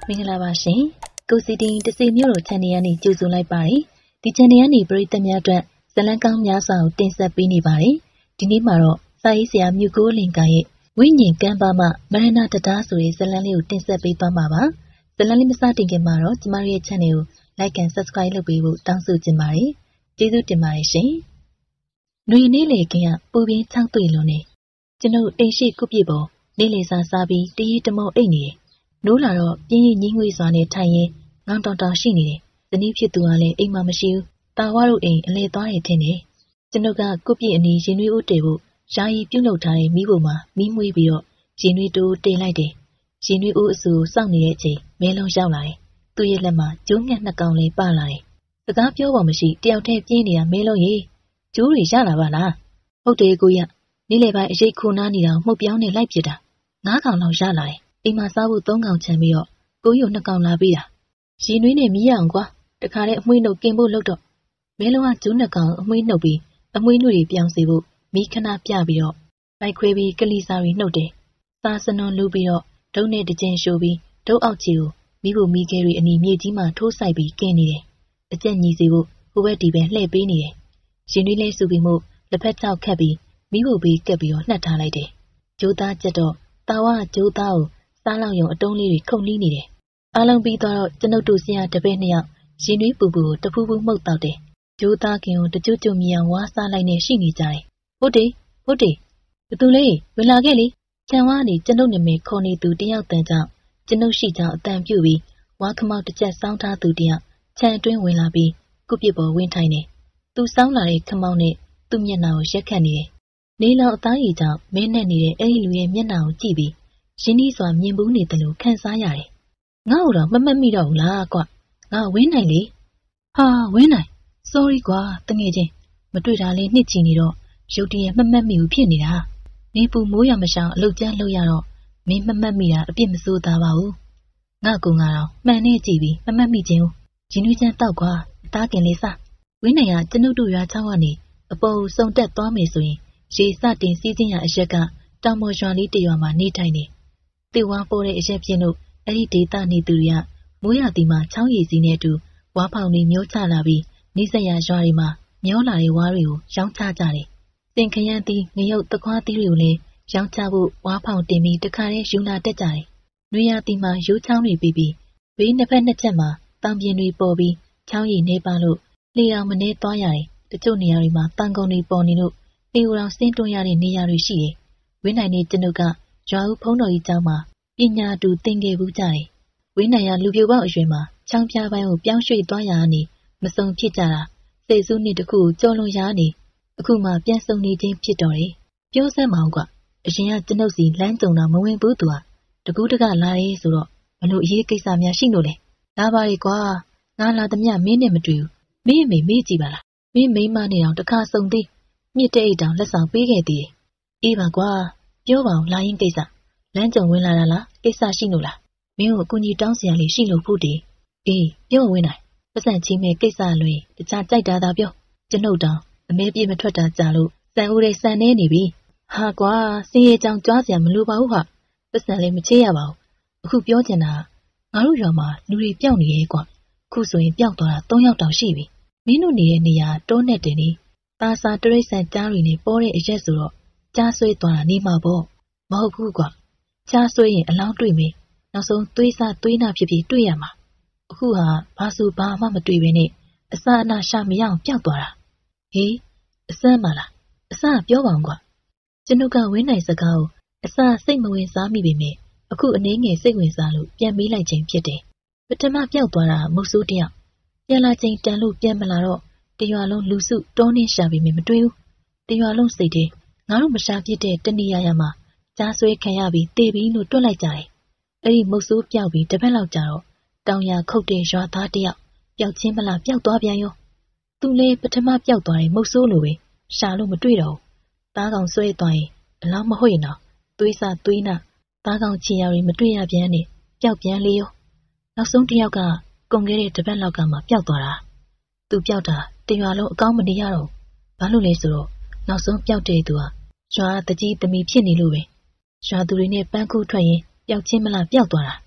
မင်္ဂလာပါရှင်ကိုစီတင်တစီမျိုးတို့ channel ကနေကြိုဆိုလိုက်ပါတယ်ဒီ channel ကနေပရိသတ်များအတွက်ဇလံကောင်းများစွာကိုတင်ဆက်ပေးနေပါတယ်ဒီနေ့မှာတော့စာရေးဆရာမြုကိုလင်ကရဲ့ဝိညာဉ်ကမ်းပါမှမရဏတတားဆိုတဲ့ဇလံလေးကိုတင်ဆက်ပေးသွားမှာပါဇလံလေးမစတင်ခင်မှာတော့ကျမတို့ရဲ့ channel ကို like and subscribe လုပ်ပေးဖို့တောင်းဆိုချင်ပါတယ်ကျေးဇူးတင်ပါတယ်ရှင်ຫນွေနေ့လေကင်းကပူပြင်း၆တွေ့လုံးနဲ့ကျွန်ုပ်အိမ်ရှိကုပြစ်ပေါ်နေ့လေစာစားပြီးတရီတမောအိတ်နေတယ်နိုးလာတော့ပြင်းရင်ကြီးငွေစွာနဲ့ထိုင်ရင်ငေါင်းတောင်တောင်ရှိနေတယ်။ဇနီးဖြစ်သူကလည်းအိမ်မှာမရှိဘူး။တာဝါတို့အိမ်အလဲသွားတယ်ထင်တယ်။ကျွန်ုပ်ကကုပြည့်အနီးရင်နွေးဦးတေဖို့ယာယီပြုတ်လုပ်ထားတဲ့မိဖို့မှာမီးမွေးပြီးတော့ရင်နွေးတိုးတင်လိုက်တယ်။ရင်နွေးဦးအဆူစောင့်နေတဲ့အချိန်မဲလုံးရောက်လာတယ်။သူ့ရဲ့လက်မှာကျိုးငှက်နှစ်ကောင်လေးပါလာတယ်။စကားပြောပေါ်မရှိတယောက်တည်းပြင်းနေတာမဲလုံးရေကျိုးတွေရလာပါလား။ဟုတ်တယ်ကိုရနေ့လေပိုင်းအရေးခိုးနားနေတာမှုတ်ပြောင်းနေလိုက်ပြစ်တာ9ကောင်လောက်ရလာတယ်။အိမ်မှာစားဖို့3ကောင်ချန်ပြီးတော့ကိုကြီးကို2ကောင်လာပေးတာရင်နွေးနဲ့မီးရအောင်ကွာတခါတည်းအမွှေးနှုတ်กินဖို့လုပ်တော့မဲလုံးကကျိုး2ကောင်အမွှေးနှုတ်ပြီးအမွှေးနှုတ်တွေပြောင်းစေဖို့မီးခဏပြပြီးတော့လိုက်ခွေးပြီးကလီစာတွေနှုတ်တယ်စားစနွန်လူပြီးတော့ဒုတ်နဲ့တကျင်းရှိုးပြီးဒုတ်အောက်ချီကိုမိဖို့မီးခဲတွေအနီမြေကြီးမှာထိုးဆိုင်ပြီးကင်းနေတယ်အကျက်ညီစီဖို့ဟိုဘက်ဒီဘက်လှည့်ပေးနေတယ်ရင်နွေးလဲစုပြီးမို့လက်ဖက်ချောက်ခတ်ပြီးမိဖို့ပြီးကက်ပြီးတော့နှက်ထားလိုက်တယ်ကျိုးသားကျက်တော့တာဝကျိုးသားကိုစားလောက်ရုံအတုံးလေးတွေခုန်လှီးနေတယ်အားလုံးပြီးတော့ကျွန်ုပ်တို့ဆရာတပည့်2ယောက်ရင်နွေးပူပူကိုတဖူးဖူးမှုတ်တောက်တယ်ကျိုးသားခင်ကိုတကြွကြွမြအောင်ဝါးစားလိုက်နေရှိနေကြတယ်ဟုတ်တယ်ဘသူလေးဝင်လာခဲ့လေခြံဝါးနေကျွန်ုပ်နာမည်ခေါ်နေသူတယောက်တန်ကြောင့်ကျွန်ုပ်ရှိကြောင်အတန်ပြုတ်ပြီးဝါးခမောက်တစ်ချက်စောင်းထားသူတယောက်ခြံအတွင်းဝင်လာပြီးကုပြစ်ပေါ်ဝင်ထိုင်နေသူစောင်းလာတဲ့ခမောက်နဲ့သူ့မျက်နှာကိုရက်ခတ်နေတယ်နေလောင်အသားရည်ကြောင့်မင်းနဲ့နေတဲ့အဲ့ဒီလူရဲ့မျက်နှာကိုကြည့်ပြီးရင်းနှီးစွာမြင်ဘူးနေတယ်လို့ခံစားရတယ်ငါ့ကိုတော့မမှတ်မိတော့ဘူးလားကွငါဝင်းနိုင်လေဟာဝင်းနိုင် sorry ကွာတငယ်ချင်းမတွေ့တာလေးနှစ်ချီနေတော့ရုတ်တရက်မမှတ်မိဘူးဖြစ်နေတာနေပူမိုးရမရှောင်အလုတ်ကျန်းလို့ရတော့မင်းမမှတ်မိတာအပြစ်မစိုးသားပါဘူးငါ့ကောင်ကတော့မှန်နဲ့ကြည့်ပြီးမမှတ်မိခြင်းရင်နွေးချမ်းတောက်ကွာအသားကင်လေးစားဝင်းနိုင်ကကျွန်ုပ်တို့ရွာချောင်းကနေအပေါ်စုံတက်သွားမယ်ဆိုရင်ရေစတင်စီးခြင်းရအရက်ကတောင်ပေါ်ရွာလေးတရွာမှာနေထိုင်နေတေဝါပေါ်တဲ့အရက်ပြင်းတို့အဲ့ဒီဒေသနေသူတွေကမိုးရသည်မှာချောင်းရည်စီနဲ့အတူဝါဖောင်တွေမျိုးချလာပြီးနိစရရွာတွေမှာမျောလာတဲ့ဝါတွေကိုရောင်းချကြတယ်။စင်ခရမ်းသီးငရုတ်တခွားသီးတွေကိုလည်းရောင်းချဖို့ဝါဖောင်တင်ပြီးတခါတည်းယူလာတက်ကြတယ်။နွေရသည်မှာရိုးချောင်းတွေပြီးဘေးနှစ်ဖက်နှစ်ချက်မှာတောင်ပြင်တွေပေါ်ပြီးချောင်းရည်နေပါလို့လေအောင်မနေသွားရတယ်။တချို့နေရာတွေမှာတန်ကုန်တွေပေါ်နေလို့လေအောင်ဆင်းတွန်းရတဲ့နေရာတွေရှိတယ်။ဝင်းနိုင်နေကျွန်ုပ်ကရွာဦးဖုံးတော်ကြီးကျောင်းမှာပညာတူသင်ခဲ့ဘူးကြတယ်။ဝင်းနိုင်ရလူပြိုပေါက်အရွယ်မှာချောင်းပြားပိုင်းကိုပြောင်းရွှေ့သွားရကနေမစုံဖြစ်ကြတာစေစုနှစ်တစ်ခုကိုကြော်လွန်ရနေအခုမှပြန်ဆုံနေခြင်းဖြစ်တော်တယ်။ပြောစမ်းမအောင်ကအရင်ကကျွန်ုပ်စီလမ်းကြုံတာမဝင်ဘူးသူကတကူးတကလာရဲဆိုတော့ဘလို့အရေးကိစ္စများရှိလို့လဲ။လာပါလေကွာငါလာသမျှမင်းနဲ့မတွေ့ဘူး။မင်းမေမေ့ကြည့်ပါလား။မင်းမိမနေအောင်တခါစုံသေးမြစ်တဲ့အိတ်တောင်လက်ဆောင်ပေးခဲ့သေးတယ်။အေးပါကွာပြောပါအောင်လာရင်ကိစ္စလမ်းကြုံဝင်လာတာလားကိစ္စရှိလို့လားမင်းကိုအကူကြီးတောင်းစရာလေးရှိလို့ဖို့တည်းအေးပြောဝင်နိုင်ပတ်စံချင်းမဲ့ကိစ္စလွင်တခြားကြိုက်တာသာပြောကျွန်ုပ်တောင်အမဲပြေမထွက်တာကြာလို့စံဦးတဲ့စံနေနေပြီဟာကွာစင်ရဲ့ကြောင်ကြွားစရာမလိုပါဘူးဟာပတ်စံလေးမချေးရပါဘူးအခုပြောချင်တာငါတို့ရွာမှာလူတွေပျောက်နေရဲ့ကွခုဆိုရင်ပျောက်သွားတာ3ယောက်တောင်ရှိပြီမင်းတို့နေတဲ့နေရာတိုးနဲ့တင်နေပါစာတရိတ်ဆန်ကြားတွေနဲ့ပေါ်တဲ့အရက်ဆိုတော့ကြားဆွဲသွားတာနေမှာပေါ့မဟုတ်ဘူးကွကြားဆွဲရင်အလောင်းတွေ့မယ်နောက်ဆုံးသွေးစားသွေးနာဖြစ်ဖြစ်တွေ့ရမှာအခုဟာဘာဆိုဘာမှမတွေ့ဘဲနဲ့အစအနာရှာမရအောင်ပျောက်သွားတာဟေးအစမ်းမလားအစပြောပါအောင်ကွကျွန်ုပ်ကဝင်းနိုင်စကားကိုအစစိတ်မဝင်စားမိပေမဲ့အခုအနေငယ်စိတ်ဝင်စားလို့ပြန်မေးလိုက်ခြင်းဖြစ်တယ်ပထမပျောက်သွားတာမုတ်ဆိုးတယောက်ပြန်လာချိန်တန်လို့ပြန်မလာတော့တရွာလုံးလူစုတောင်းနှင်းရှာပြီးမတွေ့ဘူးတရွာလုံးစိတ်ထဲငါတို့မရှာပြစ်တဲ့တဏှာရမှာကြားဆွဲခံရပြီးတေးပြီးလို့တွက်လိုက်ကြတယ်အဲ့ဒီမုတ်ဆိုးပြောက်ပြီးတစ်ပတ်လောက်ကြာတော့တောင်ရခုတ်တဲ့ရွာသားတယောက်ပျောက်ချင်းမလားပျောက်သွားပြန်ရောသူလည်းပထမပျောက်သွားတယ်မုတ်ဆိုးလိုပဲရှာလို့မတွေ့တော့ဘူးသားကောင်ဆွဲသွားရင်အလောင်းမဟုတ်ရင်တော့သွေးစားသွေးနာသားကောင်ချီရတွေမတွေ့ရပြန်နဲ့ပျောက်ပြန်လေရောနောက်ဆုံးတယောက်ကကုန်ခဲ့တဲ့တစ်ပတ်လောက်ကမှပျောက်သွားတာသူပျောက်တာတရွာလုံးအကောင်းမနေရတော့ဘာလို့လဲဆိုတော့နောက်ဆုံးပျောက်တဲ့သူကရွာတကြီးသမီးဖြစ်နေလို့ပဲရွာသူတွေနဲ့ပန်းကူးထွက်ရင်ပျောက်ချင်းမလားပျောက်သွားတာ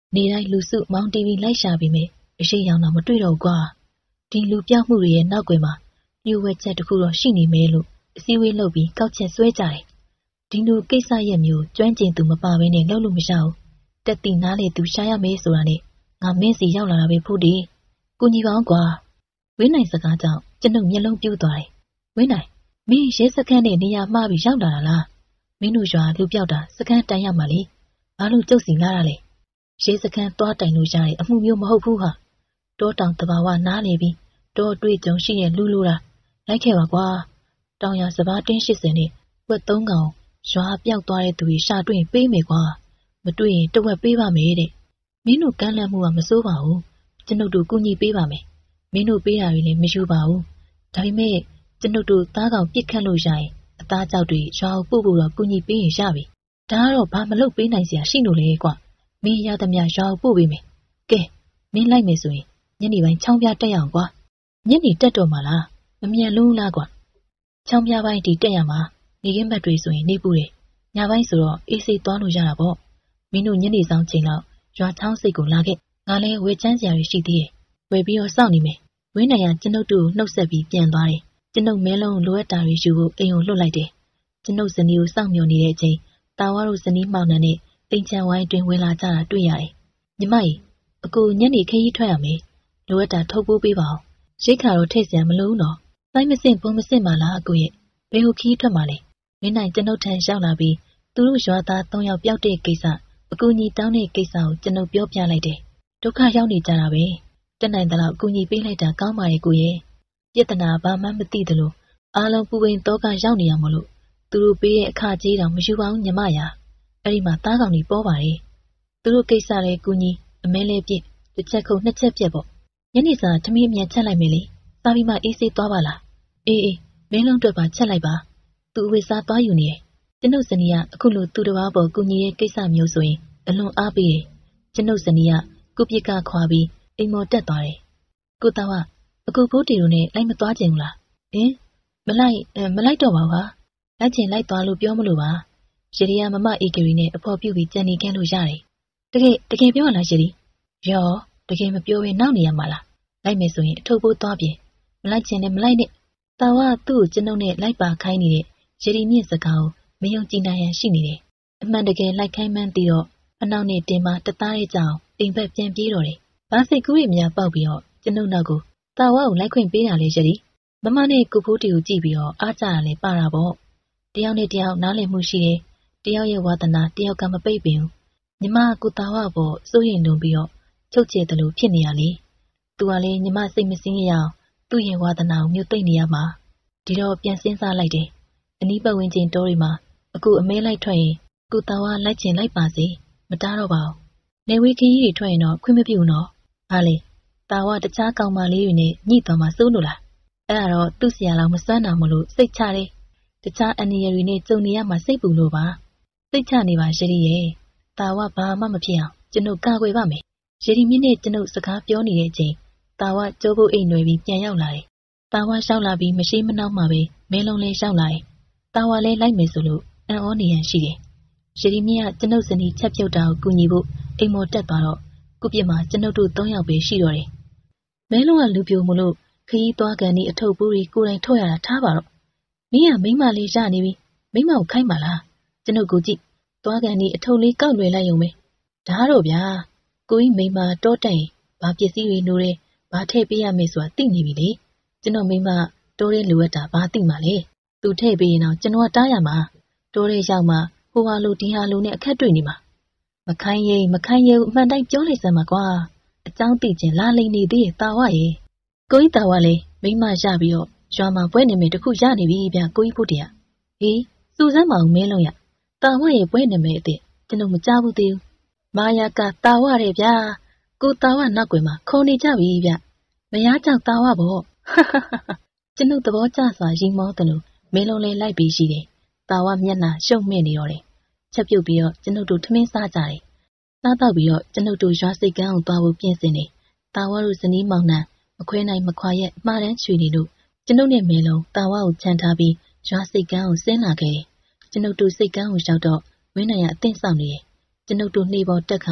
နေတိုင်းလူစုမောင်းတီးပြီးလိုက်ရှာပြီးမယ်အရှိရောင်တော့မတွေ့တော့ကွာဒီလူပြောက်မှုတွေရဲ့နောက်ွယ်မှာညှို့ဝှက်ချက်တစ်ခုတော့ရှိနေမယ်လို့အစည်းအဝေးလုပ်ပြီးကောက်ချက်ဆွဲကြတယ်ဒီလိုကိစ္စရဲ့မျိုးကျွမ်းကျင်သူမပါဘဲနဲ့လုပ်လို့မရဘူးတက်တီနားလေသူရှာရမယ်ဆိုတာနဲ့ငါမင်းစီရောက်လာတာပဲဖို့ဒီကိုညီပေါင်းကွာဝင်းနိုင်စကားကြောင့်ကျွန်ုပ်မျက်လုံးပြူးသွားတယ်ဝင်းနိုင်မင်းရဲစခန်းနဲ့နေရာမှားပြီးရောက်လာတာလားမင်းတို့ရွာလူပြောက်တာစခန်းတိုင်ရမှာလေဘာလို့ကြုတ်စီလာတာလဲရဲစခန်းသွားတိုင်လို့ရတဲ့အမှုမျိုးမဟုတ်ဘူးဟာတောတောင်တဘာဝနားလေပြီးတောတွေ့ကြုံရှိတဲ့လူလိုတာလိုက်ခဲ့ပါကွာတောင်ရစဘာတင်း80နဲ့ဝက်3កောင်ရွာပြောက်သွားတဲ့သူတွေရှာတွေ့ရင်ပေးမယ်ကွာမတွေ့ရင်တဝက်ပေးပါမယ်တဲ့မင်းတို့ကမ်းလှမ်းမှုကမစိုးပါဘူးကျွန်ုပ်တို့ကူညီပေးပါမယ်မင်းတို့ပေးတာတွေလည်းမယူပါဘူးဒါပေမဲ့ကျွန်ုပ်တို့သားကောင်ပြစ်ခတ်လို့ရရင်အသားကြောက်တွေရွာကိုပို့တော့ကူညီပေးရင်ရပြီဒါကတော့ဘာမလုပ်ပေးနိုင်စရာရှိလို့လဲကွာမင်းရသမျှရွာကိုပို့ပေးမယ်ကဲမင်းလိုက်မယ်ဆိုရင်ညနေပိုင်းချောင်းပြတက်ရအောင်ကွာညနေတက်တော့မှလားမမြန်လုံးလားကွာချောင်းပြပိုင်းဒီတက်ရမှာနေကင်းဘက်တွေဆိုရင်နေပူတယ်ညပိုင်းဆိုတော့အေးစိသွားလို့ရတာပေါ့မင်းတို့ညနေဆောင်ချိန်လောက်ရွာချောင်းစိတ်ကိုလာခဲ့ငါလည်းဝေချမ်းစရာတွေရှိသေးတယ်ဝယ်ပြီးတော့စောင့်နေမယ်ဝင်းနိုင်ကကျွန်ုပ်တို့နှုတ်ဆက်ပြီးပြန်သွားတယ်ကျွန်ုပ်မဲလုံးလိုအပ်တာတွေယူဖို့အိမ်ကိုလွတ်လိုက်တယ်ကျွန်ုပ်ဇနီးကိုစောင့်မျှော်နေတဲ့အချိန်တာဝါတို့ဇနီးမောင်နှံနဲ့အိမ်ချမ်းဝိုင်းတွင်ဝင်လာကြတာတွေ့ရတယ်ညီမကြီးအကူညနေခရီးထွက်ရမယ်လိုအပ်တာထုတ်ပိုးပေးပါအောင်ရိတ်ခါတော့ထည့်စရာမလိုဘူးနော်စိုင်းမစင့်ပုံမစင့်ပါလားအကူရဲ့ဘယ်ကိုခရီးထွက်မှာလဲဝင်းနိုင်ကျွန်ုပ်ထံရောက်လာပြီးသူတို့ရွာသား3ယောက်ပျောက်တဲ့ကိစ္စအကူညီတောင်းတဲ့ကိစ္စကိုကျွန်ုပ်ပြောပြလိုက်တယ်ဒုက္ခရောက်နေကြတာပဲတက်နိုင်သလောက်အကူညီပေးလိုက်တာကောင်းပါရဲ့ကိုရဲ့ပြဿနာဘာမှမသိသလိုအားလုံးပူပင်တော့ကရောက်နေရမလို့သူတို့ပေးတဲ့အခကြေးတောင်မယူပါဘူးညီမရာအဲ့ဒီမှာသားကောင်ကြီးပေါ်ပါတယ်သူတို့ကိစ္စလေးကူညီအမဲလေးပြစ်တစ်ချက်ခုနှစ်ချက်ပြက်ပေါ့ညနေစာထမင်းမြန်ချက်လိုက်မယ်လေစားပြီးမှအေးဆေးသွားပါလားအေးမင်းလုံးအတွက်ပါချက်လိုက်ပါသူအဝိစားသွားယူနေတယ်ကျွန်ုပ်ဇနီးကအခုလိုသူတစ်ပါးပေါ်ကူညီရဲ့ကိစ္စမျိုးဆိုရင်အလွန်အားပေးတယ်ကျွန်ုပ်ဇနီးကကုပစ်ကခွာပြီးအိမ်မော်တက်သွားတယ်ကိုသားကအကူဖိုးတီတို့နဲ့လိုက်မသွားကြဘူးလားမလိုက်တော့ပါဘူးဟာလိုက်ချင်လိုက်သွားလို့ပြောမလို့ပါရေဒီယာမမအေဂရီနဲ့အဖော်ပြုတ်ပြီးကြံနေခဲ့လို့ရတယ်တကယ်ပြောရလားရေဒီရောတကယ်မပြောဘဲနောက်နေရမှာလားလိုက်မယ်ဆိုရင်အထုပ်ပိုးသွားပြင်မလိုက်ချင်နဲ့မလိုက်နဲ့တာဝါသူ့ကိုကျွန်ုပ်နဲ့လိုက်ပါခိုင်းနေတဲ့ရေဒီမြင့်စကားကိုမယုံကြည်နိုင်ရန်ရှိနေတယ်အမှန်တကယ်လိုက်ခိုင်းမှန်းသိတော့အနောက်နဲ့တင်ပါတသားရဲ့ကြောင်အိမ်ဘက်ပြန်ပြေးတော့တယ်ဘာစိတ်ကူးရများပေါက်ပြီးတော့ကျွန်ုပ်နောက်ကိုတာဝါကိုလိုက်ခွင့်ပေးတာလေရေဒီမမနဲ့ကိုဖိုးတီကိုကြည့်ပြီးတော့အားကြတာလည်းပါတာပေါ့တယောက်နဲ့တယောက်နားလည်မှုရှိတယ်တယောက်ရဲ့ဝါသနာတယောက်ကမပိတ်ပင်ဘူးညီမကိုတာဝါပေါ်စိုးရင်လွန်ပြီးတော့ချုပ်ချယ်တယ်လို့ဖြစ်နေရလေသူကလည်းညီမစိတ်မစင်းရအောင်သူ့ရဲ့ဝါသနာကိုမြို့သိမ့်နေရမှာဒီတော့ပြန်စဉ်းစားလိုက်တယ်အနီးပတ်ဝန်းကျင်တောတွေမှာအခုအမဲလိုက်ထွက်ရင်ကိုတာဝါလိုက်ချင်လိုက်ပါစေမတားတော့ပါဘူးနေဝေးခရီးတွေထွက်ရင်တော့ခွင့်မပြုဘူးနော်ဟာလေတာဝါတခြားကောင်မလေးတွေနဲ့ညှိသွားမှစိုးလို့လားအဲ့ဒါတော့သူ့ဆရာလောက်မစွမ်းတာမလို့စိတ်ချတယ်တခြားအန်နီရတွေနဲ့ကြုံနေရမှစိတ်ပူလို့ပါစိတ်ချနေပါရှရီရဲ့တာဝါဘာမှမဖြစ်အောင်ကျွန်ုပ်ကာကွယ်ပါမယ်ရေဒီမြင့်နဲ့ကျွန်ုပ်စကားပြောနေတဲ့အချိန်တာဝါကျိုးဖို့အိမ်နွယ်ပြီးပြန်ရောက်လာတယ်တာဝါရှောက်လာပြီးမရှိမနှောက်မှပဲမဲလုံးလေးရှောက်လာတယ်တာဝါလည်းလိုက်မယ်ဆိုလို့အံ့ဩနေရန်ရှိတယ်ရေဒီမြင့်ကကျွန်ုပ်ဇနီးချက်ပြုတ်တာကိုကူညီဖို့အိမ်မော်တက်သွားတော့ခုပြစ်မှာကျွန်ုပ်တို့3ယောက်ပဲရှိတော့တယ်မဲလုံးကလူပြိုမလို့ခရီးသွားကန်ဒီအထုပ်ပူးတွေကိုယ်တိုင်ထုတ်ရတာထားပါတော့မင်းကမိမလေးရနေပြီမိမကိုခိုင်းပါလားကျွန်ုပ်ကိုကြည့်သွားကန်ဒီအထုပ်လေးကောက်လွယ်လိုက်ရုံပဲဒါတော့ဗျာကိုကြီးမိမတောတက်ရင်ဘာပစ္စည်းတွေလိုတယ်ဘာထည့်ပေးရမယ်ဆိုတာသိနေပြီလေကျွန်တော်မိမတိုးတဲ့လိုအပ်တာဘာသိမှလဲသူထည့်ပေးရင်တော့ကျွန်တော်တားရမှာတိုးတဲ့ရောက်မှဟိုဟာလိုဒီဟာလိုနဲ့အခက်တွေ့နေမှာမခိုင်းရင်အမှန်တိုင်းပြောလိုက်စမ်းပါကွာအကြောင်းသိချင်းလာလိမ့်နေသေးရဲ့တာဝရဲ့ကိုကြီးတာဝလည်းမိမရပြီးတော့ရွာမှာပွဲနေမယ်တခုရနေပြီဗျကိုကြီးဖို့တရဟေးစူစမ်းမအောင်မဲလုံးရတာဝရဲ့ပွဲနေမယ်အစ်ကျွန်တော်မကြားဘူးသေးဘူးမာယာကတာဝတဲ့ဗျာကိုတာဝနောက်ွယ်မှာခုံနေကြပြီဗျမရကြောက်တာဝပေါ့ကျွန်ုပ်သဘောကျစွာရီမောတယ်လို့မဲလုံးလေးလိုက်ပြီးရှိတယ်တာဝမျက်နှာရှုပ်မြင့်နေတော့တယ်ချက်ပြုတ်ပြီးတော့ကျွန်ုပ်တို့ထမင်းစားကြတယ်စားတော့ပြီးတော့ကျွန်ုပ်တို့ရွာစိတ်ကန်းကိုသွားဖို့ပြင်ဆင်နေတာဝတို့ဇနီးမောင်နှံမခွဲနိုင်မခွာရက်မှားတန်းချွေနေလို့ကျွန်ုပ်နဲ့မဲလုံးတာဝကိုချန်ထားပြီးရွာစိတ်ကန်းကိုဆင်းလာခဲ့တယ်ကျွန်ုပ်တို့စိတ်ကန်းကိုရောက်တော့ဝင်းနိုင်ရအသင့်ဆောင်နေတယ်ကျွန်ုပ်တို့နှေးပေါ်တက်ခါမှ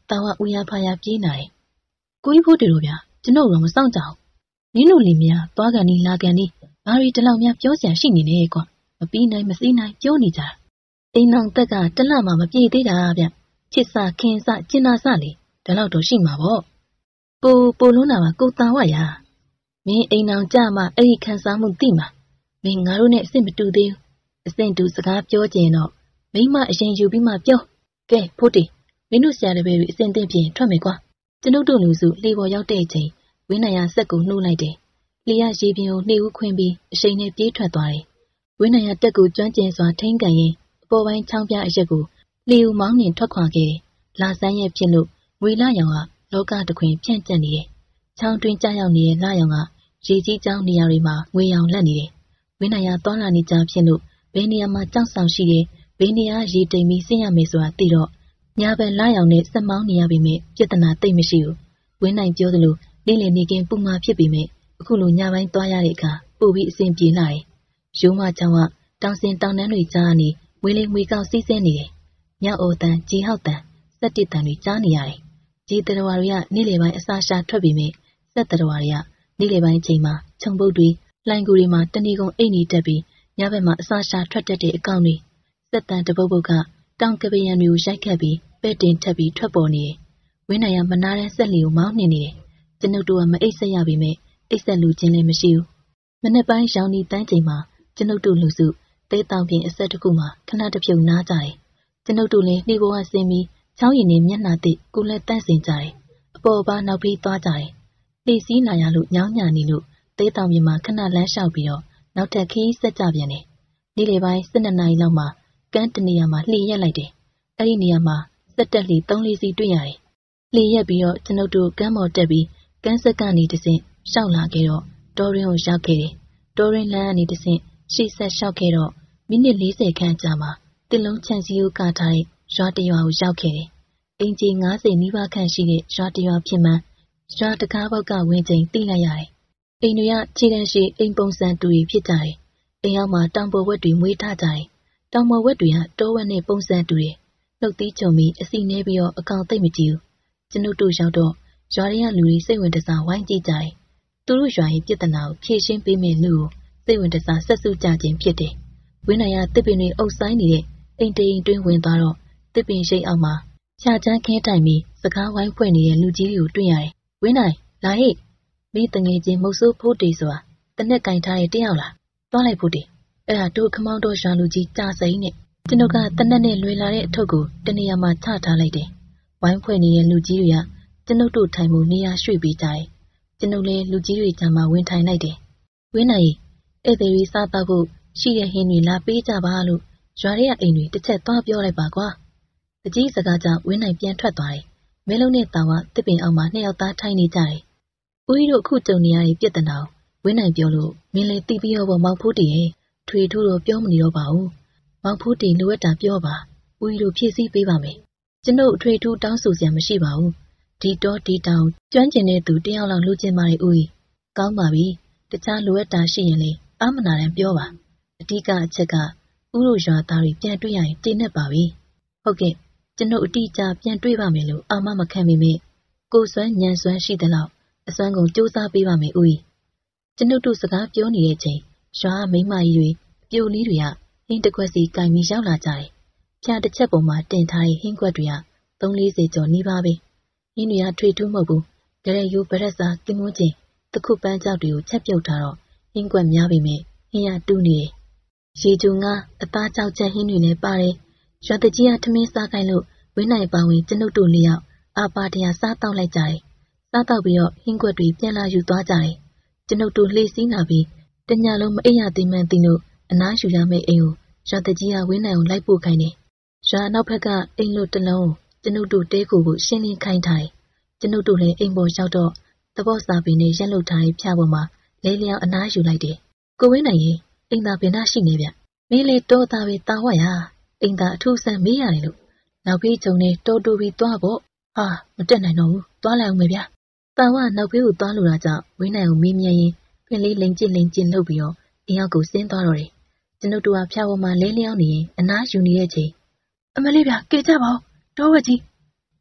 တာဝဦးရဖာရပြေးနိုင်ကိုကြီးဖို့တယ်လို့ဗျာကျွန်တော်တော့မစောင့်ကြဘူးမင်းတို့လင်များသွားကန်ဒီလာကန်ဒီဘာရီတလောက်များပြောစရာရှိနေလေကွာမပြီးနိုင်မစည်းနိုင်ပြောနေကြတာအိမ်အောင်တက်ကတလမှမပြေသေးတာဗျချစ်စခင်စကျင်နာစလေဒါတော့တော့ရှိမှာပေါ့ပိုလုံးနာမှာကိုတာဝရမင်းအိမ်အောင်ကြမှာအဲ့ဒီခံစားမှုသိမှာမင်းငါတို့နဲ့အဆင်မတူသေးဘူးအဆင်တူစကားပြောကြရင်တော့မိမအရင်ယူပြီးမှပြောကဲဖို့တီမင်းတို့ဆရာတပည့်တွေအဆင်သင့်ပြင်ထွက်မယ်ကွာကျွန်ုပ်တို့လူစုလေပေါ်ရောက်တဲ့အချိန်ဝင်းနိုင်ရဆက်ကိုနှိုးလိုက်တယ်လေရရေပြင်ကိုနှိမ့်ဦးခွင်းပြီးအရှိန်နဲ့ပြေးထွက်သွားတယ်ဝင်းနိုင်ရတက်ကိုကျွမ်းကျင်စွာထိန်းကန်ရင်အပေါ်ပိုင်းချောင်းပြအရက်ကိုလေဦးမောင်းနှင်ထွက်ခွာခဲ့တယ်လာဆန်းရဲ့ဖြစ်လို့ငွေလာရောင်ကလောကတခွင်ဖြန့်ကျက်နေတယ်ချောင်းတွင်းကြားရောက်နေတဲ့လာရောင်ကရေကြီးကြောင်းနေရာတွေမှာငွေရောင်လက်နေတယ်ဝင်းနိုင်ရသွားလာနေကြဖြစ်လို့ဘယ်နေရာမှာကြောက်ဆောင်ရှိတယ်ဘယ်နေရာရေတိမ်ပြီးဆင်းရမယ်ဆိုတာသိတော့ညာဘက်လာရောင်နဲ့ဆက်မောင်းနေရပေမဲ့ပြဿနာသိမ့်မရှိဘူးဝင်းနိုင်ပြောသလိုနေ့လည်နေကင်းပူမာဖြစ်ပေမဲ့အခုလိုညပိုင်းသွားရတဲ့အခါပို့ပြီးအဆင်ပြေလာတယ်ရိုးမချောင်းကတောင်စင်တောင်တန်းတွေကြားနေဝေးလေးငွေကောက်စီးဆင်းနေတယ်ညအိုတန်ကြီးဟောက်တန်စက်တစ်တန်တွေကြားနေရတယ်ကြီးတရဝါတွေကနေ့လည်ပိုင်းအစာရှာထွက်ပေမဲ့စက်တရဝါတွေကနေ့လည်ပိုင်းအချိန်မှာခြုံပုတ်တွေလှိုင်ကူတွေမှာတဏီကုံအိတ်နေတက်ပြီးညဘက်မှာအစာရှာထွက်တတ်တဲ့အကောင်တွေစက်တန်တပုတ်ပုတ်ကတောင်ကပယံမျိုးရိုက်ခတ်ပြီးပဲ့တင်ထပ်ပြီးထွက်ပေါ်နေတယ်ဝင်းနိုင်ရမနာတဲ့ဆက်လီကိုမောင်းနေတယ်ကျွန်ုပ်တို့ကမအိတ်ဆက်ရပေမဲ့အိတ်ဆက်လူချင်းလည်းမရှိဘူးမနေ့ပိုင်းရောင်နီတန်းချိန်မှာကျွန်ုပ်တို့လူစုသေးတောင်ပြင်အဆက်တစ်ခုမှာခဏတစ်ဖြုတ်နားကြတယ်ကျွန်ုပ်တို့လည်းနှီးပေါ်ကဆင်းပြီးချောင်းရည်နဲ့မျက်နှာသိကိုလည်းတန့်စင်ကြတယ်အပေါ်ပါနောက်ပြီးသွားကြတယ်နှီးစည်းလာရလို့ညောင်းညာနေလို့သေးတောင်ပြင်မှာခဏလမ်းလျှောက်ပြီးတော့နောက်ထပ်ခီးဆက်ကြပြန်တယ်နေ့လေပိုင်း12 နာရီလောက်မှာကန်းတနေရာမှာလှည့်ရက်လိုက်တယ်အဲ့ဒီနေရာမှာစက်တက်လှီ3-4စီးတွေ့ရတယ်လှည့်ရက်ပြီးတော့ကျွန်ုပ်တို့ကမ်းပေါ်တက်ပြီးကန်းဆက်ကနေတဆင့်ရှောက်လာခဲ့တော့တောရင်းကိုရောက်ခဲ့တယ်တောရင်းလမ်းကနေတဆင့်ရှေ့ဆက်လျှောက်ခဲ့တော့မိနစ်40ခန့်ကြာမှာတစ်လုံးချန်စီကိုကထားတဲ့ရွာတရွာကိုရောက်ခဲ့တယ်အင်ဂျီ90နီးပါးခန့်ရှိတဲ့ရွာတရွာဖြစ်မှန်းရွာတကားဘောက်ကဝင်းချိန်သိလိုက်ရတယ်အိမ်တွေကခြေတန်းရှိအိမ်ပုံစံတူတွေဖြစ်ကြတယ်အိမ်အောက်မှာတောင်ပေါ်ဝက်တွေမွေးထားကြတယ်တောင်ပေါ်ဝက်တွေကတောဝက်နဲ့ပုံစံတူတယ်နှုတ်သီးချုံပြီးအစီနေပြီးတော့အကောင်သိမ့်မကြည့်ဘူးကျွန်ုပ်တို့ရောက်တော့ရွာတွေကလူတွေစိတ်ဝင်တစားဝိုင်းကြည့်ကြတယ်သူတို့ရွာရဲ့ပြဿနာကိုဖြေရှင်းပေးမယ်လို့စိတ်ဝင်တစားဆက်စုကြခြင်းဖြစ်တယ်ဝင်းနိုင်ရတစ်ပင်တွေအုပ်ဆိုင်နေတဲ့အိမ်တိမ်တွင်းဝင်သွားတော့တစ်ပင်ရှိအောက်မှာခြာချမ်းခဲတိုင်ပြီးစကားဝိုင်းဖွဲ့နေတဲ့လူကြီးတွေကိုတွေ့ရတယ်ဝင်းနိုင်လာဟိမိတငယ်ချင်းမုတ်ဆိုးဖို့တေဆိုတာတနက်ကင်ထားတဲ့တယောက်လားသွားလိုက်ဖို့တေအဲ့ဒါတို့ခမောင်းတော့ရွာလူကြီးကြာစိမ့်နဲ့ကျွန်တော်ကတနက်နဲ့လွယ်လာတဲ့အထုပ်ကိုတနေရာမှာချထားလိုက်တယ်ဝိုင်းဖွဲ့နေတဲ့လူကြီးတွေကကျွန်ုပ်တို့ထိုင်မှုနေရာရွှေ့ပေးကြတယ်ကျွန်ုပ်လည်းလူကြီးတွေကြားမှာဝင်ထိုင်လိုက်တယ်ဝင်းနိုင်ဧည့်သည်တွေစားတော့ဖို့ရှိတဲ့ဟင်းတွေလာပေးကြပါလို့ရွာရဲ့အိမ်တွေတစ်ချက်သွားပြောလိုက်ပါကွာတကြီးစကားကြောင့်ဝင်းနိုင်ပြန်ထွက်သွားတယ်မဲလုံးနဲ့တောင်ကတစ်ပင်အောက်မှာနှစ်ယောက်သားထိုင်နေကြတယ်ဦးကြီးတို့အခုကြုံနေရတဲ့ပြဿနာကိုဝင်းနိုင်ပြောလို့မင်းလည်းသိပြီးတော့မောင်ဖိုးတီရဲ့ထွေထူးတော့ပြောမနေတော့ပါဘူးမောင်ဖိုးတီလိုအပ်တာပြောပါဦးကြီးတို့ဖြည့်ဆည်းပေးပါမယ်ကျွန်ုပ်ထွေထူးတောင်းဆိုစရာမရှိပါဘူးဒီတော့ဒီတောင်ကျွမ်းကျင်တဲ့သူတယောက်လောက်လိုချင်ပါတယ်ဦးကြီးကောင်းပါပြီတခြားလိုအပ်တာရှိရင်လေအာမနာတမ်းပြောပါအဓိကအချက်ကဦးတို့ရွာသားတွေပြန်တွေ့ရရင်တည်နေပါပြီဟုတ်ကဲ့ကျွန်ုပ်အတိအကျပြန်တွေ့ပါမယ်လို့အာမမခံမိမိကိုစွမ်းညံစွမ်းရှိတဲ့လောက်အစွမ်းကုန်စူးစမ်းပေးပါမယ်ဦးကြီးကျွန်ုပ်တို့စကားပြောနေတဲ့အချိန်ရွာမိန်းမကြီးတွေပြိုလေးတွေကဟင်းတစ်ခွက်စီကင်ပြီးရောက်လာကြတယ်ဖြာတစ်ချက်ပေါ်မှာတင်ထားတဲ့ဟင်းခွက်တွေက3-40ကျော်နီးပါးပဲဟင်းတွေကထွေထူးမဟုတ်ဘူးကြတဲ့ရိုးဗရက်စာကင်းမွန်းချင်းတခုပန်းကြောက်တွေကိုချက်ပြုတ်ထားတော့ဟင်းခွက်များပေမဲ့ဟင်းရတူးနေတယ်ရေကျုံကအသားကြောက်ချက်ဟင်းတွေလည်းပါတယ်ရွာတကြီးကထမင်းစားခိုင်းလို့ဝင်းနိုင်ပါဝင်ကျွန်ုပ်တို့၄ယောက်အာပါတရားစားတောက်လိုက်ကြတယ်စားတောက်ပြီးတော့ဟင်းခွက်တွေပြန်လာယူသွားကြတယ်ကျွန်ုပ်တို့လှေစည်းနာပြီးတညလုံးမအိပ်ရသေးမှန်းသိလို့အနားယူရမယ့်အိမ်ကိုရွာတကြီးကဝင်းနိုင်ကိုလိုက်ပို့ခိုင်းတယ်ရွာနောက်ဘက်ကအိမ်လို့တလုံးကျွန်ုပ်တို့တဲကိုရှင်းလင်းခိုင်းထားတယ်ကျွန်ုပ်တို့လည်းအိမ်ပေါ်ရောက်တော့သဘောစာပင်နဲ့ရက်လုတ်ထားတဲ့ဖျားပေါ်မှာလဲလျောင်းအနားယူလိုက်တယ်ကိုဝင်းနိုင်ရင်အိမ်သာပင်သားရှိနေဗျမင်းလေတောသားပဲတာဝရအိမ်သာအထူးဆန်းမေးရတယ်လို့နောက်ပြီးဂျုံနဲ့တောတူပြီးသွားဖို့ဟာမတက်နိုင်တော့ဘူးသွားလိုက်အောင်မယ်ဗျတာဝနောက်ပြီးကိုသွားလို့တာကြောင့်ဝင်းနိုင်ကိုမေးမြန်းရင်ဖင်လေးလိန်ကျစ်လှုပ်ပြီးတော့အိမ်ရောက်ကိုဆင်းသွားတော့တယ်ကျွန်ုပ်တို့ကဖျားပေါ်မှာလဲလျောင်းနေရင်အနားယူနေတဲ့ချိန်အမလေးဗျကဲကြပါဦးတောဝက်ကြီး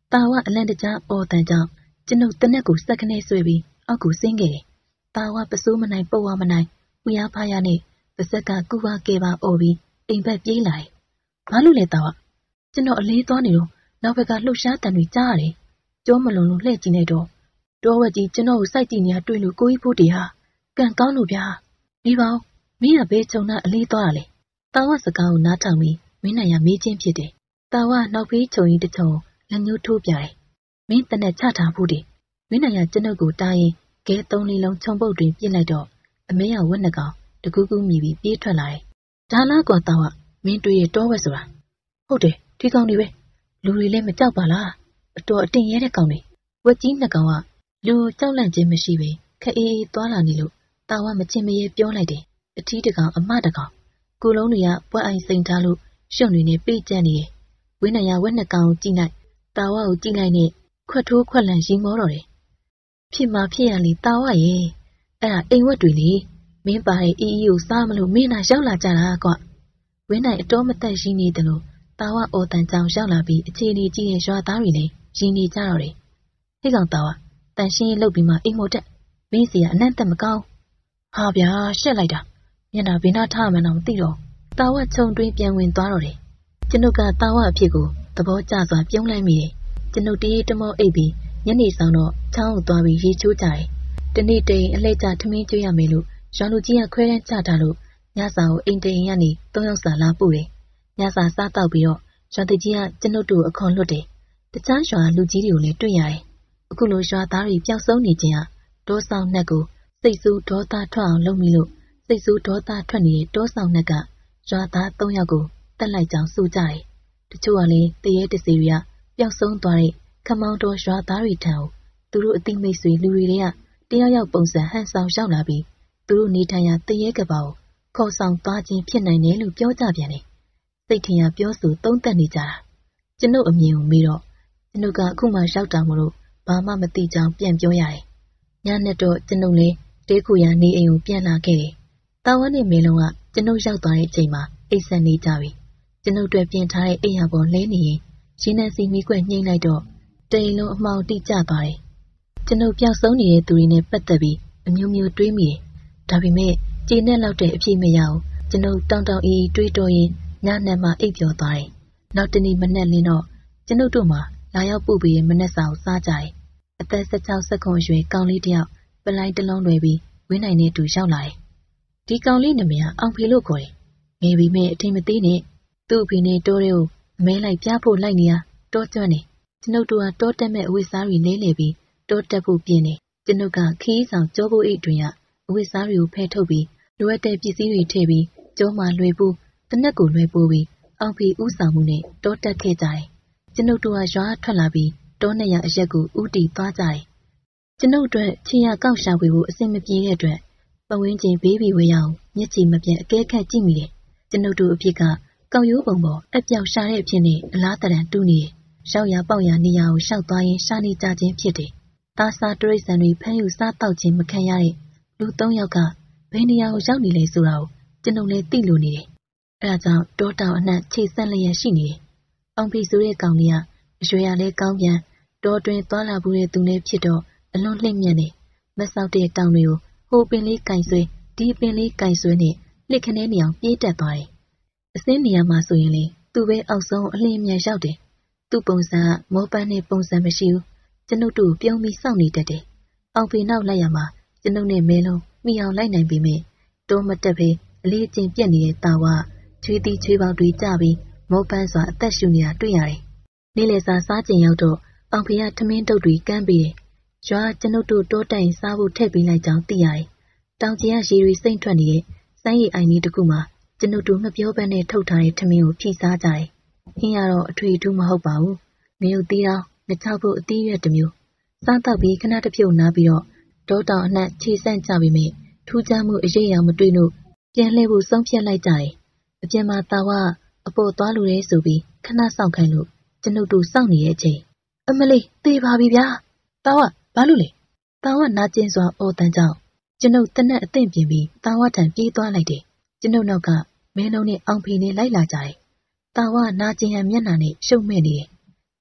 တာဝအလန့်တကြားအော်တန်ကြောင့်ကျွန်ုပ်တနက်ကိုစက်ကနေဆွဲပြီးအောက်ကိုဆင်းခဲ့တယ်။တာဝပစိုးမနိုင်ပုတ်ဝမနိုင်ဥရဖားရနဲ့ပါဇက်ကကူပါကဲပါအော်ပြီးအိမ်ဘက်ပြေးလာတယ်။ဘာလို့လဲတာဝကျွန်တော်အလေးသွားနေတော့နောက်ဘက်ကလှုပ်ရှားတန်တွေကြားရတယ်။ကြောမလုံလို့လှည့်ကြည့်နေတော့တောဝက်ကြီးကျွန်တော်ကိုစိုက်ကြည့်နေတာတွေ့လို့ကိုကြီးဖို့တေဟာကံကောင်းလို့ဗျာ။ဒီပေါင်းမင်းကဘေးချုံနဲ့အလေးသွားတာလေ။တာဝစကားကိုနားထောင်ပြီးမင်းနိုင်ရမေးချင်းဖြစ်တယ်။တာဝနောက်ဖေးချုံကြီးတစ်ချုံလက်ညှိုးထိုးပြတယ်။မင်းတနက်ချထားဖို့တေမင်းနိုင်ရကျွန်ုပ်ကိုတားရင်ခဲသုံးလေးလုံးခြုံပုတ်တွင်ပြစ်လိုက်တော့အမေကဝက်နှကောင်တကူးကူးမြည်ပြီးပြေးထွက်လာတယ်။ဒါလားကွာတာဝမင်းတွေ့ရတောဝက်ဆိုတာဟုတ်တယ်ဒီကောင်တွေပဲလူတွေလည်းမကြောက်ပါလားအတော်အတင်ရဲတဲ့ကောင်တွေဝက်ကြီးနှစ်ကောင်ကလူကြောက်လန့်ခြင်းမရှိပဲခက်အေးသွားလာနေလို့တာဝမချင်မရဲပြောလိုက်တယ်အထီးတကောင်အမတကောင်ကိုလုံးတွေကပွက်အိုင်စိန်ထားလို့ရှုံတွေနဲ့ပြေးကြံ့နေတယ်ဝင်းနိုင်ရဝက်နှစ်ကောင်ကိုကြည့်လိုက်တာဝကိုကြည့်လိုက်နဲ့ခွက်ထိုးခွက်လန့်ရင်မောတော့တယ်ဖြစ်မှာဖြစ်ရလေတာဝရဲ့အဲ့ဒါအိမ်ဝက်တွေလေမင်းပါရဲ့အီအီကိုစားမလို့မင်းနာရောက်လာကြတာကွဝင်းနိုင်အတော်မသက်ရင်းနေတယ်လို့တာဝအော်တန်ကြောင်ရောက်လာပြီးအခြေအနေကြီးရဲ့ရွာသားတွေလည်းရင်းနေကြတော့တယ်ဟိကောင်တာဝတန်ရှင်းလုပ်ပြီးမှအိမ်မော်တက်မင်းစီကအနံ့တက်မကောင်းဟာဗျာရှက်လိုက်တာမျက်နှာဘင်းသားထားမှန်းတော့မသိတော့တာဝခြုံတွင်းပြန်ဝင်သွားတော့တယ်ကျွန်ုပ်ကတာဝအဖြစ်ကိုသဘောကျစွာပြုံးလိုက်မိတယ်ကျွန်ုပ်တေးတမောအိပ်ပြီးညနေဆောင်တော့ချောင်းကိုသွားပြီးရေချိုးကြတယ်တနေ့တိန်အလှည့်ကျထမင်းကျွေးရမယ်လို့ရွာလူကြီးကခွဲတန်းချထားလို့ညစာကိုအိမ်တိန်ကနေ၃ယောက်စာလာပို့တယ်ညစာစားတော့ပြီးတော့ရွာသူကြီးကကျွန်ုပ်တို့အခွန်လွတ်တယ်တခြားရွာလူကြီးတွေကိုလည်းတွေ့ရတယ်အခုလိုရွာသားတွေပျောက်ဆုံးနေခြင်းကဒေါဆောင်နှက်ကိုစိတ်ဆိုးဒေါသထွက်အောင်လုပ်မိလို့စိတ်ဆိုးဒေါသထွက်နေတဲ့ဒေါဆောင်နှက်ကရွာသား၃ယောက်ကိုတက်လိုက်ကြောင်ဆိုကြတယ်တချို့ကလည်းတရေတစီတွေကပျောက်ဆုံးသွားတဲ့ခမောင်းတော်ရွာသားတွေထံကိုသူတို့အသိမိတ်ဆွေလူတွေကတယောက်ယောက်ပုံစံဟန်ဆောင်ရောက်လာပြီးသူတို့နေထိုင်ရာတရေကပါကိုခေါ်ဆောင်သွားခြင်းဖြစ်နိုင်တယ်လို့ပြောကြပြန်တယ်စိတ်ထင်ရပြောဆိုသုံးသပ်နေကြတာကျွန်ုပ်အမြင်ကိုမေးတော့ကျွန်ုပ်ကအခုမှရောက်တာမလို့ဘာမှမသိကြောင်ပြန်ပြောရတယ်ညနေတော့ကျွန်ုပ်လည်းတေးခုရနေအိမ်ကိုပြန်လာခဲ့တယ်တာဝါနဲ့မေလုံးကကျွန်ုပ်ရောက်သွားတဲ့အချိန်မှာအိတ်ဆက်နေကြပြီကျွန်ုပ်တွေပြင်ထားတဲ့အိမ်ရပေါ်လဲနေရင်ရင်းနှံစီမီကွက်ညှိလိုက်တော့တိမ်လုံးအမှောင်တိကျသွားတယ်ကျွန်ုပ်ပျောက်ဆုံးနေတဲ့သူတွေနဲ့ပတ်သက်ပြီးအမျိုးမျိုးတွေးမိတယ်ဒါပေမဲ့ကျေနပ်လောက်တဲ့အဖြစ်မရအောင်ကျွန်ုပ်တောင်းတအေးတွေးတော့ရင်ညနေမှအိပ်ပျော်သွားတယ်နောက်တနေ့မနက်လင်းတော့ကျွန်ုပ်တို့မှာလာရောက်ပို့ပြီးမနက်စာကိုစားကြတယ်အသက်16-19အရွယ်ကောင်လေးတယောက်ပလိုင်းတလုံးလွယ်ပြီးဝင်းနိုင်နဲ့တူရောက်လာတယ်ဒီကောင်လေးနာမည်ကအောင်ဖေလို့ခေါ်တယ်ငယ်ပြီးမဲ့အထင်မသေးနဲ့သူ့အဖေနဲ့တိုးတွေကိုအမဲလိုက်ပြဖို့လိုက်နေရတောကျွမ်းတယ်ကျွန်ုပ်တို့ကတောတက်မဲ့အဝိစားတွေလဲလှယ်ပြီးတောတက်ဖို့ပြင်တယ်ကျွန်ုပ်ကခီးဆောင်ကြောဖို့အိတ်တွင်ကအဝိစားတွေကိုဖဲထုတ်ပြီးလိုအပ်တဲ့ပစ္စည်းတွေထည့်ပြီးကျောမှာလွယ်ဖို့တနက်ကိုလွယ်ပိုးပြီးအောင်ဖေဥဆောင်မှုနဲ့တောတက်ခဲ့ကြတယ်ကျွန်ုပ်တို့ကရွာထွက်လာပြီးတောနဲ့ရအရက်ကိုဥတီသွားကြတယ်ကျွန်ုပ်တို့ချီရကောက်ရှာဝေဖို့အဆင်မပြေတဲ့အတွက်ပဝင်းချင်းဘေးဘီဝေးရအောင်မျက်ခြေမပြတ်အကဲခတ်ကြည့်မိတယ်ကျွန်ုပ်တို့အဖြစ်ကကောက်ရိုးပုံပေါ်အပြောက်ရှာတဲ့အဖြစ်နဲ့အလားတရံတူးနေတယ်ရောက်ရပေါက်ရနေရကိုရှောက်သွားရင်ရှာနေကြခြင်းဖြစ်တယ်တာစာတရိษံတွေဖမ်းယူစားတောက်ခြင်းမခံရတဲ့လူ၃ယောက်ကဘယ်နေရာကိုရောက်နေလဲဆိုတာကိုကျွန်ုပ်လည်းသိလို့နေတယ်အဲဒါကြောင့်တောတောင်အနှံ့ခြေဆက်လျက်ရှိနေတယ်အောင်ဖေဆိုတဲ့ကောင်ကြီးကအရွယ်ရလဲကောင်းပြန်တောတွင်သွားလာဘူးတဲ့သူနဲ့ဖြစ်တော့အလွန်လှိမ့်မြတ်နေမဆောက်တဲ့တောင်တွေကိုဟိုပင်လေးကင်ဆွဲဒီပင်လေးကင်ဆွဲနဲ့လှစ်ခနဲနေအောင်ပြေးတက်သွားတယ်အစင်းနေရာမှာဆိုရင်လေသူပဲအောက်ဆုံးအလင်းမြန်ရောက်တယ်သူ့ပုံစံကမောပန်းနဲ့ပုံစံမရှိဘူးကျွန်ုပ်တို့ပြုံးပြီးစောင့်နေတတ်တယ်အောင်ဖေနောက်လိုက်ရမှာကျွန်ုပ်နဲ့မဲလုံးမိအောင်လိုက်နိုင်ပြီမဲ့တိုးမတက်ပဲအလေးကျင်ပြက်နေတဲ့တာဝချွေးတီးချွေးပေါက်တွေကြပြီးမောပန်းစွာအသက်ရှူနေတာတွေ့ရတယ်နေ့လည်စာစားချိန်ရောက်တော့အောင်ဖေကထမင်းတုပ်တွေကမ်းပေးတယ်ရွာကျွန်ုပ်တို့တောတိုင်စားဖို့ထည့်ပေးလိုက်ကြောင်းသိရတယ်တောင်ကျရေတွေစိမ့်ထွက်နေတဲ့စိုင်းရည်အိုင်ကြီးတစ်ခုမှာကျွန်ုပ်တို့မပြောဘဲနဲ့ထုတ်ထားတဲ့ထမင်းကိုဖြီးစားကြတယ်ဟင်းရတော့အထွေထူးမဟုတ်ပါဘူးငရုတ်သီးတောင်ငချောက်ဖို့အသီးရွက်တစ်မျိုးစားတော့ပြီးခဏတစ်ဖြုတ်နားပြီးတော့တောတောင်အနှံ့ခြေဆန့်ကြပြီးမြင်ထူးခြားမှုအရေးအရာမတွေ့လို့ပြန်လှည့်ဖို့ဆုံးဖြတ်လိုက်ကြတယ်အပြင်မှာတာဝအပေါ်သွားလို့ရဲဆိုပြီးခဏစောင့်ခိုင်းလို့ကျွန်ုပ်တို့စောင့်နေတဲ့အချိန်အမလေးသေပါပြီဗျာတာဝဘာလို့လဲတာဝနာကျင်စွာအော်တန်ကြောင့်ကျွန်ုပ်တနက်အသင့်ပြင်ပြီးတာဝထံပြေးသွားလိုက်တယ်ကျွန်ုပ်နောက်ကမဲလုံးနဲ့အောင်ဖေနဲ့လိုက်လာကြတယ်တာဝနာကျင်ရမျက်နှာနဲ့ရှုပ်မဲ့နေတယ်သူ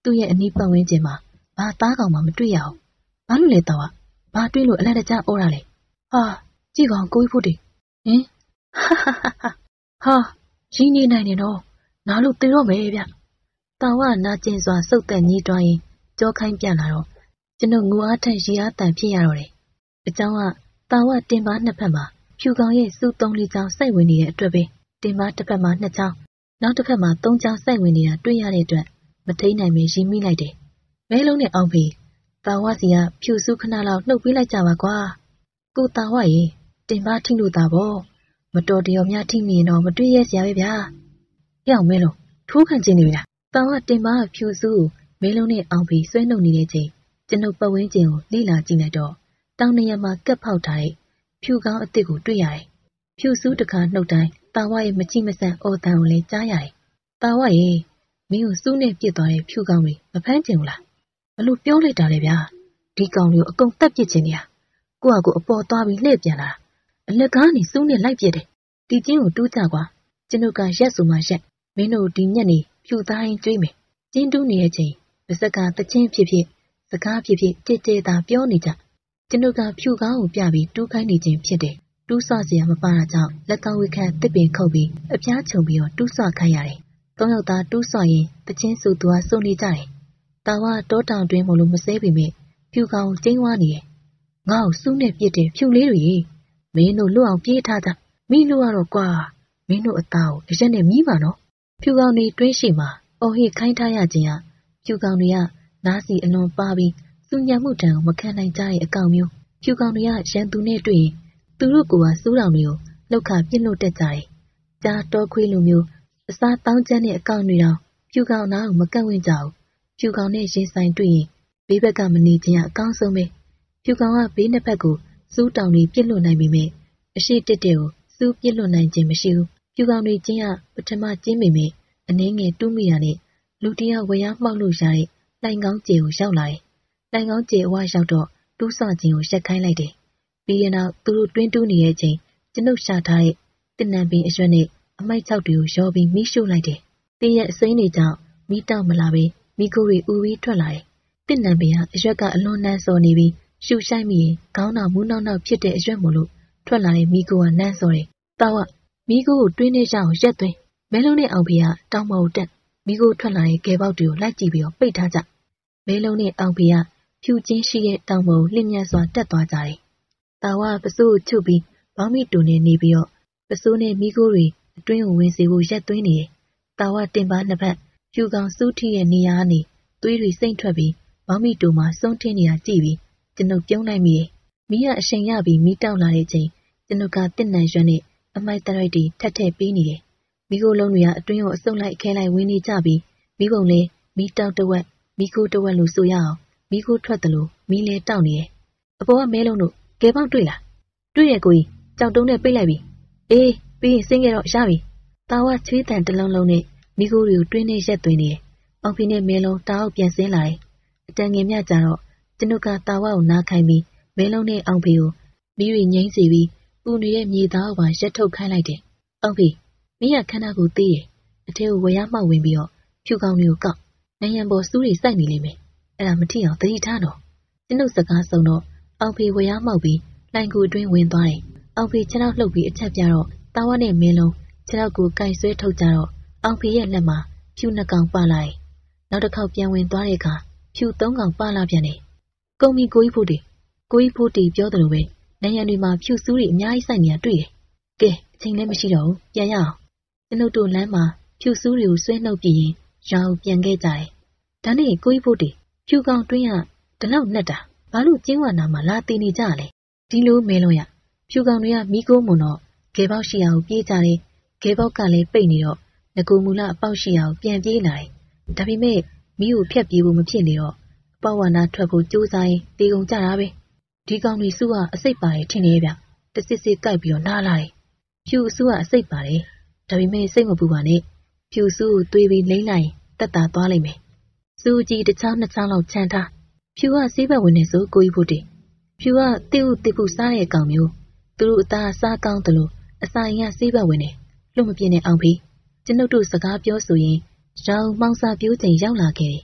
သူ့ရဲ့အနီးပတ်ဝန်းကျင်မှာဘာသားကောင်မှမတွေ့ရအောင်ဘာလို့လဲတော့ဘာတွေ့လို့အလန့်တကြားအော်တာလဲဟာကြည့်ကောင်ကိုကြီးဖို့တည်ဟင်ဟာရင်းနေနိုင်နေတော့နားလို့သေတော့မယ်ဗျတောင်ကနာကျင်စွာစုပ်သက်ညှိတွားရင်ကြောခိုင်းပြန်လာတော့ကျွန်တော်ငူအားထက်ရီအားတန်ဖြစ်ရတော့တယ်အကြောင်းကတောင်ကတင်ပါနှစ်ဖက်မှာဖြူကောင်ရဲ့စူးသုံးလေးချောင်းစိုက်ဝင်နေတဲ့အတွက်ပဲတင်ပါတစ်ဖက်မှာနှစ်ချောင်းနောက်တစ်ဖက်မှာသုံးချောင်းစိုက်ဝင်နေတာတွေ့ရတဲ့အတွက်မထိန်နိုင်မရင်မိလိုက်တယ်မဲလုံးနဲ့အောင်ဖေတာဝစီကဖြူစုခဏလောက်နှုတ်ပေးလိုက်ကြပါကွာကိုတာဝရေတင်ပါထိလို့တာပေါ့မတော်တရောများထိမိရင်တော့မတွေ့ရစရာပဲဗျာကြောက်မဲလုံးထိုးခံခြင်းနေပြီလားတာဝတင်ပါဖြူစုမဲလုံးနဲ့အောင်ဖေဆွဲနှုတ်နေတဲ့ချိန်ကျွန်ုပ်ပတ်ဝန်းကျင်ကိုလိလာကြည့်လိုက်တော့တောင်နေရာမှာကက်ဖောက်ထားတဲ့ဖြူကောင်းအစ်စ်ကိုတွေ့ရတယ်ဖြူစုတခါနှုတ်တိုင်းတာဝရဲ့မကြည့်မစမ်းအော်တန်ကိုလည်းကြားရတယ်တာဝရေမင်းကိုစူးနဲ့ပြစ်သွားတဲ့ဖြူကောင်းတွေမဖမ်းကျင်ဘူးလားဘလို့ပြောလိုက်တာလဲဗျာဒီကောင်တွေကိုအကုန်တက်ပစ်ခြင်းနေတာကိုယ့်ဟာကိုယ်အပေါ်သွားပြီးလှည့်ပြန်လာအလက်ကားနေစူးနဲ့လိုက်ပြစ်တယ်ဒီကျင်းကိုတူးကြကွာကျွန်ုပ်ကရက်ဆိုမှရက်မင်းတို့ဒီညက်နေဖြူသားရင်ကျွေးမယ်ကျင်းတူးနေတဲ့ချိန်ပါစက်ကတချင်းဖြစ်ဖြစ်စကားဖြစ်ဖြစ်ကြဲကြဲသာပြောနေကြကျွန်ုပ်ကဖြူကောင်းကိုပြပြီးတူးခိုင်းနေခြင်းဖြစ်တယ်တူးဆွစရာမပါတာကြောင့်လက်ကောင်းဝိခန့်တစ်ပင်ခုတ်ပြီးအပြားချုံပြီးတော့တူးဆွခိုင်းရတယ်သုံးယောက်သားတူးဆွရင်တချင်းစုသူကစုံနေကြတယ်တာဝတောတောင်တွင်းမလို့မစဲပေမဲ့ဖြူကောင်းကျင်းဝါနေတယ်ငါ့ကိုစူးနဲ့ပြစ်တယ်ဖြူလေးတွေမင်းတို့လွတ်အောင်ပြေးထားကြမိလို့ရတော့ကွာမင်းတို့အသားကိုအရက်နဲ့မြည်ပါနော်ဖြူကောင်းတွေတွင်းရှိမှာအော်ဟစ်ခိုင်းထားရခြင်းဟာဖြူကောင်းတွေကနားစီအလွန်ပါပြီးစူညံမှုတံကိုမခံနိုင်ကြတဲ့အကောင်မျိုးဖြူကောင်းတွေကရန်သူနဲ့တွေ့ရင်သူတို့ကစူးတော်မျိုးလောက်ခပြစ်လို့တက်ကြတယ်ကြားတော်ခွေးလိုမျိုးအစားတောင်းကျမ်းတဲ့အကောင်တွေတော့ဖြူကောင်းနားကိုမကန့်ဝင့်ကြဘူးဖြူကောင်းနဲ့ရင်ဆိုင်တွေ့ရင်ဘေးဘက်ကမနေခြင်းအကောင်းဆုံးပဲဖြူကောင်းကဘေးနှစ်ဖက်ကိုစူးတောင်တွေပြစ်လွတ်နိုင်ပေမဲ့အရှိတက်တဲ့ကိုစူးပြစ်လွတ်နိုင်ခြင်းမရှိဘူးဖြူကောင်းတွေချင်းကပထမကျင်းပေမဲ့အနှင်းငယ်တူးမိတာနဲ့လူတယောက်ဝရမှောက်လို့ရတဲ့လိုင်ကောင်းကျေကိုရောက်လာတယ်လိုင်ကောင်းကျေအဝရောက်တော့တူးဆွခြင်းကိုရက်ခိုင်းလိုက်တယ်ပြီးရင်တော့သူတို့တွင်းတူးနေတဲ့အချိန်ကျွန်ုပ်ရှာထားတဲ့တင်နံပင်အရွက်နဲ့အမိုက်ချောက်တွေကိုရောပြီးမိရှို့လိုက်တယ်တင်းရဲ့အစိမ်းတွေကြောင့်မိတောက်မလာပဲမိကိုတွေဥပြီးထွက်လာတယ်တင်နံပင်ကအရွက်ကအလွန်နန်းစော်နေပြီးရှူဆိုင်မိရင်ခေါင်းတော်မူးနောက်ဖြစ်တဲ့အရွက်မို့လို့ထွက်လာတဲ့မိကိုကနန်းစော်တယ်တောက်မိကိုကိုတွင်းထဲရအောင်ရက်သွင်းမဲလုံးနဲ့အောင်ဖေကတောင်ပေါ်တက်မိကိုထွက်လာတဲ့ကဲပေါက်တွေကိုလိုက်ကြည့်ပြီးတော့ပိတ်ထားကြမဲလုံးနဲ့အောင်ဖေကဖြူချင်းရှိတဲ့တောင်ပေါ်လှင့်မြတ်စွာတက်သွားကြတယ်တာဝပစိုးကိုချုပ်ပြီးဘောင်းမီတူနေနေပြီးတော့ပစိုးနဲ့မိကိုတွေအတွင်းကိုဝင်စေဖို့ရက်သွင်းနေတယ်တာဝတင်ပါနှစ်ဖက်ဖြူကောင်စူးထီရဲ့နေရာကနေသွေးတွေစိမ့်ထွက်ပြီးဘောင်းမီတူမှာစုံထင်းနေတာကြည့်ပြီးကျွန်ုပ်ပြုံးလိုက်မိတယ်မိကအရှိန်ရပြီးမိတောက်လာတဲ့ချိန်ကျွန်ုပ်ကတစ်နံရွက်နဲ့အမိုက်တရိုက်တွေထက်ထည့်ပေးနေတယ်မိကိုလုံးတွေကအတွင်းကိုအစုံလိုက်ခဲလိုက်ဝင်နေကြပြီးမိပုံလေးမိတောက်တဝက်မိကိုတဝက်လို့ဆိုရအောင်မိကိုထွက်တယ်လို့မိလဲတောက်နေတယ်အပေါ်ကမဲလုံးတို့ကဲပေါက်တွေ့လားတွေ့ရဲ့ကိုကြီးကြောက်တုံးနဲ့ပိတ်လိုက်ပြီအေးပြီးရင်ဆင်းခဲ့တော့ရပြီတာဝချွေးတန်တလုံးလုံးနဲ့မိကိုတွေကိုတွင်းနဲ့ရက်သွင်းနေတယ်အောင်ဖိနဲ့မဲလုံးတာအောက်ပြန်ဆင်းလာတယ်အတန်ငယ်မြကြတော့ကျွန်ုပ်ကတာဝကိုနားခိုင်းပြီးမဲလုံးနဲ့အောင်ဖိကိုမိတွေငိမ့်စီပြီးပူနေတဲ့မြေသားကိုပါရက်ထုတ်ခိုင်းလိုက်တယ်အောင်ဖိမိရခန္ဓာကိုသေးတယ်အထဲကိုဝရမှောက်ဝင်ပြီးတော့ဖြူကောင်းတွေကိုကောက်နိုင်ရန်ပေါ်စူးတွေစိုက်နေလိမ့်မယ်အဲ့ဒါမထီအောင်သတိထားတော့ကျွန်ုပ်စကားဆုံးတော့အောင်ဖိဝရမှောက်ပြီးလိုင်ကူအတွင်းဝင်သွားတယ်အောင်ဖိခြေထောက်လှုပ်ပြီးအချက်ပြတော့တာဝနဲ့မဲလုံးခြေထောက်ကိုကင်ဆွဲထုတ်ကြတော့အောင်ဖိရဲ့လက်မှာဖြူနှစ်ကောင်ပါလာတယ်နောက်တစ်ခေါက်ပြန်ဝင်သွားတဲ့အခါဖြူသုံးကောင်ပါလာပြန်တယ်ကုံမီကိုကြီးဖို့တီပြောတယ်လို့ပဲနိုင်ရန်တွေမှာဖြူစူးတွေအများကြီးစိုက်နေတာတွေ့တယ်ကဲအချိန်လည်းမရှိတော့ဘူးပြန်ရအောင်ကျွန်ုပ်တို့လမ်းမှာဖြူစူးတွေကိုဆွဲနှုတ်ပြီးရင်ရောင်ပြန်ခဲ့ကြတယ်ဒါနဲ့ကိုကြီးဖို့တီဖြူကောင်တွင်းကဒီလောက်နဲ့တာဘာလို့ကျင်းဝနာမှာလာတည်နေကြရလဲဒီလိုမဲလုံးရဖြူကောင်တွေကမိကိုးမွန်တော့ဂဲပေါက်ရှိအောင်ပြေးကြတယ်ဂဲပေါက်ကလည်းပိတ်နေတော့ငကူမူလအပေါက်ရှိအောင်ပြန်ပြေးလာတယ်ဒါပေမဲ့မိကိုဖြတ်ပြေးဖို့မဖြစ်နေတော့အပေါက်ဝါနာထွက်ဖို့ကြိုးစားရင်တေကုန်ကြတာပဲဒီကောင်တွေစုကအစိတ်ပါတယ်ထင်နေဗျတစစ်စစ်ကြိုက်ပြီးတော့နားလာတယ်ဖြူစုကအစိတ်ပါတယ်ဒါပေမဲ့စိတ်မပူပါနဲ့ဖြူစုကိုသွေးပြီးလိမ့်လိုက်တက်တာသွားလိမ့်မယ်စူကြီးတစ်ချောင်းနှစ်ချောင်းလောက်ခြံထားဖြူကဆေးဘက်ဝင်နေဆိုကိုကြီးဖို့တည်ဖြူကတိဥတိပုစားတဲ့အကောင်မျိုးသူတို့အသားစားကောင်းတယ်လို့အစာရင်ကဆေးဘက်ဝင်နေလွတ်မပြင်းနဲ့အောင်ဖေးကျွန်ုပ်တို့စကားပြောဆိုရင်ရောင်မောင်စာပြိုးချိန်ရောက်လာခဲ့တယ်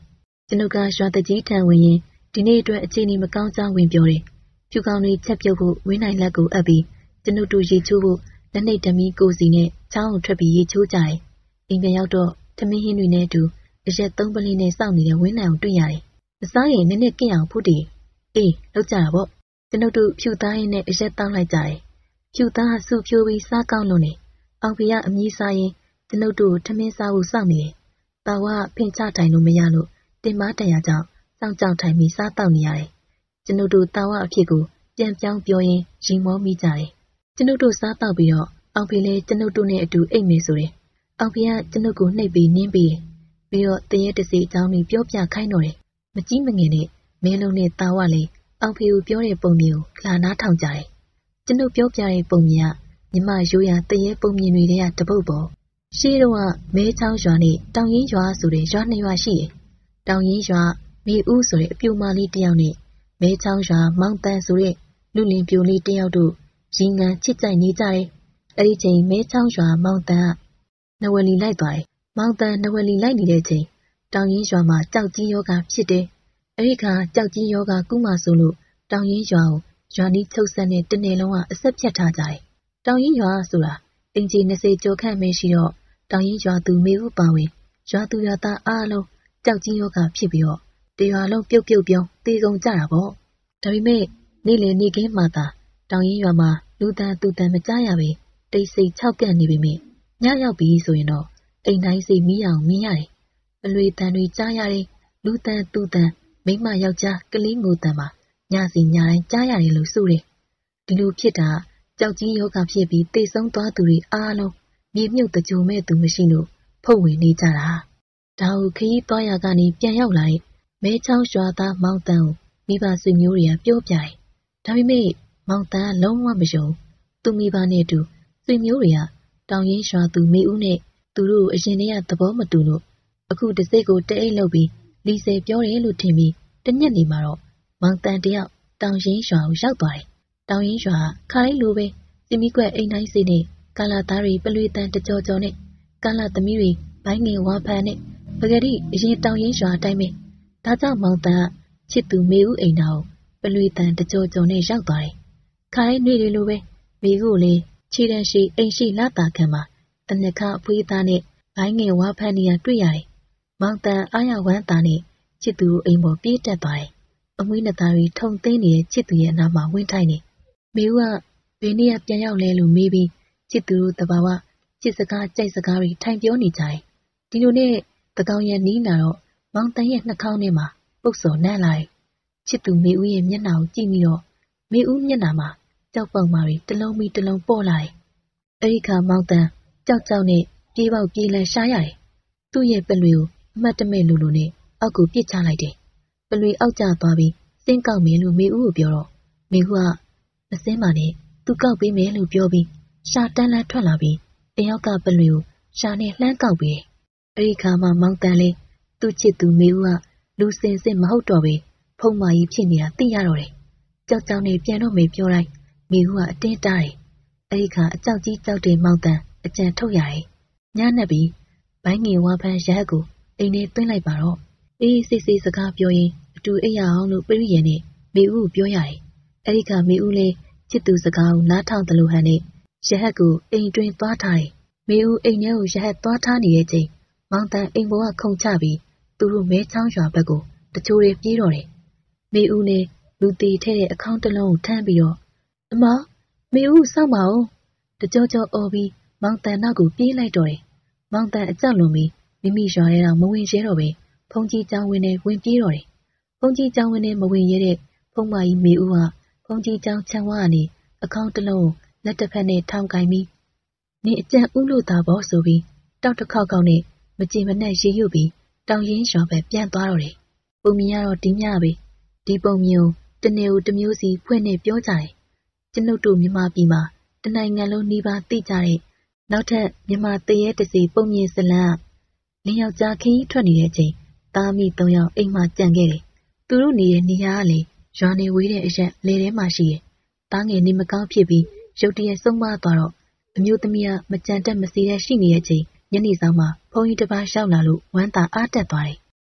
ကျွန်ုပ်ကရွာတကြီးထံဝင်ရင်ဒီနေ့အတွက်အခြေအနေမကောင်းကြောင်းဝင်ပြောတယ်။ဖြူကောင်တွေချက်ပြုတ်ဖို့ဝင်းနိုင်လက်ကိုအပ်ပြီးကျွန်ုပ်တို့ရေချိုးဖို့လက်နှိပ်ဓမီကိုစီနဲ့ချောင်းကိုထွက်ပြီးရေချိုးကြတယ်။အိမ်ပြန်ရောက်တော့ထမင်းဟင်းတွေနဲ့အတူအရက်သုံးပလင်းနဲ့စောင့်နေတဲ့ဝင်းနိုင်ကိုတွေ့ရတယ်။မစားရင်နည်းနည်းကင့်အောင်ဖုတ်တည်အေးလောက်ကြတာပေါ့။ကျွန်ုပ်တို့ဖြူသားရင်းနဲ့အရက်တောင်းလိုက်ကြတယ်။ဖြူသားဆူဖြိုးပြီးစားကောင်းလို့နေအောင်ဖေကအမီးစားရင်ကျွန်ုပ်တို့ထမင်းစားဖို့စောင့်နေတယ်။တာဝဖင်ချထိုင်လို့မရလို့တင်မတရာကြောင့်စောင့်ကြောက်ထိုင်ပြီးစားတောက်နေရတယ်။ကျွန်ုပ်တို့တာဝအဖြစ်ကိုပြန်ပြောင်းပြောရင်းရီမောမိကြတယ်။ကျွန်ုပ်တို့စားတောက်ပြီးတော့အောင်ဖေလည်းကျွန်ုပ်တို့နဲ့အတူအိတ်မယ်ဆိုတယ်။အောင်ဖေကကျွန်ုပ်ကိုနှိပ်ပြီးနင်းပြီးတယ်။ပြီးတော့တရေတစီအကြောင်းကြီးပြောပြခိုင်းတော့တယ်။မကြီးမငယ်နဲ့မင်းလုံးနဲ့တာဝလည်းအောင်ဖေကိုပြောတဲ့ပုံမျိုးကိုလာနားထောင်ကြတယ်။ကျွန်ုပ်ပြောပြတဲ့ပုံမြင်ကမြမရိုးရာတရေပုံမြင်တွေကတပုတ်ပေါ်ရှေးတော့မဲချောင်းရွာနဲ့တောင်ရင်းရွာဆိုတဲ့ရွာနှစ်ရွာရှိတယ်။တောင်ရင်းရွာမေဦးဆိုတဲ့အပြူမလေးတယောက်နဲ့မဲချောင်းရွာမောင်တန်းဆိုတဲ့လူလင်ပြိုလေးတယောက်တို့ရီငံချစ်ကြိုက်နေကြတယ်။အဲဒီချိန်မဲချောင်းရွာမောင်တန်းကနဝလီလိုက်သွားတယ်။မောင်တန်းနဝလီလိုက်နေတဲ့ချိန်တောင်ရင်းရွာမှာကြောက်ကြီးယောဂဖြစ်တယ်။အဲဒီခါကြောက်ကြီးယောဂကုမဆိုလို့တောင်ရင်းရွာကိုရွာနီးချုပ်ဆက်နဲ့တနေ့လုံးကအဆက်ဖြတ်ထားကြတယ်။တောင်ရင်းရွာဆိုတာအင်ဂျီ20ကျော်ခန့်ပဲရှိတော့တောင်ရင်းရွာသူမေဦးပါဝင်ရွာသူရွာသားအားလုံးကြောက်ကြီးယောဂဖြစ်ပြီးတော့တရွာလုံးပြုတ်ပြုတ်ပြောင်းတေကုန်ကြတာပေါ့ဒါပေမဲ့နေ့လည်နေ့ခင်းမှသာတောင်ရင်းရွာမှာလူတန်သူတန်မကြားရပဲတိတ်ဆိတ်၆ကန့်နေပေမဲ့ညရောက်ပြီဆိုရင်တော့အိမ်တိုင်းစိတ်မီးအောင်မြင်ရတယ်ပလွေတန်တွေကြားရတယ်လူတန်သူတန်မိမယောက်ျားကလေးငိုတန်မှာညစီညတိုင်းကြားရတယ်လို့ဆိုတယ်ဒီလိုဖြစ်တာကြောက်ကြီးယောဂဖြစ်ပြီးတေဆုံးသွားသူတွေအားလုံးမြေမြုပ်တကြိုမဲ့သူမရှိလို့ဖုတ်ဝင်နေကြတာဒါဟုခရီးသွားရကနေပြန်ရောက်လာတဲ့မဲချောင်းရွာသားမောင်တန်းကိုမိဘဆွေမျိုးတွေကပြောပြတယ်ဒါပေမဲ့မောင်တန်းလုံးဝမယုံသူမိဘနဲ့အတူဆွေမျိုးတွေကတောင်ရင်းရွာသူမေဦးနဲ့သူတို့အရင်တည်းကသဘောမတူလို့အခုတစ်စိတ်ကိုတအိတ်လုပ်ပြီးလီဆယ်ပြောတယ်လို့ထင်ပြီးတညက်နေမှာတော့မောင်တန်းတယောက်တောင်ရင်းရွာကိုရောက်သွားတယ်တောင်ရင်းရွာခါလိုက်လိုပဲစီမီကွက်အိမ်တိုင်းစိနဲ့ကာလာသားတွေပလွေတန်တကြောကြောနဲ့ကာလာသမီးတွေဘိုင်းငယ်ဝါဖန်နဲ့ပကတိအရင်တောင်ရင်းရွာအတိုင်းပဲဒါကြောင့်မောင်တန်းကချစ်သူမေဦးအိမ်တော်ပလွေတန်တကြောကြောနဲ့ရောက်သွားတယ်ခါလိုက်နေတယ်လို့ပဲမေဦးကိုလည်းခြေတန်းရှိအိမ်ရှိလာတာခံမှာတနခအဖွေးသားနဲ့ဘိုင်းငယ်ဝါဖန်နေရတွေ့ရတယ်မောင်တန်းအားရဝမ်းသာနဲ့ချစ်သူအိမ်ပေါ်ပြေးတက်သွားတယ်အမွေးနှစ်သားတွေထုံသိမ်းနေတဲ့ချစ်သူရဲ့အနားမှာဝင်းထိုင်နေမေဦးကဘယ်နေ့ပြန်ရောက်လဲလို့မေးပြီးချစ်သူတို့တဘာဝချစ်စကားကြိုက်စကားတွေထိုင်ပြောနေကြတယ်ဒီလိုနဲ့တကောင်ရနီးနာတော့မောင်တန်းရဲ့နှာခေါင်းထဲမှာပုတ်စော်နှမ်းလာတယ်ချစ်သူမေဦးရဲ့မျက်နှာကိုကြည့်ပြီးတော့မေဦးမျက်နှာမှာကြောက်ပေါက်မာတွေတလုံးပြီးတလုံးပေါ်လာတယ်အဲဒီခါမောင်တန်းကြောက်ကြောက်နဲ့ပြေးပေါက်ပြေးလန့်ရှားရတယ်သူ့ရဲ့ပလွေကိုအမတ်တမဲ့လိုလိုနဲ့အောက်ကိုပစ်ချလိုက်တယ်ပလွေအောက်ကျသွားပြီးစင်းကောက်မယ်လို့မေဦးကိုပြောတော့မေဦးကမစင်းပါနဲ့သူကောက်ပေးမယ်လို့ပြောပြီးရှာတန်းလန်းထွက်လာပြီးတယောက်ကပလွေကိုရှာနဲ့လှမ်းကောက်ပေးတယ်အဲဒီခါမှမောင်တန်းလေးသူ့ချစ်သူမေဦးကလူစင်စစ်မဟုတ်တော့ပဲဖုံးမာကြီးဖြစ်နေတာသိရတော့တယ်ကြောက်ကြောက်နဲ့ပြန်တော့မေပြောလိုက်မေဦးကအတင်းတားတယ်အဲဒီခါအကြောက်ကြီးကြောက်တဲ့မောင်တန်းအကြံထုတ်ရတယ်ညနေပြီးဘိုင်းငယ်ဝါဖန်ရက်ကိုအိမ်ထဲသွင်းလိုက်ပါတော့အေးစိတ်စိတ်စကားပြောရင်အတူအိပ်ရအောင်လို့ပြည့်ရည်နဲ့မေဦးကိုပြောရတယ်အဲဒီခါမေဦးလေးချစ်သူစကားကိုနားထောင်တယ်လို့ဟန်နဲ့ရက်ကိုအိမ်တွင်သွားထားတယ်မေဦးအိမ်ထဲကိုရက်သွားထားနေတဲ့ချိန်မောင်တန်းအိမ်ပေါ်ကခုန်ချပြီးသူတို့မဲချောင်းရွာဘက်ကိုတချို့တွေပြေးတော့တယ်မေဦးနဲ့လူသေးထဲတဲ့အခေါင်းတစ်လုံးကိုထမ်းပြီးတော့အမမေဦးစောင့်ပါဦးတကြောကြောအော်ပြီးမောင်တန်းနောက်ကိုပြေးလိုက်တော့တယ်မောင်တန်းအကြောက်လွန်ပြီးမိမိရွာထဲတော့မဝင်ရဲတော့ပဲဖုန်ကြီးကျောင်းဝင်းနဲ့ဝင်ပြေးတော့တယ်ဖုန်ကြီးကျောင်းဝင်းနဲ့မဝင်ရဲတဲ့ဖုံးမကြီးမေဦးကဖုန်ကြီးကျောင်းခြံဝါကနေအခေါင်းတစ်လုံးကိုလက်တစ်ဖက်နဲ့ထောင်ကင်ပြီးနင်အကြံဥလို့သာဘောဆိုပြီးတောက်တစ်ခေါက်ခေါက်နဲ့မကြင်မနဲ့ရေရွတ်ပြီးတောင်ရင်းရွာပဲပြန်သွားတော့တယ်ပုံမြင်ရတော့ဒီညပဲဒီပုံမြင်ကိုတနေ့ကိုတစ်မျိုးစီဖွင့်နေပြောကြတယ်ကျွန်ုပ်တို့မြန်မာပြည်မှာတနိုင်ငံလုံးနှီးပါသိကြတဲ့နောက်ထပ်မြန်မာတရေတစီပုံမြင်စလန်းလင်းယောက်ျားခင်းကြီးထွက်နေတဲ့အချိန်သားမိ၃ယောက်အိမ်မှာကြံခဲ့တယ်သူတို့နေတဲ့နေရာကလေရွာနေဝေးတဲ့အရက်လေထဲမှာရှိတယ်သားငယ်နေမကောင်းဖြစ်ပြီးရုတ်တရက်ဆုံးမသွားတော့အမျိုးသမီးကမကြံတက်မစီတဲ့ရှိနေတဲ့အချိန်ညနေဆောင်မှာဘုန်းကြီးတစ်ပါးရောက်လာလို့ဝမ်းသာအားတက်သွားတယ်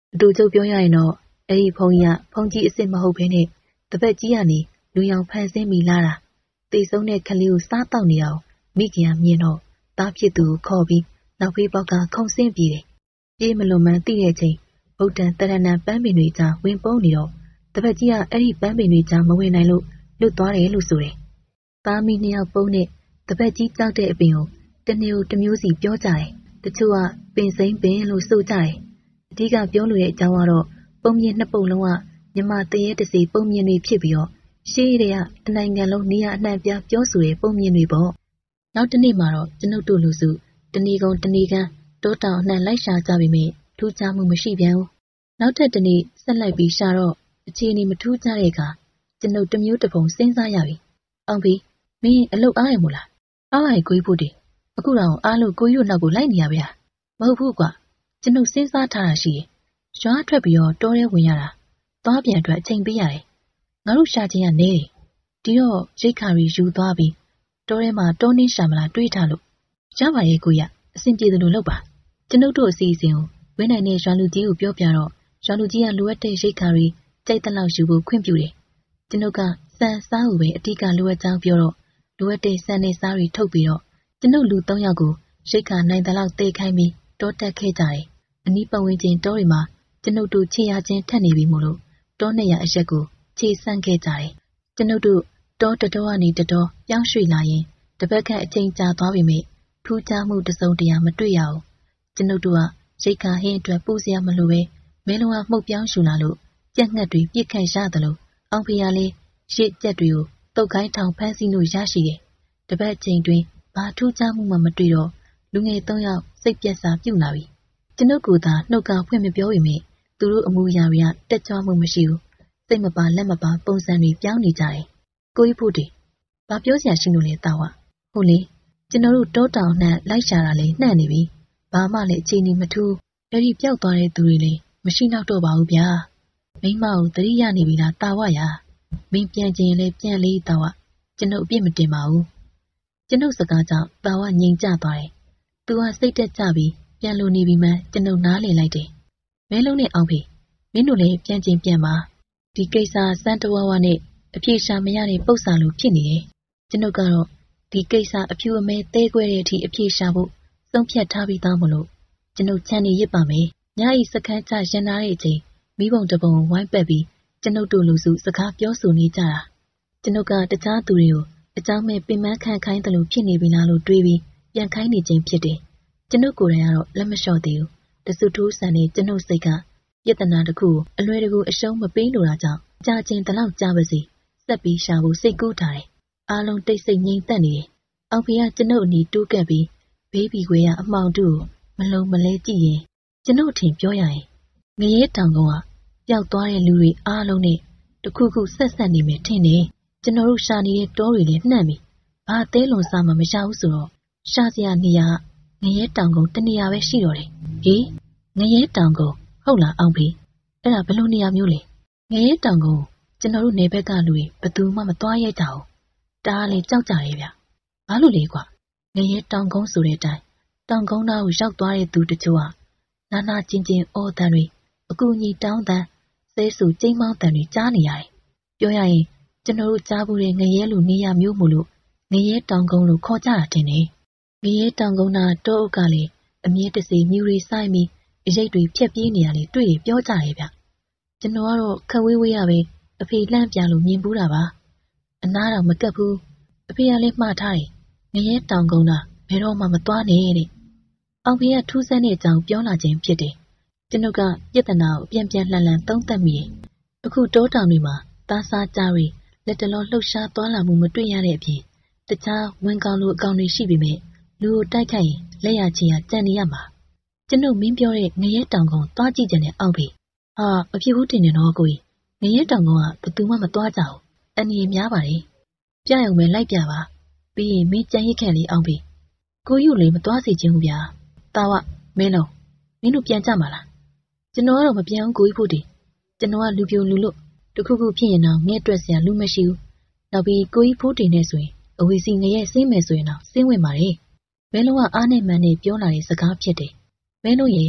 တူချုပ်ပြောရရင်တော့အဲ့ဒီဖုန်းကြီးကဖုန်းကြီးအစ်စ်မဟုတ်ဘဲနဲ့တပတ်ကြီးကနေလူရောင်ဖန်ဆင်းပြီးလာတာတေဆုံးတဲ့ကလေးကိုစားတောက်နေအောင်မိခင်ကမြင်တော့သားဖြစ်သူကိုခေါ်ပြီးနောက်ဖေးပေါက်ကခုံဆင်းပြေးတယ်ပြေးမလွန်မှန်းသိတဲ့ချိန်ဗုဒ္ဓံတရဏံပန်းပင်တွေကြားဝင်ပုန်းနေတော့တပတ်ကြီးကအဲ့ဒီပန်းပင်တွေကြားမဝင်နိုင်လို့လွတ်သွားတယ်လို့ဆိုတယ်သားမိနှစ်ယောက်ပုန်းနဲ့တပတ်ကြီးကြောက်တဲ့အပင်ကိုတနေ့ကိုတစ်မျိုးစီပြောကြတယ်တချို့ကပင်စိမ့်ပင်လို့ဆိုကြတယ်အဓိကပြောလို့တဲ့အကြောင်းကတော့ပုံမြင်နှစ်ပုံလုံးကမြမတရေတစီပုံမြင်တွေဖြစ်ပြီးတော့ရှေးတည်းကတနိုင်ငံလုံးနေရအနှံ့ပြပြောဆိုတဲ့ပုံမြင်တွေပေါ့နောက်တစ်နေ့မှာတော့ကျွန်ုပ်တို့လူစုတဏီကုံတဏီကန်းတောတောင်အနှံ့လိုက်ရှာကြပြီမေထူးခြားမှုမရှိပြန်ဘူးနောက်ထပ်တစ်နေ့ဆက်လိုက်ပြီးရှာတော့အခြေအနေမထူးခြားတဲ့အခါကျွန်ုပ်တစ်မျိုးတစ်ပုံစဉ်းစားရပြီအောင်ပြီမင်းအလုပ်အားရမို့လားအားလိုက်ကိုဖို့တည်းအခုတော့အားလို့ကိုကြီးတို့နောက်ကိုလိုက်နေရဗျာမဟုတ်ဘူးကွာကျွန်ုပ်စဉ်းစားထားတာရှိတယ်ရွာထွက်ပြီးတော့တောထဲဝင်ရတာသွားပြန်အတွက်အချိန်ပေးရတယ်ငါတို့ရှာခြင်းကနေတယ်ဒီတော့ရိတ်ခါရီယူသွားပြီးတောထဲမှာတောနှင်းရှာမလားတွေးထားလို့ရပါရဲ့ကိုရအဆင်ပြေတယ်လို့လုပ်ပါကျွန်ုပ်တို့အစီအစဉ်ကိုဝင်းနိုင်တဲ့ရွာလူကြီးကိုပြောပြတော့ရွာလူကြီးကလိုအပ်တဲ့ရိတ်ခါရီကြိုက်တဲ့လောက်ယူဖို့ခွင့်ပြုတယ်ကျွန်ုပ်ကစံစားကိုပဲအတိကလိုအပ်ကြောင်းပြောတော့လိုအပ်တဲ့စံနဲ့စားတွေထုတ်ပြီးတော့ကျွန်ုပ်လူ၃ယောက်ကိုရိတ်ခါနိုင်တဲ့လောက်တေးခိုင်းပြီးတောတက်ခဲ့ကြတယ်အနီးပတ်ဝန်းကျင်တောတွေမှာကျွန်ုပ်တို့ခြေရချင်းထက်နေပြီမို့လို့တောနဲ့ရအရက်ကိုခြေဆန့်ခဲ့ကြတယ်ကျွန်ုပ်တို့တောတတော်ကနေတတော်ပြောင်းရွှေ့လာရင်တပတ်ခန့်အချိန်ကြာသွားပြီမဲ့ထူးခြားမှုတစ်စုံတရာမတွေ့ရဘူးကျွန်ုပ်တို့ကရိတ်ခါဟင်းအတွက်ပူစရာမလိုပဲမဲလုံးကမှုတ်ပြောင်းရှူလာလို့ကြက်ငှက်တွေပြစ်ခတ်ရတယ်လို့အောင်ဖေရလေးရစ်ကြက်တွေကိုတုတ်ခိုင်းထောင်ဖမ်းဆီးလို့ရရှိတယ်တပတ်ချိန်တွင်ဘာထူးခြားမှုမှမတွေ့တော့လူငယ်၃ယောက်စိတ်ပြက်စာပြုတ်လာပြီကျွန်ုပ်ကသာနှုတ်ကဖွင့်မပြောပေမဲ့သူတို့အမူအရာတွေကတက်ကြွမှုမရှိဘူးစိတ်မပါလက်မပါပုံစံတွေပြောင်းနေကြတယ်ကိုကြီးဖို့တည်းဘာပြောစရာရှိလို့လဲတောက်ဝဟုတ်လေကျွန်တော်တို့တောတောင်နှံ့လိုက်ရှာတာလေနှံ့နေပြီဘာမှလည်းအခြေအနေမထူးအဲ့ဒီပျောက်သွားတဲ့သူတွေလေမရှိတော့တော့ပါဘူးဗျာမိမကိုသတိရနေပြီလားတာဝရမင်းပြန်ကျင်လေပြန်လေးတာဝကျွန်ုပ်အပြစ်မတင်ပါဘူးကျွန်ုပ်စကားကြောင့်တာဝငြိမ်ကျသွားတယ်သူကစိတ်တက်ကြပြီးပြန်လို့နေပြီမှကျွန်ုပ်နားလည်လိုက်တယ်မဲလုံးနဲ့အောင်ဖေမင်းတို့လည်းပြန်ကျင်ပြန်ပါဒီကိစ္စစမ်းတဝဝနဲ့အပြေရှာမရတဲ့ပု္ပ္ပစာလိုဖြစ်နေတယ်ကျွန်ုပ်ကတော့ဒီကိစ္စအဖြူအမဲသဲကွဲတဲ့အထိအပြေရှာဖို့ဆုံးဖြတ်ထားပြီးသားမလို့ကျွန်ုပ်ချမ်းနေရစ်ပါမယ်ညဤစခန်းချရန်နာတဲ့အချိန်မိဘုံတပုံဝိုင်းပက်ပြီးကျွန်ုပ်တို့လူစုစကားပြောဆိုနေကြတာကျွန်ုပ်ကတခြားသူတွေကိုအကြောင်းမဲ့ပင်ပန်းခံခိုင်းတယ်လို့ဖြစ်နေပြီလားလို့တွေးပြီးပြန်ခိုင်းနေခြင်းဖြစ်တယ်ကျွန်ုပ်ကိုယ်တိုင်ကတော့လက်မလျှော့သေးဘူးတဆူထိုးဆန်တဲ့ကျွန်ုပ်စိတ်ကပြဿနာတစ်ခုကိုအလွယ်တကူအရှုံးမပေးလိုတာကြောင့်ကြာချင်းတလောက်ကြာပါစီဆက်ပြီးရှာဖို့စိတ်ကူးထားတယ်အားလုံးတိတ်ဆိတ်ငြိမ်သက်နေတယ်အောင်ဖေကကျွန်ုပ်အနီးတိုးကပ်ပြီးဘေးဘီခွေကအမှောင်တူကိုမလုံးမလဲကြည့်ရင်ကျွန်ုပ်ထင်ပြောရရင်ငရဲတောင်ကောင်ကပျောက်သွားတဲ့လူတွေအားလုံးနဲ့တခုခုဆက်ဆက်နေမယ်ထင်တယ်ကျွန်တော်တို့ရှာနေတဲ့တောတွေလည်းနှံ့ပြီဘာအသေးလွန်စားမှမရှာဘူးဆိုတော့ရှာစရာနေရာငရဲတောင်ကောင်တနေရာပဲရှိတော့တယ်ဟေးငရဲတောင်ကောင်ဟုတ်လားအောင်ဖေအဲ့ဒါဘယ်လိုနေရာမျိုးလဲငရဲတောင်ကောင်ကျွန်တော်တို့နေဘက်ကလူတွေဘယ်သူမှမသွားရဲကြဘူးတားလေကြောက်ကြတယ်ဗျဘာလို့လဲကွာငရဲတောင်ကောင်ဆိုတဲ့အတိုင်းတောင်ကောင်သားကိုရောက်သွားတဲ့သူတချို့ဟာနာနာကျင်ကျင်အော်တန်တွေအကူအညီတောင်းတန်ဆဲဆူကျိမ်းမောင်းတန်တွေကြားနေရတယ်ပြောရရင်ကျွန်တော်တို့ကြားဘူးတဲ့ငရဲလူနေရာမျိုးမို့လို့ငရဲတောင်ကောင်လို့ခေါ်ကြတာတင်တယ်ငရဲတောင်ကောင်သားတောအုပ်ကလည်းအမြဲတစေမြူတွေစိုက်ပြီးအရိတ်တွေဖြက်ပြေးနေရလေတွေ့တယ်ပြောကြတယ်ဗျကျွန်တော်ကတော့ခက်ဝေးဝေးရပဲအဖေလှမ်းပြလို့မြင်ဘူးတာပါအနားတော့မကပ်ဘူးအဖေကလည်းမှားထားတယ်ငရဲတောင်ကောင်သားဘယ်တော့မှမသွားနဲ့တဲ့အောင်ဖေကထူးဆန်းတဲ့အကြောင်းပြောလာခြင်းဖြစ်တယ်ကျွန်ုပ်ကပြဿနာကိုပြန်ပြန်လှန်လှန်သုံးသပ်မိတယ်အခုတောတောင်တွေမှာသားစားကြားတွေလက်တလောလှုပ်ရှားသွားလာမှုမတွေ့ရတဲ့အပြင်တခြားဝင်ကောင်လိုအကောင်တွေရှိပေမဲ့လူကိုတိုက်ခိုက်ရင်လက်ရချီရကြံနေရမှာကျွန်ုပ်မင်းပြောတဲ့ငရဲတောင်ကောင်သွားကြည့်ကြတဲ့အောင်ဖေဟာမဖြစ်ဘူးတင်နေတော့ကိုကြီးငရဲတောင်ကောင်ကဘယ်သူမှမသွားကြဘူးအနည်းများပါတယ်ပြရုံပဲလိုက်ပြပါပြီးရင်မင်းကြံရစ်ခဲ့လေအောင်ဖေကိုကြီးလည်းမသွားစေချင်ဘူးဗျာတာဝမင်းလုံးမင်းတို့ပြန်ကြမှာလားကျွန်တော်ကတော့မပြန်ဘူးကိုကြီးဖို့တည်းကျွန်တော်ကလူပြိုလူလို့တခုခုဖြစ်ရင်တော့ငဲ့တွက်စရာလူမရှိဘူးနောက်ပြီးကိုကြီးဖို့တည်းနဲ့ဆိုရင်အဝေစီငရဲဆင်းမယ်ဆိုရင်တော့ဆင်းဝင်ပါတယ်မဲလုံးကအားနဲ့မှန်နဲ့ပြောလာတဲ့စကားဖြစ်တယ်မဲလုံးရေ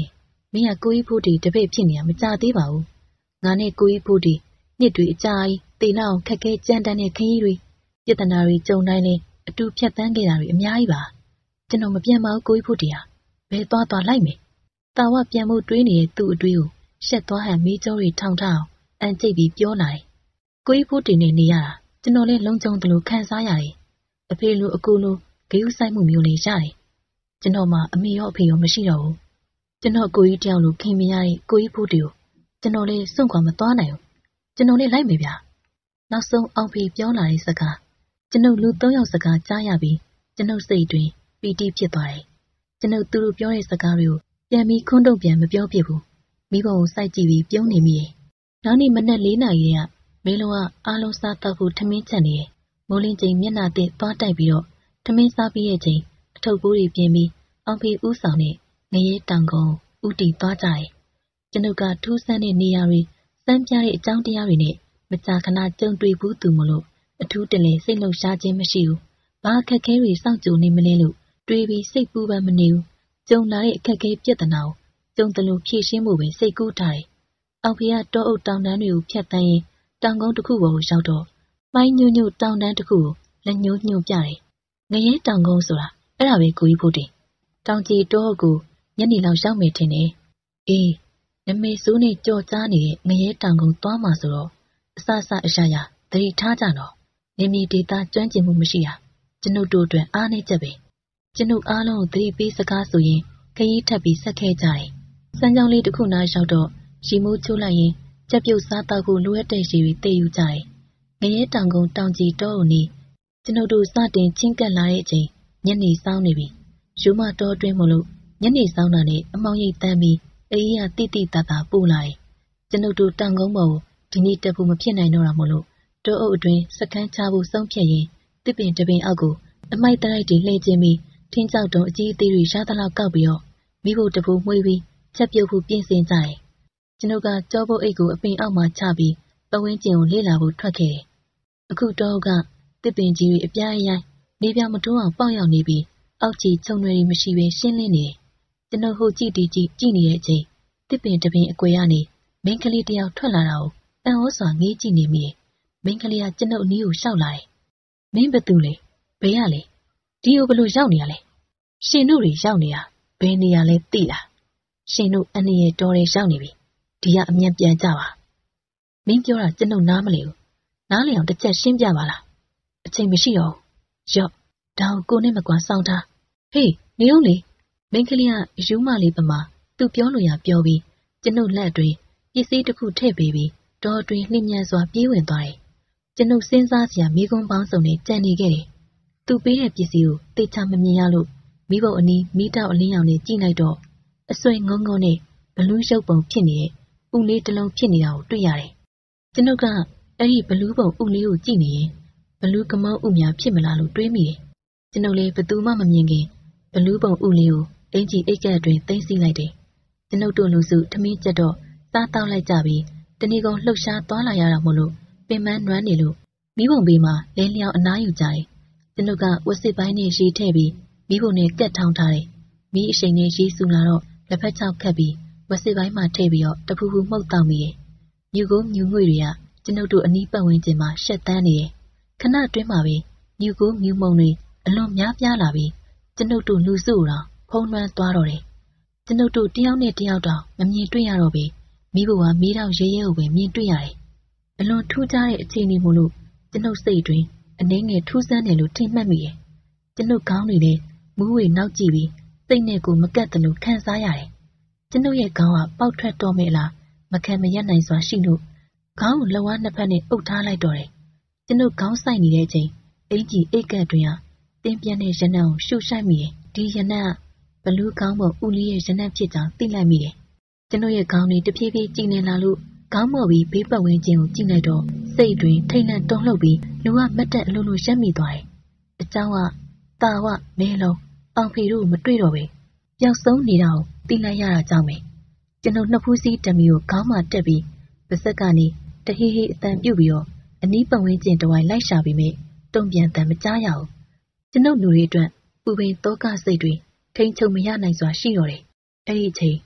မင်းကကိုကြီးဖို့တီတပည့်ဖြစ်နေရမကြသေးပါဘူးငါနဲ့ကိုကြီးဖို့တီနှစ်တွေအကြာကြီးတေလောက်ခက်ခဲကြမ်းတမ်းတဲ့ခရီးတွေပြဿနာတွေကြုံတိုင်းနဲ့အတူဖြတ်သန်းခဲ့တာတွေအများကြီးပါကျွန်တော်မပြန်ပါဘူးကိုကြီးဖို့တီဟာဘယ်သွားလိုက်မယ်တာဝပြန်ဖို့တွေးနေတဲ့သူ့အတွေးကိုရှက်သွားဟန်မီးကြောတွေထောင်ထအောင်အန်ကျိတ်ပြီးပြောလာတယ်ကိုကြီးဖို့တီနဲ့နေရတာကျွန်တော်လည်းလုံခြုံသလိုခံစားရတယ်အဖေလိုအကူလိုဂရုစိုက်မှုမျိုးလေးရတယ်ကျွန်တော်မှအမေရောအဖေရောမရှိတော့ဘူးကျွန်တော်ကိုကြီးတယောက်လိုခင်မရတဲ့ကိုကြီးဖို့တီကိုကျွန်တော်လည်းစွန့်ခွာမသွားနိုင်ဘူးကျွန်တော်လည်းလိုက်မယ်ဗျာနောက်ဆုံးအောင်ဖေပြောလာတဲ့စကားကျွန်ုပ်လူ3ယောက်စကားကြားရပြီးကျွန်ုပ်စိတ်တွင်ပီတိဖြစ်သွားတယ်ကျွန်ုပ်သူတို့ပြောတဲ့စကားတွေကိုပြန်ပြီးခွန်းတုံပြန်မပြောပြဘူးမိဘကိုစိုက်ကြည့်ပြီးပြုံးနေမိတယ်နောက်နေ့မနက်4 နာရီကမေလုံးကအားလုံးစားတော့ဖို့ထမင်းချက်နေတယ်မိုးလင်းချိန်မျက်နှာသစ်သွားတိုက်ပြီးတော့ထမင်းစားပြီးရဲ့ချိန်အထုပ်ပိုးတွေပြင်ပြီးအောင်ဖေဥဆောင်နဲ့ငရဲတောင်ကုန်းဥတီသွားကြတယ်ကျွန်ုပ်ကထူးဆန်းတဲ့နေရာတွေစမ်းပြတဲ့အကြောင်းတရားတွေနဲ့မကြာခဏကြုံတွေ့ဘူးသူမလို့အထူးတလဲစိတ်လှုပ်ရှားခြင်းမရှိဘူးဘာအခက်ခဲတွေစောင့်ကြိုနေမလဲလို့တွေးပြီးစိတ်ပူပန်မနေဘူးကြုံလာတဲ့အခက်ခဲပြဿနာကိုကြုံတယ်လို့ဖြေရှင်းဖို့ပဲစိတ်ကူးထားတယ်အောင်ဖေကတောအုပ်တောင်တန်းတွေကိုဖြတ်တန်းရင်တောင်ကုန်းတစ်ခုပေါ်ကိုရောက်တော့မိုင်းညွညွတောင်တန်းတစ်ခုကိုလက်ညှိုးညွှန်ပြတယ်ငရဲတောင်ကုန်းဆိုတာအဲ့ဒါပဲကိုကြီးဖို့တင်တောင်ကြီးတောအုပ်ကိုညနေလောက်ရောက်မယ်ထင်တယ်အေးနမေစိုးနဲ့ကြော်ကြားနေတဲ့ငရဲတောင်ကုန်းသွားမှာဆိုတော့အဆအရှာရသတိထားကြတော့နေမီဒေတာကျွမ်းကျင်မှုမရှိတာကျွန်ုပ်တို့အတွက်အားနည်းချက်ပဲကျွန်ုပ်အားလုံးကိုသတိပေးစကားဆိုရင်ခရီးထပ်ပြီးဆက်ခဲ့ကြတယ်စမ်းကြောင်းလေးတစ်ခုနားရောက်တော့ရီမိုးချိုးလိုက်ရင်ချက်ပြုတ်စားတော့ကိုလိုအပ်တဲ့ရေတွေတည်ယူကြတယ်ငရဲတောင်ကုန်းတောင်ကြီးတောအုပ်နေကျွန်ုပ်တို့စတင်ချင်းကပ်လာတဲ့အချိန်ညနေဆောင်နေပြီယူမတော်တွင်းမလို့ညနေဆောင်တာနဲ့အမောင်ရိပ်တန်းပြီးအေးရတိတိတတာပို့လာတယ်ကျွန်ုပ်တို့တောင်ကုန်းပေါ်ဒီနေ့တက်ဖို့မဖြစ်နိုင်တော့တာမို့လို့တောအုပ်အတွင်းစခန်းချဖို့ဆုံးဖြတ်ရင်တစ်ပင်တစ်ပင်အောက်ကိုအမိုက်တရိုက်တွေလှည့်ကျင်းပြီးထင်းကြောက်တုံအကြီးအသေးတွေရှားသလောက်ကောက်ပြီးတော့မိဖို့တပူမှွေးပြီးချက်ပြုတ်ဖို့ပြင်ဆင်ကြတယ်ကျွန်ုပ်ကကြောပုတ်အိတ်ကိုအပင်အောက်မှာချပြီးပဝင်းကျင်ကိုလေ့လာဖို့ထွက်ခဲ့တယ်အခုတောအုပ်ကတစ်ပင်ကြီးတွေအပြားအရိုက်နေပြောင်မတိုးအောင်ပေါက်ရောက်နေပြီးအောက်ကြီးခြုံတွေမရှိဘဲရှင်းလင်းနေတယ်ကျွန်ုပ်ဟိုကြည့်နေတဲ့အချိန်တစ်ပင်တစ်ပင်အကွယ်ကနေမိန်းကလေးတယောက်ထွက်လာတာကိုအံ့ဩစွာငေးကြည့်နေမိတယ်မိန်းကလေးကကျွန်ုပ်အနီးကိုရှောက်လာတယ်မင်းဘသူလဲဘယ်ရလဲဒီကိုဘလို့ရောက်နေရလဲရှင်တို့တွေရောက်နေတာဘယ်နေရလဲသိလားရှင်တို့အနည်းရဲ့တော်တယ်ရောက်နေပြီဒီကအမြန်ပြန်ကြပါမင်းပြောတာကျွန်ုပ်နားမလည်ဘူးနားလည်အောင်တစ်ချက်ရှင်းပြပါလားအချိန်မရှိတော့ဘူးရော့ဒါကိုနဲ့မကွာစောင်းထားဟေးနေဦးလေမိန်းကလေးကယူမလေးပမာသူပြောလို့ရပြောပြီးကျွန်ုပ်လက်အတွင်းပစ္စည်းတစ်ခုထည့်ပေးပြီးတောအတွင်းနှင်းမြန်စွာပြေးဝင်သွားတယ်ကျွန်ုပ်စဉ်းစားစရာမိကွန်းပေါင်းစုံနဲ့ကြံနေခဲ့တယ်သူပေးတဲ့ပစ္စည်းကိုတေချာမမြင်ရလို့မိဘအနီးမိတောက်အလင်းရောင်နဲ့ကြည့်လိုက်တော့အဆွဲငုံငုံနဲ့ဘလူးရုပ်ပုံဖြစ်နေတဲ့ဥလေးတစ်လုံးဖြစ်နေတာကိုတွေ့ရတယ်ကျွန်ုပ်ကအဲ့ဒီဘလူးပုံဥလေးကိုကြည့်နေရင်ဘလူးကမောဥများဖြစ်မလားလို့တွေးမိတယ်ကျွန်ုပ်လည်းဘသူမှမမြင်ခင်ဘလူးပုံဥလေးကိုအင်ကြီးအိတ်ကက်အတွင်းသိမ်းဆည်းလိုက်တယ်ကျွန်ုပ်တို့လူစုထမင်းကျက်တော့စားတောက်လိုက်ကြပြီးတဏီကုံလှုပ်ရှားသွားလာရတာမို့လို့ပင်မနွမ်းနေလို့မိဘုံဘေးမှာလဲလျောင်းအနားယူကြတယ်ကျွန်ုပ်ကဝက်စစ်ပိုင်းနဲ့ရေထည့်ပြီးမိဘုံနဲ့ကက်ထောင်းထားတယ်မိအရှိန်နဲ့ရေဆူလာတော့လက်ဖက်ချောက်ခတ်ပြီးဝက်စစ်ပိုင်းမှာထည့်ပြီးတော့တဖူဖူမှုတ်တောက်မိတယ်မြူကိုမြူငွေတွေကကျွန်ုပ်တို့အနီးပတ်ဝန်းကျင်မှာရှက်တန်းနေတယ်ခဏတွင်းမှာပဲမြူကိုမြူမုံတွေအလွန်များပြားလာပြီးကျွန်ုပ်တို့လူစုတော်ဖုံးလွှမ်းသွားတော့တယ်ကျွန်ုပ်တို့တယောက်နဲ့တယောက်တော့မမြင်တွေ့ရတော့ပေမိဘကမီးတော့ရဲရဲကိုပဲမြင်တွေ့ရတယ်အလွန်ထူးခြားတဲ့အခြေအနေမို့လို့ကျွန်ုပ်စိတ်တွင်အနှဲငယ်ထူးဆန်းတယ်လို့ထင်မှတ်မိတယ်ကျွန်ုပ်ခေါင်းတွေနဲ့မူးဝေနောက်ကြည့်ပြီးစိတ်နဲ့ကိုမကတ်တယ်လို့ခံစားရတယ်ကျွန်ုပ်ရဲ့ခေါင်းကပေါက်ထွက်တော့မယ်လားမခံမရပ်နိုင်စွာရှိလို့ခေါင်းကိုလက်ဝါးနှစ်ဖက်နဲ့အုပ်ထားလိုက်တော့တယ်ကျွန်ုပ်ခေါင်းဆိုင်နေတဲ့အချိန်အင်ကြီးအိတ်ကက်တွင်ကတင်းပြန့်တဲ့ရနံ့ကိုရှုရှိုက်မိတယ်ဒီရနံ့ဘလူးခေါင်းပေါ်ဦးလေးရဲ့ရနံ့ဖြစ်ကြောင်းသိလိုက်မိတယ်ကျွန်ုပ်ရဲ့ခေါင်းတွေတဖြည်းဖြည်းကြည်နေလာလို့ခေါင်းမော်ပြီးဘေးပတ်ဝန်းကျင်ကိုကြည့်လိုက်တော့စိတ်တွင်ထိတ်လန့်တုန်လှုပ်ပြီးလူကမတ်တက်အလိုလိုရှက်မိသွားတယ်အเจ้าကတာဝမဲလုံးအောင်ဖေတို့မတွေ့တော့ပဲပျောက်ဆုံးနေတာကိုသိလိုက်ရတာကြောင့်ပဲကျွန်ုပ်နှစ်ဖူးစည်းတမီကိုခေါင်းမှာတက်ပြီးပါးစပ်ကနေတဟေးဟေးအတန်ပြုတ်ပြီးတော့အနီးပတ်ဝန်းကျင်တဝိုင်းလိုက်ရှာပြီးမြဲတုံ့ပြန်တန်မကြားရအောင်ကျွန်ုပ်လူတွေအတွက်ပူပင်တောကစိတ်တွေထိန်ချုံမရနိုင်စွာရှိတော့တယ်အဲ့ဒီအချိန်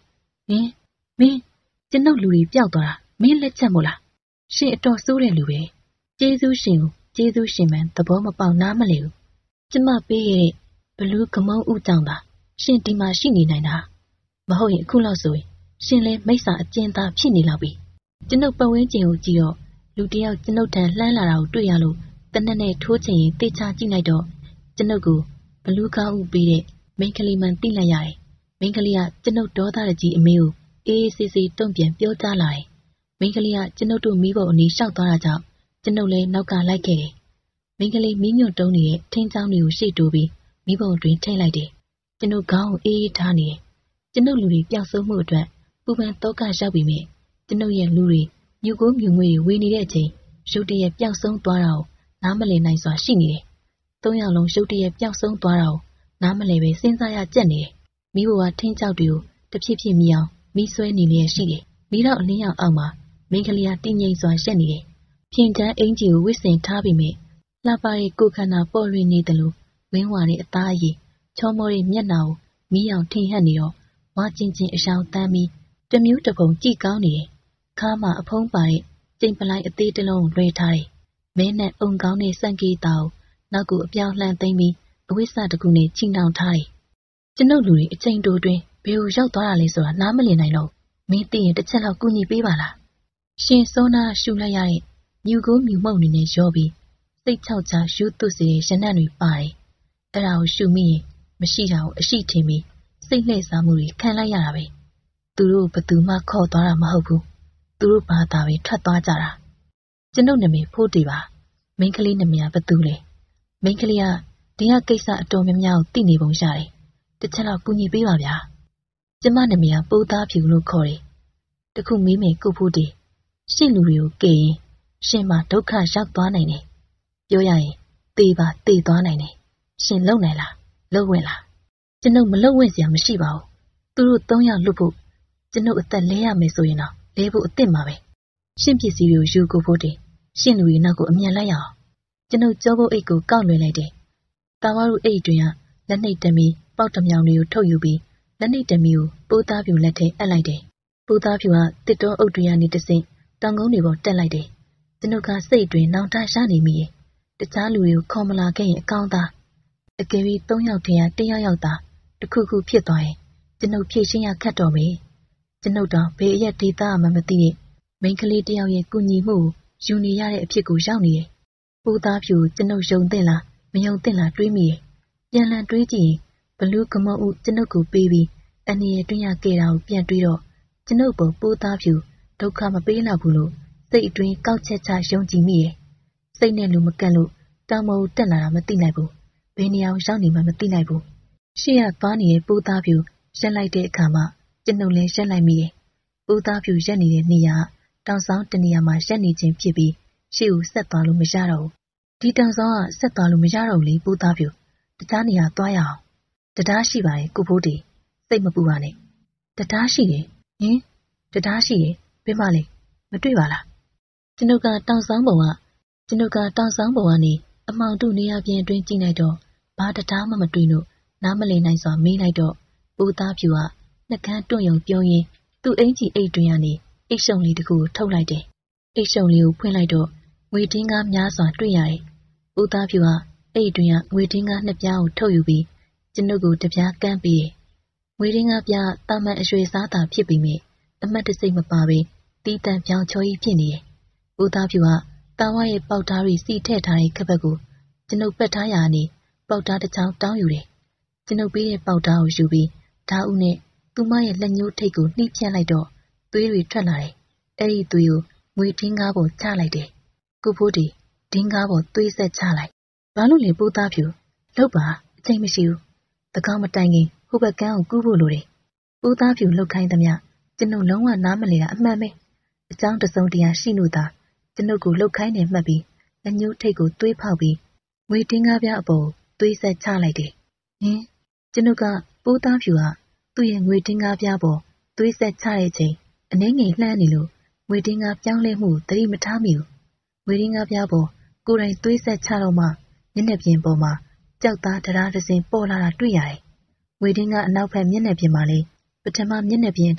မင်းကျွန်ုပ်လူတွေပျောက်သွားတာမင်းလက်ချက်မို့လားရှင်အတော်ဆိုးတဲ့လူပဲကျေးဇူးရှင်ကိုကျေးဇူးရှင်မှန်သဘောမပေါက်နားမလည်ဘူးကျမပေးရတဲ့ဘလူးကမုံဥကြောင့်သာရှင်ဒီမှာရှိနေနိုင်တာမဟုတ်ရင်အခုလောက်ဆိုရင်ရှင်လဲမိစ္ဆာအကျဉ်းသားဖြစ်နေလောက်ပြီကျွန်ုပ်ပတ်ဝန်းကျင်ကိုကြည့်တော့လူတယောက်ကျွန်ုပ်ထံလှမ်းလာတာကိုတွေ့ရလို့တနက်နဲ့ထိုးချင်ရင်တေချာကြည့်လိုက်တော့ကျွန်ုပ်ကိုဘလူးကောင်းဥပေးတဲ့မိန်းကလေးမှန်သိလိုက်ရတယ်မိန်းကလေးကကျွန်ုပ်ဒေါသရကြီးအမေကိုအေးအေးဆေးဆေးတုံ့ပြန်ပြောကြားလာတယ်မိန်းကလေးကကျွန်ုပ်တို့မိဘအနီးလျှောက်သွားတာကြောင့်ကျွန်ုပ်လည်းနောက်ကလိုက်ခဲ့တယ်မိန်းကလေးမီးညွန့်တုံးနေတဲ့ထင်းချောင်းတွေကိုရှေ့တိုးပြီးမိဘတွင်ထည့်လိုက်တယ်ကျွန်ုပ်ခေါင်းကိုအေးအေးထားနေတယ်ကျွန်ုပ်လူတွေပျောက်ဆုံးမှုအတွက်ပူပန်တောကရောက်ပြီးမြဲကျွန်ုပ်ရဲ့လူတွေမြူကိုမြူငွေတွေဝေနေတဲ့အချိန်ရုတ်တရက်ပျောက်ဆုံးသွားတာကိုနားမလည်နိုင်စွာရှိနေတယ်သုံးယောက်လုံးရုတ်တရက်ပျောက်ဆုံးသွားတာကိုနားမလည်ပဲစဉ်းစားရကြက်နေတယ်မိဘကထင်းကြောက်တွေကိုတဖြည်းဖြည်းမြည်အောင်မိဆွဲနေလျက်ရှိတယ်မိတော့အလင်းရောက်အောက်မှာမိန်းကလေးကတည်ငြိမ်စွာရှက်နေတယ်ဖြင်ချမ်းအင်ကြီးကိုဝစ်ဆင်ထားပြီးမြဲလှပတဲ့ကိုခန္ဓာပေါ်ရင်းနေတယ်လို့ဝင်းဝါတဲ့အသားအရည်ချောမောတဲ့မျက်နှာကိုမီးအောင်ထင်ဟပ်နေတော့ဝါချင်းချင်းအရှောင်တန်းပြီးတမျိုးတစ်ပုံကြည့်ကောင်းနေတယ်ခါမှအဖုံးပါတဲ့ကျိန်ပလိုက်အသေးတလုံးလွှဲထားတယ်မဲနဲ့အုံကောင်းတဲ့စံကေးတာကိုနောက်ကိုအပြောင်းလှန်သိမ့်ပြီးအဝိစတကူနဲ့ချီနှောင်ထားတယ်ကျွန်ုပ်လူတွေအချိန်တိုတွင်ဘယ်ကိုရောက်သွားတာလဲဆိုတာနားမလည်နိုင်တော့မင်းသိရင်တစ်ချက်လောက်ကူညီပေးပါလားရှင်စောနာရှူလိုက်ရတဲ့မြူကိုမြူမှုန့်နေနဲ့ရောပြီးစိတ်ချောက်ချယူသွစေတဲ့ရနံ့တွေပါတယ်အဲ့ဒါကိုရှူမိရင်မရှိတာကိုအရှိထင်ပြီးစိတ်လှည့်စားမှုတွေခံလိုက်ရတာပဲသူတို့ဘသူမှခေါ်သွားတာမဟုတ်ဘူးသူတို့ဘာသာပဲထွက်သွားကြတာကျွန်ုပ်နာမည်ဖိုးတေပါမိန်းကလေးနာမည်ကဘသူလဲမိန်းကလေးကဒီကကိစ္စအတော်များများကိုသိနေပုံရတယ်တစ်ချက်တော့ကူညီပေးပါဗျာကျမနာမည်ကပိုးသားဖြူလို့ခေါ်တယ်တခုမေးမယ်ကိုဖိုးတေရှင့်လူတွေကိုကဲရင်ရှင်မဒုက္ခရောက်သွားနိုင်တယ်ပြောရရင်သေပါသေသွားနိုင်တယ်ရှင်လုံနိုင်လားလုံဝင်လားကျွန်ုပ်မလုံဝင်စရာမရှိပါဘူးသူတို့၃ယောက်လွတ်ဖို့ကျွန်ုပ်အသက်လဲရမယ်ဆိုရင်တော့လဲဖို့အသင့်ပါပဲရှင့်ပစ္စည်းတွေကိုယူကိုဖို့တင်ရှင့်လူတွေနောက်ကိုအမြန်လိုက်ရအောင်ကျွန်ုပ်ကြောပုတ်အိတ်ကိုကောက်လွှဲလိုက်တယ်တာဝါတို့အိတ်တွင်ကလက်နှိပ်တမီပေါက်တမြောင်တွေကိုထုတ်ယူပြီးလက်နှိပ်တမီကိုပိုးသားဖြူလက်ထဲအပ်လိုက်တယ်ပိုးသားဖြူကတစ်တောအုပ်တွေကနေတဆင့်တောင်ကုန်းတွေပေါ်တက်လိုက်တယ်ကျွန်ုပ်ကစိတ်တွင်နောင်တရနေမိရဲ့တခြားလူတွေကိုခေါ်မလာခဲ့ရင်အကောင်းသားအကယ်၍၃ယောက်ထဲက၁ယောက်သာတခုခုဖြစ်သွားရင်ကျွန်ုပ်ဖြည့်ရှင်းရခက်တော်မေကျွန်ုပ်တော့ဘေးအရက်ဒေသမှမသိတဲ့မိန်းကလေးတယောက်ရဲ့ကူညီမှုကိုယူနေရတဲ့အဖြစ်ကိုရောက်နေတယ်ပိုးသားဖြူကျွန်ုပ်ယုံသင့်လားမယုံသင့်လားတွေးမိရဲ့ပြန်လည်တွေးကြည့်ရင်ဘလူးကမုံဥကျွန်ုပ်ကိုပေးပြီးအန်ရတွင်းရခဲ့တာကိုပြန်တွေးတော့ကျွန်ုပ်ပေါ်ပိုးသားဖြူဒုက္ခမပေးလောက်ဘူးလို့စိတ်အတွင်းကောက်ချက်ချယုံကြည်မိရဲ့စိတ်နဲ့လူမကန့်လို့တောင်မဟုတ်တက်လာတာမသိနိုင်ဘူးဘယ်နေရာရောက်နေမှမသိနိုင်ဘူးရှေ့ကသွားနေတဲ့ပိုးသားဖြူရက်လိုက်တဲ့အခါမှာကျွန်ုပ်လည်းရက်လိုက်မိရဲ့ပိုးသားဖြူရက်နေတဲ့နေရာတောင်ဆောင်တနေရာမှာရက်နေခြင်းဖြစ်ပြီးရှေ့ကိုဆက်သွားလို့မရတော့ဘူးဒီတောင်ဆောင်ကဆက်သွားလို့မရတော့ဘူးလေပိုးသားဖြူတခြားနေရာသွားရအောင်တရားရှိပါတယ်ကိုဖိုးတီစိတ်မပူပါနဲ့တရားရှိတယ်ဟင်တရားရှိတယ်ဘယ်မှလဲမတွေ့ပါလားကျွန်ုပ်ကတောင်ဆောင်ဘုံကနေအမောင်တုနေရာပြင်အတွင်းကြည့်လိုက်တော့ဘာတရားမှမတွေ့လို့နားမလည်နိုင်စွာမေးလိုက်တော့ပိုးသားဖြူကနှကန်းတွန့်ယုံပြုံးရင်းသူ့အင်ကြီးအိတ်တွင်ကနေအိတ်ရှုံလေးတစ်ခုကိုထုတ်လိုက်တယ်အိတ်ရှုံလေးကိုဖွင့်လိုက်တော့ငွေတင်းကားများစွာတွေ့ရတယ်ပိုးသားဖြူကအိတ်တွင်ကငွေတင်းကားနှစ်ပြားကိုထုတ်ယူပြီးကျွန်ုပ်ကိုတစ်ပြားကမ်းပြီးငွေတင်းကားပြားတာမန်အရွှေစားတာဖြစ်ပြီးမြဲအမတ်တစိမ့်မပါပဲတီးတန့်ပြောင်းချောကြီးဖြစ်နေတယ်ပိုးသားဖြူကတာဝါရဲ့ပေါက်သားတွေစီထည့်ထားတဲ့ခက်ဘက်ကိုကျွန်ုပ်ပတ်ထားရာကနေပေါက်သားတစ်ချောင်းတောင်းယူတယ်ကျွန်ုပ်ပေးတဲ့ပေါက်သားကိုယူပြီးဓာတ်ဦးနဲ့သူမရဲ့လက်ညှိုးထိပ်ကိုနှိပ်ဖြန့်လိုက်တော့သွေးတွေထွက်လာတယ်အဲ့ဒီသွေးကိုငွေတင်းကားပေါ်ချလိုက်တယ်ကိုဖိုးတီတင်းကားပေါ်သွေးဆက်ချလိုက်ဘာလို့လဲပိုးသားဖြူလောက်ပါအချိန်မရှိဘူးတကောင်းမတိုင်ခင်ဟိုဘက်ကန်းကိုကူးဖို့လိုတယ်ပိုးသားဖြူလှုပ်ခိုင်းသမျှကျွန်ုပ်လုံးဝနားမလည်တာအမှန်ပဲအကြောင်းတစုံတရာရှိလို့သာကျွန်ုပ်ကိုလှုပ်ခိုင်းနေမှတ်ပြီးလက်ညှိုးထိပ်ကိုသွေးဖောက်ပြီးငွေတင်းကားပြအပေါ်သွေးဆက်ချလိုက်တယ်ဟင်ကျွန်ုပ်ကပိုးသားဖြူကသူ့ရဲ့ငွေတင်းကားပြပေါ်သွေးဆက်ချတဲ့ချိန်အနှဲငယ်လှမ်းနေလို့ငွေတင်းကားပြောင်းလဲမှုသတိမထားမိဘူးငွေတင်းကားပြပေါ်ကိုယ်တိုင်သွေးဆက်ချတော့မှမျက်နှာပြင်ပေါ်မှာကြောက်သားတရားတစ်စင်ပေါ်လာတာတွေ့ရတယ်ငွေတင်းကားအနောက်ဘက်မျက်နှာပြင်မှာလေပထမမျက်နှာပြင်အတိုင်း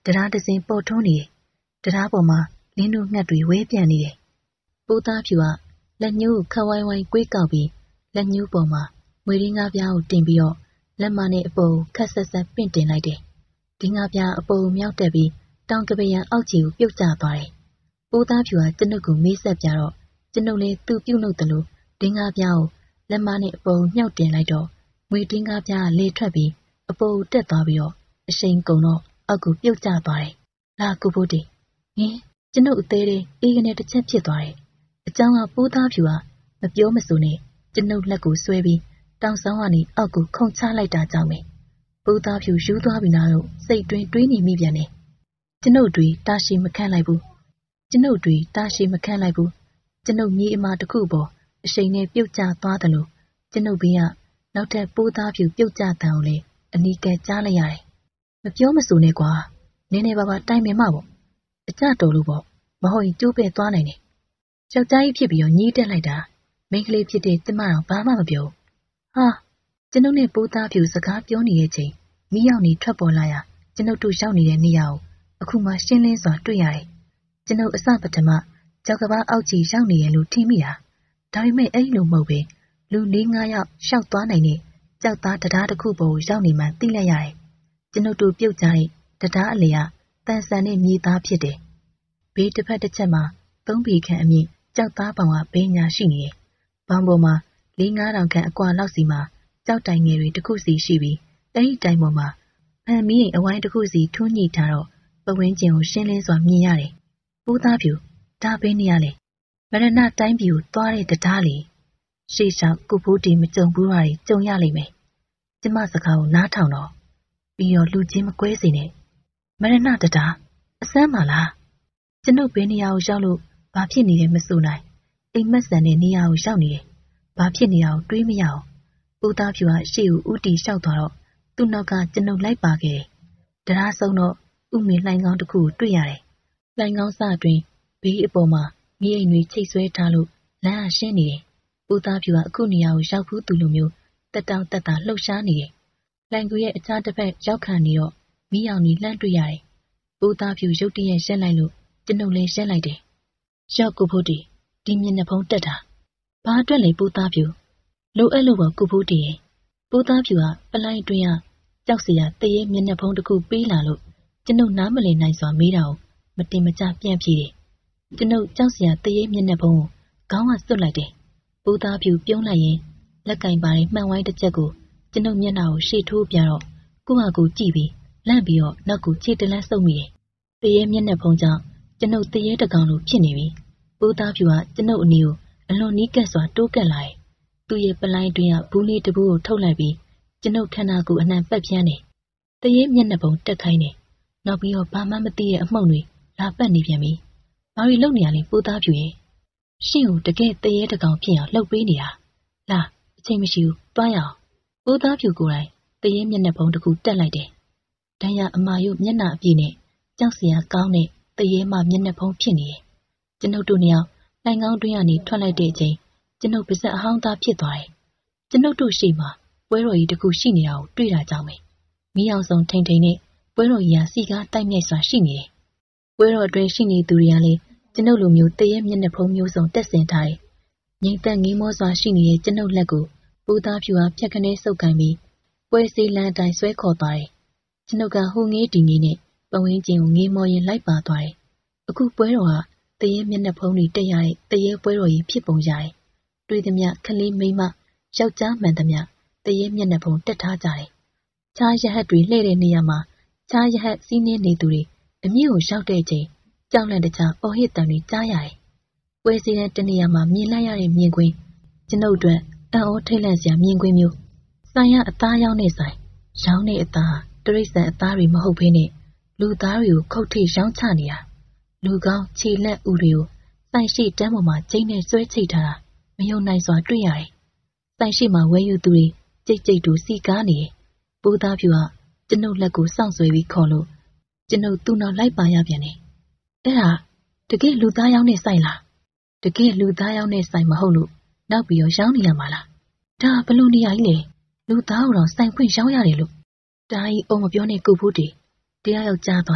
တရားတစင်ပေါ်ထုံးနေတယ်တရားပေါ်မှာလင်းတို့ငှက်တွေဝဲပြန်နေတယ်ပိုးသားဖြူကလက်ညှိုးခဝိုင်းဝိုင်းကွေးကောက်ပြီးလက်ညှိုးပေါ်မှာငွေရင်းငါးပြားကိုတင်ပြီးတော့လက်မနဲ့အပေါ်ခက်ဆက်ဆက်ပင့်တင်လိုက်တယ်ဒီငါးပြားအပေါ်မြောက်တက်ပြီးတောင်ကပယံအောက်ခြေကိုပြုတ်ကျသွားတယ်ပိုးသားဖြူကကျွန်ုပ်ကိုမေးဆက်ပြတော့ကျွန်ုပ်လည်းသူ့ပြုတ်နှုတ်တယ်လို့ဒင်းငါးပြားကိုလက်မနဲ့အပေါ်မြှောက်တင်လိုက်တော့ငွေတင်းကားပြားလေထွက်ပြီးအပေါ်တက်သွားပြီးတော့အရှိန်ကုန်တော့အောက်ကိုပြုတ်ကျသွားတယ်။လာကိုဖို့တီဟင်းကျွန်ုပ်အသေးလေးအေးကနေတစ်ချက်ဖြစ်သွားတယ်။အကြောင်းကပိုးသားဖြူကမပြောမဆိုနဲ့ကျွန်ုပ်လက်ကိုဆွဲပြီးတောင်ဆောင်ကနေအောက်ကိုခုန်ချလိုက်တာကြောင့်ပဲပိုးသားဖြူယူသွားပြီနာတော့စိတ်တွင်းတွေးနေမိပြန်တယ်။ကျွန်ုပ်တွေတာရှိမခန့်လိုက်ဘူး။ကျွန်ုပ်တွေတာရှိမခန့်လိုက်ဘူး။ကျွန်ုပ်မြေအမာတစ်ခုပေါ်အရှိန်နဲ့ပြုတ်ကျသွားတယ်လို့ကျွန်ုပ်ဘေးကနောက်ထပ်ပိုးသားဖြူပြုတ်ကျတန်ကိုလေအနီးကကြားလိုက်ရတယ်။မပြောမဆိုနဲ့ကွာနည်းနည်းပါးပါးတိုင်ပင်မှပေါ့အကြတော်လို့ပေါ့မဟုတ်ရင်ကျိုးပဲသွားနိုင်တယ်။ယောက်ျားကြီးဖြစ်ပြီးတော့ညီးတက်လိုက်တာမိန်းကလေးဖြစ်တဲ့ကျမတော့ဘာမှမပြော။ဟာကျွန်ုပ်နဲ့ပိုးသားဖြူစကားပြောနေတဲ့ချိန်မိရောက်နေထွက်ပေါ်လာရကျွန်ုပ်တို့ရောက်နေတဲ့နေရာကိုအခုမှရှင်းလင်းစွာတွေ့ရတယ်။ကျွန်ုပ်အစပထမကြောက်ကဘာအောက်ကြီးရောက်နေရလို့ထင်မိတာ။ဒါပေမဲ့အဲ့လိုမဟုတ်ပဲလူ၄-၅ယောက်ရှောက်သွားနိုင်တဲ့ကြောက်သားတရားတစ်ခုပေါ်ကိုရောက်နေမှသိလိုက်ရတယ်။ကျွန်ုပ်တို့ပြုတ်ကြတဲ့တရားအလေကတန်ဆန်တဲ့မြေသားဖြစ်တယ်။ဘေးတစ်ဖက်တစ်ချက်မှာ၃ ပေခန့်အမြင့်ကြောက်သားပောင်ကဘေးညာရှိနေတယ်။ဘောင်ပေါ်မှာ၄-၅ တောင်ခန့်အကွာလောက်စီမှာကြောက်တိုင်ငယ်တွေတစ်ခုစီရှိပြီးအဲ့ဒီတိုင်ပေါ်မှာဖန်မီးရင်အဝိုင်းတစ်ခုစီထွန်းညှိထားတော့ပဝင်းကျင်ကိုရှင်းလင်းစွာမြင်ရတယ်။ပိုးသားဖြူဒါပဲနေရလေမရဏတိုင်းပြည်ကိုသွားတဲ့တရားလေရှေ့ဆောင်ကိုဖိုးတီမကြုံဘူးတာတွေကြုံရလိမ့်မယ်။ကျမစကားကိုနားထောင်တော့ပြီးတော့လူချင်းမကွဲစေနဲ့မရဏတရားအစမ်းပါလားကျွန်ုပ်ဘယ်နေရာကိုရောက်လို့ဘာဖြစ်နေတယ်မဆိုနိုင်အိမ်မက်ဆန်တဲ့နေရာကိုရောက်နေတယ်ဘာဖြစ်နေတာကိုတွေးမရအောင်ပိုးသားဖြူကရှေ့ကိုဥတီလျှောက်သွားတော့သူ့နောက်ကကျွန်ုပ်လိုက်ပါခဲ့တယ်။တရားဆုံးတော့ဥမင်းလှိုင်းကောင်းတစ်ခုကိုတွေ့ရတယ်။လှိုင်းကောင်းစအတွင်းဘေးအပေါ်မှာမြေအိမ်တွေချိတ်ဆွဲထားလို့လမ်းအရှင်းနေတယ်။ပိုးသားဖြူကအခုနေရာကိုရောက်ဘူးသူလိုမျိုးတက်တောင့်တက်တာလှုပ်ရှားနေတယ်။လှိုင်းကူရဲ့အခြားတစ်ဖက်ရောက်ခံနေတော့မိအောင်ကြီးလှမ်းတွေ့ရတယ်။ပိုးသားဖြူရုတ်တရက်ရက်လိုက်လို့ကျွန်ုပ်လည်းရက်လိုက်တယ်။ရောက်ကိုဖို့တီဒီမျက်နှာဖုံးတက်တာဘာအတွက်လဲပိုးသားဖြူလိုအပ်လို့ပေါ့ကိုဖို့တီရဲ့ပိုးသားဖြူကပလိုင်းအတွင်းကကြောက်စရာတရေမျက်နှာဖုံးတစ်ခုပေးလာလို့ကျွန်ုပ်နားမလည်နိုင်စွာမေးတာကိုမတင်မကျပြန်ပြေးတယ်။ကျွန်ုပ်ကြောက်စရာတရေမျက်နှာဖုံးကိုခေါင်းကစွတ်လိုက်တယ်။ပိုးသားဖြူပြုံးလိုက်ရင်လက်ကင်ပါတဲ့မှန်ဝိုင်းတစ်ချက်ကိုကျွန်ုပ်မျက်နှာကိုရှေ့ထိုးပြတော့ကိုယ့်ဟာကိုယ်ကြည့်ပြီးလန့်ပြီးတော့နောက်ကိုခြေတလန်းဆုပ်မိတယ်။တရေမျက်နှာဖုံးကြောင့်ကျွန်ုပ်တရေတကောင်လိုဖြစ်နေပြီ။ပိုးသားဖြူကကျွန်ုပ်အနီကိုအလွန်နီးကပ်စွာတိုးကပ်လာတယ်။သူ့ရဲ့ပလိုင်းတွင်းကဘူးလေးတဘူးကိုထုတ်လိုက်ပြီးကျွန်ုပ်ခန္ဓာကိုယ်အနှံ့ပတ်ပြန်းတယ်။တရေမျက်နှာဖုံးတက်ခိုင်းတယ်။နောက်ပြီးတော့ဘာမှမသိတဲ့အမှုန့်တွေလာပတ်နေပြန်ပြီ။ဘာတွေလုပ်နေရလဲပိုးသားဖြူရဲ့။ရှင့်ကိုတကယ်တရေတကောင်ဖြစ်အောင်လှုပ်ပေးနေတာ။လာအချိန်မရှိဘူးတွားရအောင်။ပိုးသားဖြူကိုယ်တိုင်တရေမျက်နှာဖုံးတစ်ခုတက်လိုက်တယ်။ဒဏ်ရာအမာရုပ်မျက်နှာအပြည့်နဲ့ကြောက်စရာကောင်းတဲ့တရေမှမျက်နှာဖုံးဖြစ်နေတယ်။ကျွန်ုပ်တို့နှစ်ယောက်လှိုင်ကောင်းတွင်းကနေထွက်လိုက်တဲ့အချိန်ကျွန်ုပ်ပါဇက်အဟောင်းသားဖြစ်သွားတယ်။ကျွန်ုပ်တို့ရှိမှပွဲတော်ကြီးတစ်ခုရှိနေတာကိုတွေ့တာကြောင့်ပဲ။မီးအောင်ဆုံးထိန်ထိန်နဲ့ပွဲတော်ကြီးကစီကားတိုက်မြိုက်စွာရှိနေတယ်။ပွဲတော်အတွင်းရှိနေသူတွေကလည်းကျွန်ုပ်လိုမျိုးတရေမျက်နှာဖုံးမျိုးစုံတက်ဆင်ထားတယ်။ငိမ့်သက်ငေးမောစွာရှိနေတဲ့ကျွန်ုပ်လက်ကိုပိုးသားဖြူကဖြတ်ခနဲဆုပ်ကန်ပြီးပွဲစည်းလမ်းအတိုင်းဆွဲခေါ်သွားတယ်။ကျွန်ုပ်ကဟိုငေးတီငေးနဲ့ပဝင်းကျင်ကိုငေးမောရင်လိုက်ပါသွားတယ်။အခုပွဲတော်ကတရေမျက်နှာဖုံးတွေတက်ရတဲ့တရေပွဲတော်ကြီးဖြစ်ပုံရတယ်။တွေ့သမျှခလေးမိန်းမယောက်ျားမှန်သမျှတရေမျက်နှာဖုံးတက်ထားကြတယ်။ခြားရဟတ်တွေလှည့်တဲ့နေရာမှာခြားရဟတ်စီးနှင်းနေသူတွေအမြင့်ကိုရောက်တဲ့ချိန်ကြောက်လန့်တကြားအော်ဟစ်တံတွေကြားရတယ်။ပွဲစည်းတဲ့တနေရာမှာမြင်လိုက်ရတဲ့မြင်ကွင်းကျွန်ုပ်အတွက်အံ့ဩထိတ်လန့်စရာမြင်ကွင်းမျိုးဆိုင်ရအသားရောင်းတဲ့ဆိုင်ရောင်းတဲ့အသားတရိษံအသားတွေမဟုတ်ဘဲနဲ့လူသားတွေကိုခုတ်ထိရောင်းချနေတာလူကောင်းခြေလက်ဥတွေကိုဆိုင်ရှိတန်းပေါ်မှာကျိန်းနဲ့ဆွဲချိတ်ထားတာမယုံနိုင်စွာတွေ့ရတယ်။ဆိုင်ရှိမှာဝဲယူသူတွေကြိတ်ကြိတ်တူစီကားနေတယ်။ပိုးသားဖြူကကျွန်ုပ်လက်ကိုစောင့်ဆွဲပြီးခေါ်လို့ကျွန်ုပ်သူ့နောက်လိုက်ပါရပြန်တယ်။အဲ့ဒါတကယ်လူသားရောင်းတဲ့ဆိုင်လား။တကယ်လူသားရောင်းတဲ့ဆိုင်မဟုတ်လို့နောက်ပြီးရောင်းနေရမှာလား။ဒါဘလို့နေရကြီးလေလူသားကိုတော့ဆိုင်ဖွင့်ရောင်းရတယ်လို့ဒါကြီးအုံမပြောနဲ့ကိုဖို့တီတရားယောက်ကြားသွားရင်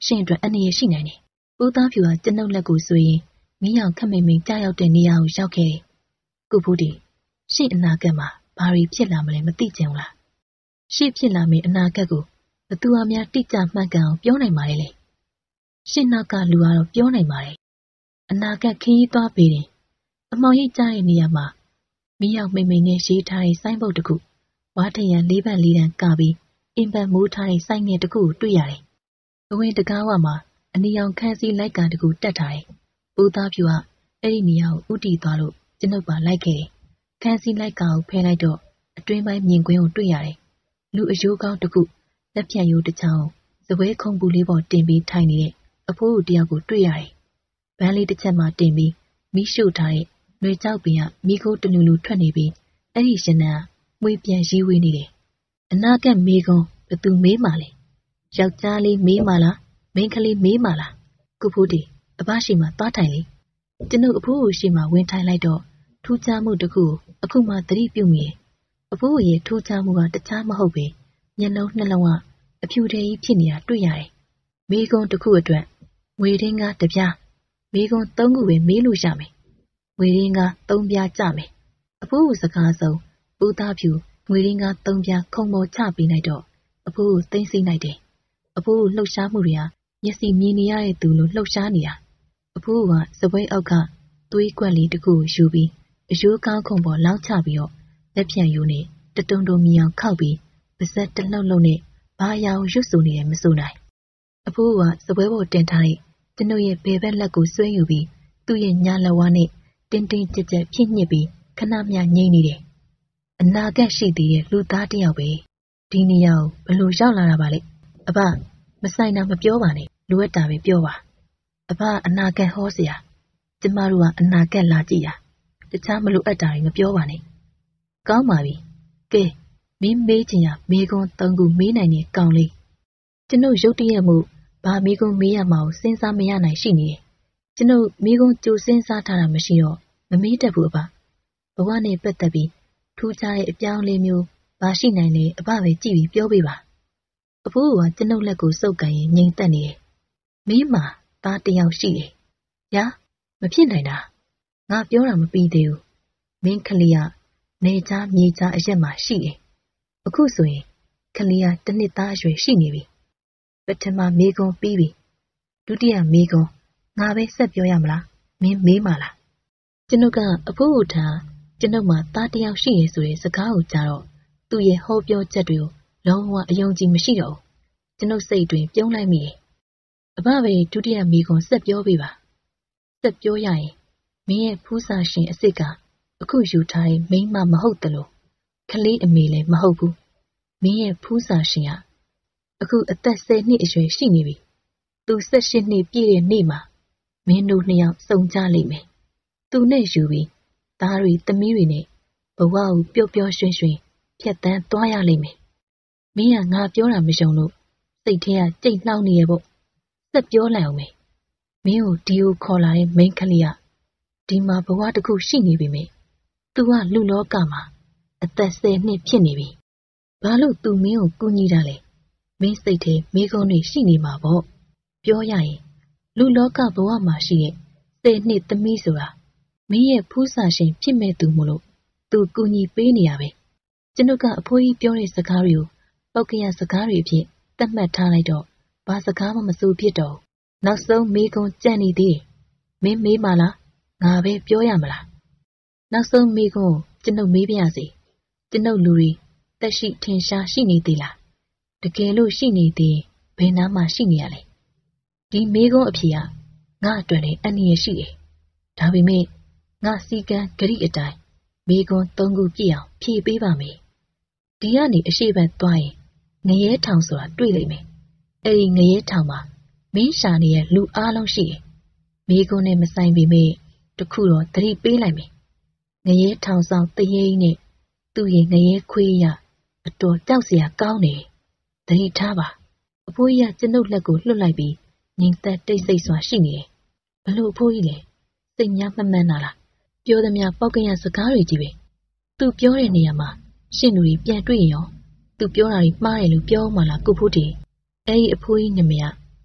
ရှင်အတွက်အနေရရှိနိုင်တယ်။ဦးသားဖြူကကျွန်ုပ်လက်ကိုဆိုရင်မင်းအောင်ခက်မိန်မိန်ကြားရောက်တဲ့နေရာကိုရောက်ခဲ့တယ်။ကုဖိုးတီရှင်အနာဂတ်မှာဘာတွေဖြစ်လာမလဲမသိကြဘူးလား။ရှေ့ဖြစ်လာမယ့်အနာဂတ်ကိုဘသူအများတိကျမှန်ကန်အောင်ပြောနိုင်ပါလေ။ရှင်နောက်ကလူကတော့ပြောနိုင်ပါတယ်။အနာဂတ်ခင်းကြီးသွားပေတယ်။အမောင်ရိပ်ကြားတဲ့နေရာမှာမင်းအောင်မိန်မိန်နဲ့ရေးထားတဲ့ဆိုင်းဘုတ်တစ်ခုဝါထရံ၄ပန်၄တန်းကပြီးအင်ပန်မိုးထားတဲ့ဆိုင်းငယ်တစ်ခုကိုတွေ့ရတယ်။အဝင်တကားဝမှာအနီရောင်ခန်းစည်းလိုက်ကန်တစ်ခုတက်ထားတယ်။ဦးသားဖြူကအဲ့ဒီနေရာကိုဥတီသွားလို့ကျွန်ုပ်ပါလိုက်ခဲ့တယ်။ခန်းစည်းလိုက်ကန်ကိုဖဲလိုက်တော့အတွင်းပိုင်းမြင်ကွင်းကိုတွေ့ရတယ်။လူအယိုးကောင်းတစ်ခုလက်ဖြတ်ရိုးတစ်ချောင်းစပွဲခုံပူလေးပေါ်တင်ပြီးထိုင်နေတဲ့အဖိုးတယောက်ကိုတွေ့ရတယ်။ဗန်းလေးတစ်ချက်မှတင်ပြီးမီးရှို့ထားတဲ့နှွေကြောက်ပင်ကမီးခိုးတလူလူထွက်နေပြီးအဲ့ဒီရှင်နန်းမွေးပြန်ရီးဝေးနေတယ်။အနာဂတ်မေကွန်ဘသူမေးမှလဲ။ယောက်ျားလေးမေးမှလားမိန်းကလေးမေးမှလား။ကုဖိုးတီအဘရှိမှသွားထိုင်လေ။ကျွန်ုပ်အဖိုးကိုရှိမှဝင်ထိုင်လိုက်တော့ထူးခြားမှုတစ်ခုကိုအခုမှသတိပြုမိတယ်။အဖိုးရဲ့ထူးခြားမှုကတခြားမဟုတ်ပဲမျက်လုံးနှလုံးကအဖြူထဲကြီးဖြစ်နေတာတွေ့ရတယ်။မေကွန်တစ်ခုအတွက်ငွေရင်းကတစ်ပြားမေကွန်၃ခုပဲမေးလို့ရမယ်။ငွေရင်းက၃ပြားကြမယ်။အဖိုးကိုစကားဆုံးဦးသားဖြူငွေရင်းက၃ပြားခုံပေါ်ချပေးလိုက်တော့အဖိုးကိုသိမ့်စိမ့်လိုက်တယ်။အဖိုးကိုလှုပ်ရှားမှုတွေဟာမျက်စိမြင်နေရတဲ့သူလိုလှုပ်ရှားနေတာ။အဖိုးကစပွဲအောက်ကသွေးကွက်လေးတစ်ခုကိုယူပြီးအယိုးကောင်းခုံပေါ်လောင်းချပြီးတော့လက်ဖြံရိုးနဲ့တတုံတုံမြင်အောင်ခောက်ပြီးပါဇက်တလှုပ်လှုပ်နဲ့ဘာအရာကိုရွတ်ဆိုနေတယ်မဆိုနိုင်။အဖိုးကစပွဲပေါ်တင်ထားတဲ့ကျွန်ုပ်ရဲ့ဘယ်ဘက်လက်ကိုဆွဲယူပြီးသူ့ရဲ့ညာလက်ဝါးနဲ့တင်းတင်းကြပ်ကြပ်ဖြည့်ညှစ်ပြီးခဏမျှငြိမ့်နေတယ်။အနာဂတ်ရှိသေးတဲ့လူသားတစ်ယောက်ပဲဒီနေရာကိုဘလို့ရောက်လာတာပါလဲ။အဘမဆိုင်တာမပြောပါနဲ့လိုအပ်တာပဲပြောပါ။အဘအနာဂတ်ဟောเสียကျမတို့ကအနာဂတ်လာကြည့်တာတခြားမလိုအပ်တာတွေမပြောပါနဲ့။ကောင်းပါပြီ။ကဲမင်းမေးချင်ရမေကွန်၃ခုမေးနိုင်တဲ့ကောင်လေးကျွန်ုပ်ရုတ်တရက်မှုဘာမေကွန်မေးရမှာကိုစဉ်းစားမရနိုင်ရှိနေတယ်။ကျွန်ုပ်မေကွန်ကြိုစဉ်းစားထားတာမရှိတော့မမေးတတ်ဘူးအဘ။ဘဝနဲ့ပတ်သက်ပြီးထူးခြားတဲ့အပြောင်းအလဲမျိုးဘာရှိနိုင်လဲအဘပဲကြည့်ပြီးပြောပေးပါ။အဖိုးကကျွန်ုပ်လက်ကိုစုပ်ကန်ရင်ငြိမ်သက်နေတယ်။မင်းမှာသားတစ်ယောက်ရှိတယ်။ညာမဖြစ်နိုင်တာ။ငါပြောတာမပြီးသေးဘူး။မင်းကလေးကနေချားမြေချားအရက်မှာရှိတယ်။အခုဆိုရင်ကလေးကတစ်နှစ်သားအရွယ်ရှိနေပြီ။ပထမမေကွန်ပြီးပြီ။ဒုတိယမေကွန်ငါပဲဆက်ပြောရမလား။မင်းမေးမှလား။ကျွန်ုပ်ကအဖိုးကိုထားကျွန်ုပ်မှာသားတစ်ယောက်ရှိရဆိုတဲ့စကားကိုကြားတော့သူ့ရဲ့ဟောပြောချက်တွေကိုလုံးဝအယုံကြည်မရှိတော့ဘူး။ကျွန်ုပ်စိတ်တွင်ပြုံးလိုက်မိတယ်။အဘပဲဒုတိယမေကွန်ဆက်ပြောပေးပါ။ဆက်ပြောရရင်မင်းရဲ့ဖူးစာရှင်အစ်စ်ကအခုယူထားတဲ့မိန်းမမဟုတ်တလို့ကလေးအမေလည်းမဟုတ်ဘူး။မင်းရဲ့ဖူးစာရှင်ကအခုအသက်10နှစ်အရွယ်ရှိနေပြီ။သူ18နှစ်ပြည့်တဲ့နေ့မှာမင်းတို့နှစ်ယောက်စုံကြလိမ့်မယ်။သူနဲ့ယူပြီးသားတွေသမီးတွေနဲ့ဘဝကိုပျော်ပျော်ရွှင်ရွှင်ဖြတ်သန်းသွားရလိမ့်မယ်။မင်းကငါပြောတာမယုံလို့စိတ်ထဲကကြိတ်နှောင်းနေရပေါ့။ဆက်ပြောလိုက်အောင်မယ်။မင်းကိုဒီကိုခေါ်လာတဲ့မိန်းကလေးကဒီမှာဘဝတစ်ခုရှိနေပြီမေ။သူကလူလောကမှာအသက်10နှစ်ဖြစ်နေပြီ။ဘာလို့သူမင်းကိုကူညီတာလဲ။မင်းစိတ်ထဲမိကုံးတွေရှိနေမှာပေါ့။ပြောရရင်လူလောကဘဝမှာရှိတဲ့10နှစ်သမီးဆိုတာမင်းရဲ့ဖူးစာရှင်ဖြစ်မဲ့သူမို့လို့သူကူညီပေးနေရပဲ။ကျွန်ုပ်ကအဖိုးကြီးပြောတဲ့စကားတွေကိုပောက်ကရစကားတွေအဖြစ်သတ်မှတ်ထားလိုက်တော့ဘာစကားမှမဆိုဖြစ်တော့နောက်ဆုံးမေကွန်ကြံ့နေသေးတယ်။မင်းမေးမှလားငါပဲပြောရမလား။နောက်ဆုံးမေကွန်ကျွန်ုပ်မေးပြရစီ။ကျွန်ုပ်လူတွေတက်ရှိထင်ရှားရှိနေသေးလား။တကယ်လို့ရှိနေသေးဘယ်နားမှာရှိနေရလဲ။ဒီမေကွန်အဖြေကငါအတွက်လည်းအန္တရာယ်ရှိတယ်။ဒါပေမဲ့ငါစီကံဂရိအတိုင်းမေကွန်၃ခုပြည့်အောင်ဖြည့်ပေးပါမယ်။ဒီကနေအရှိတ်သွားရင်ငရဲထောင်ဆိုတာတွေ့လိမ့်မယ်။အဲ့ဒီငရဲထောင်မှာမင်းရှာနေတဲ့လူအားလုံးရှိတယ်။မေကွန်နဲ့မဆိုင်ပေမဲ့တခုတော့သတိပေးလိုက်မယ်။ငရဲထောင်ဆောင်တရေနဲ့သူ့ရဲ့ငရဲခွေးရအတော်ကြောက်စရာကောင်းတယ်။သတိထားပါ။အဖိုးကြီးကကျွန်ုပ်လက်ကိုလွှတ်လိုက်ပြီးငြိမ်သက်တိတ်ဆိတ်စွာရှိနေတယ်။ဘလို့အဖိုးကြီးလဲစိတ်များမှန်မှန်လာလား။ပြောသမျှပောက်ကရစကားတွေကြီးပဲ။သူပြောတဲ့နေရာမှာရှင့်လူတွေပြန်တွေ့ရင်ရောသူပြောတာတွေမှားတယ်လို့ပြောမှလားကုဖိုးတီ။အဲ့ဒီအဖိုးကြီးနမရ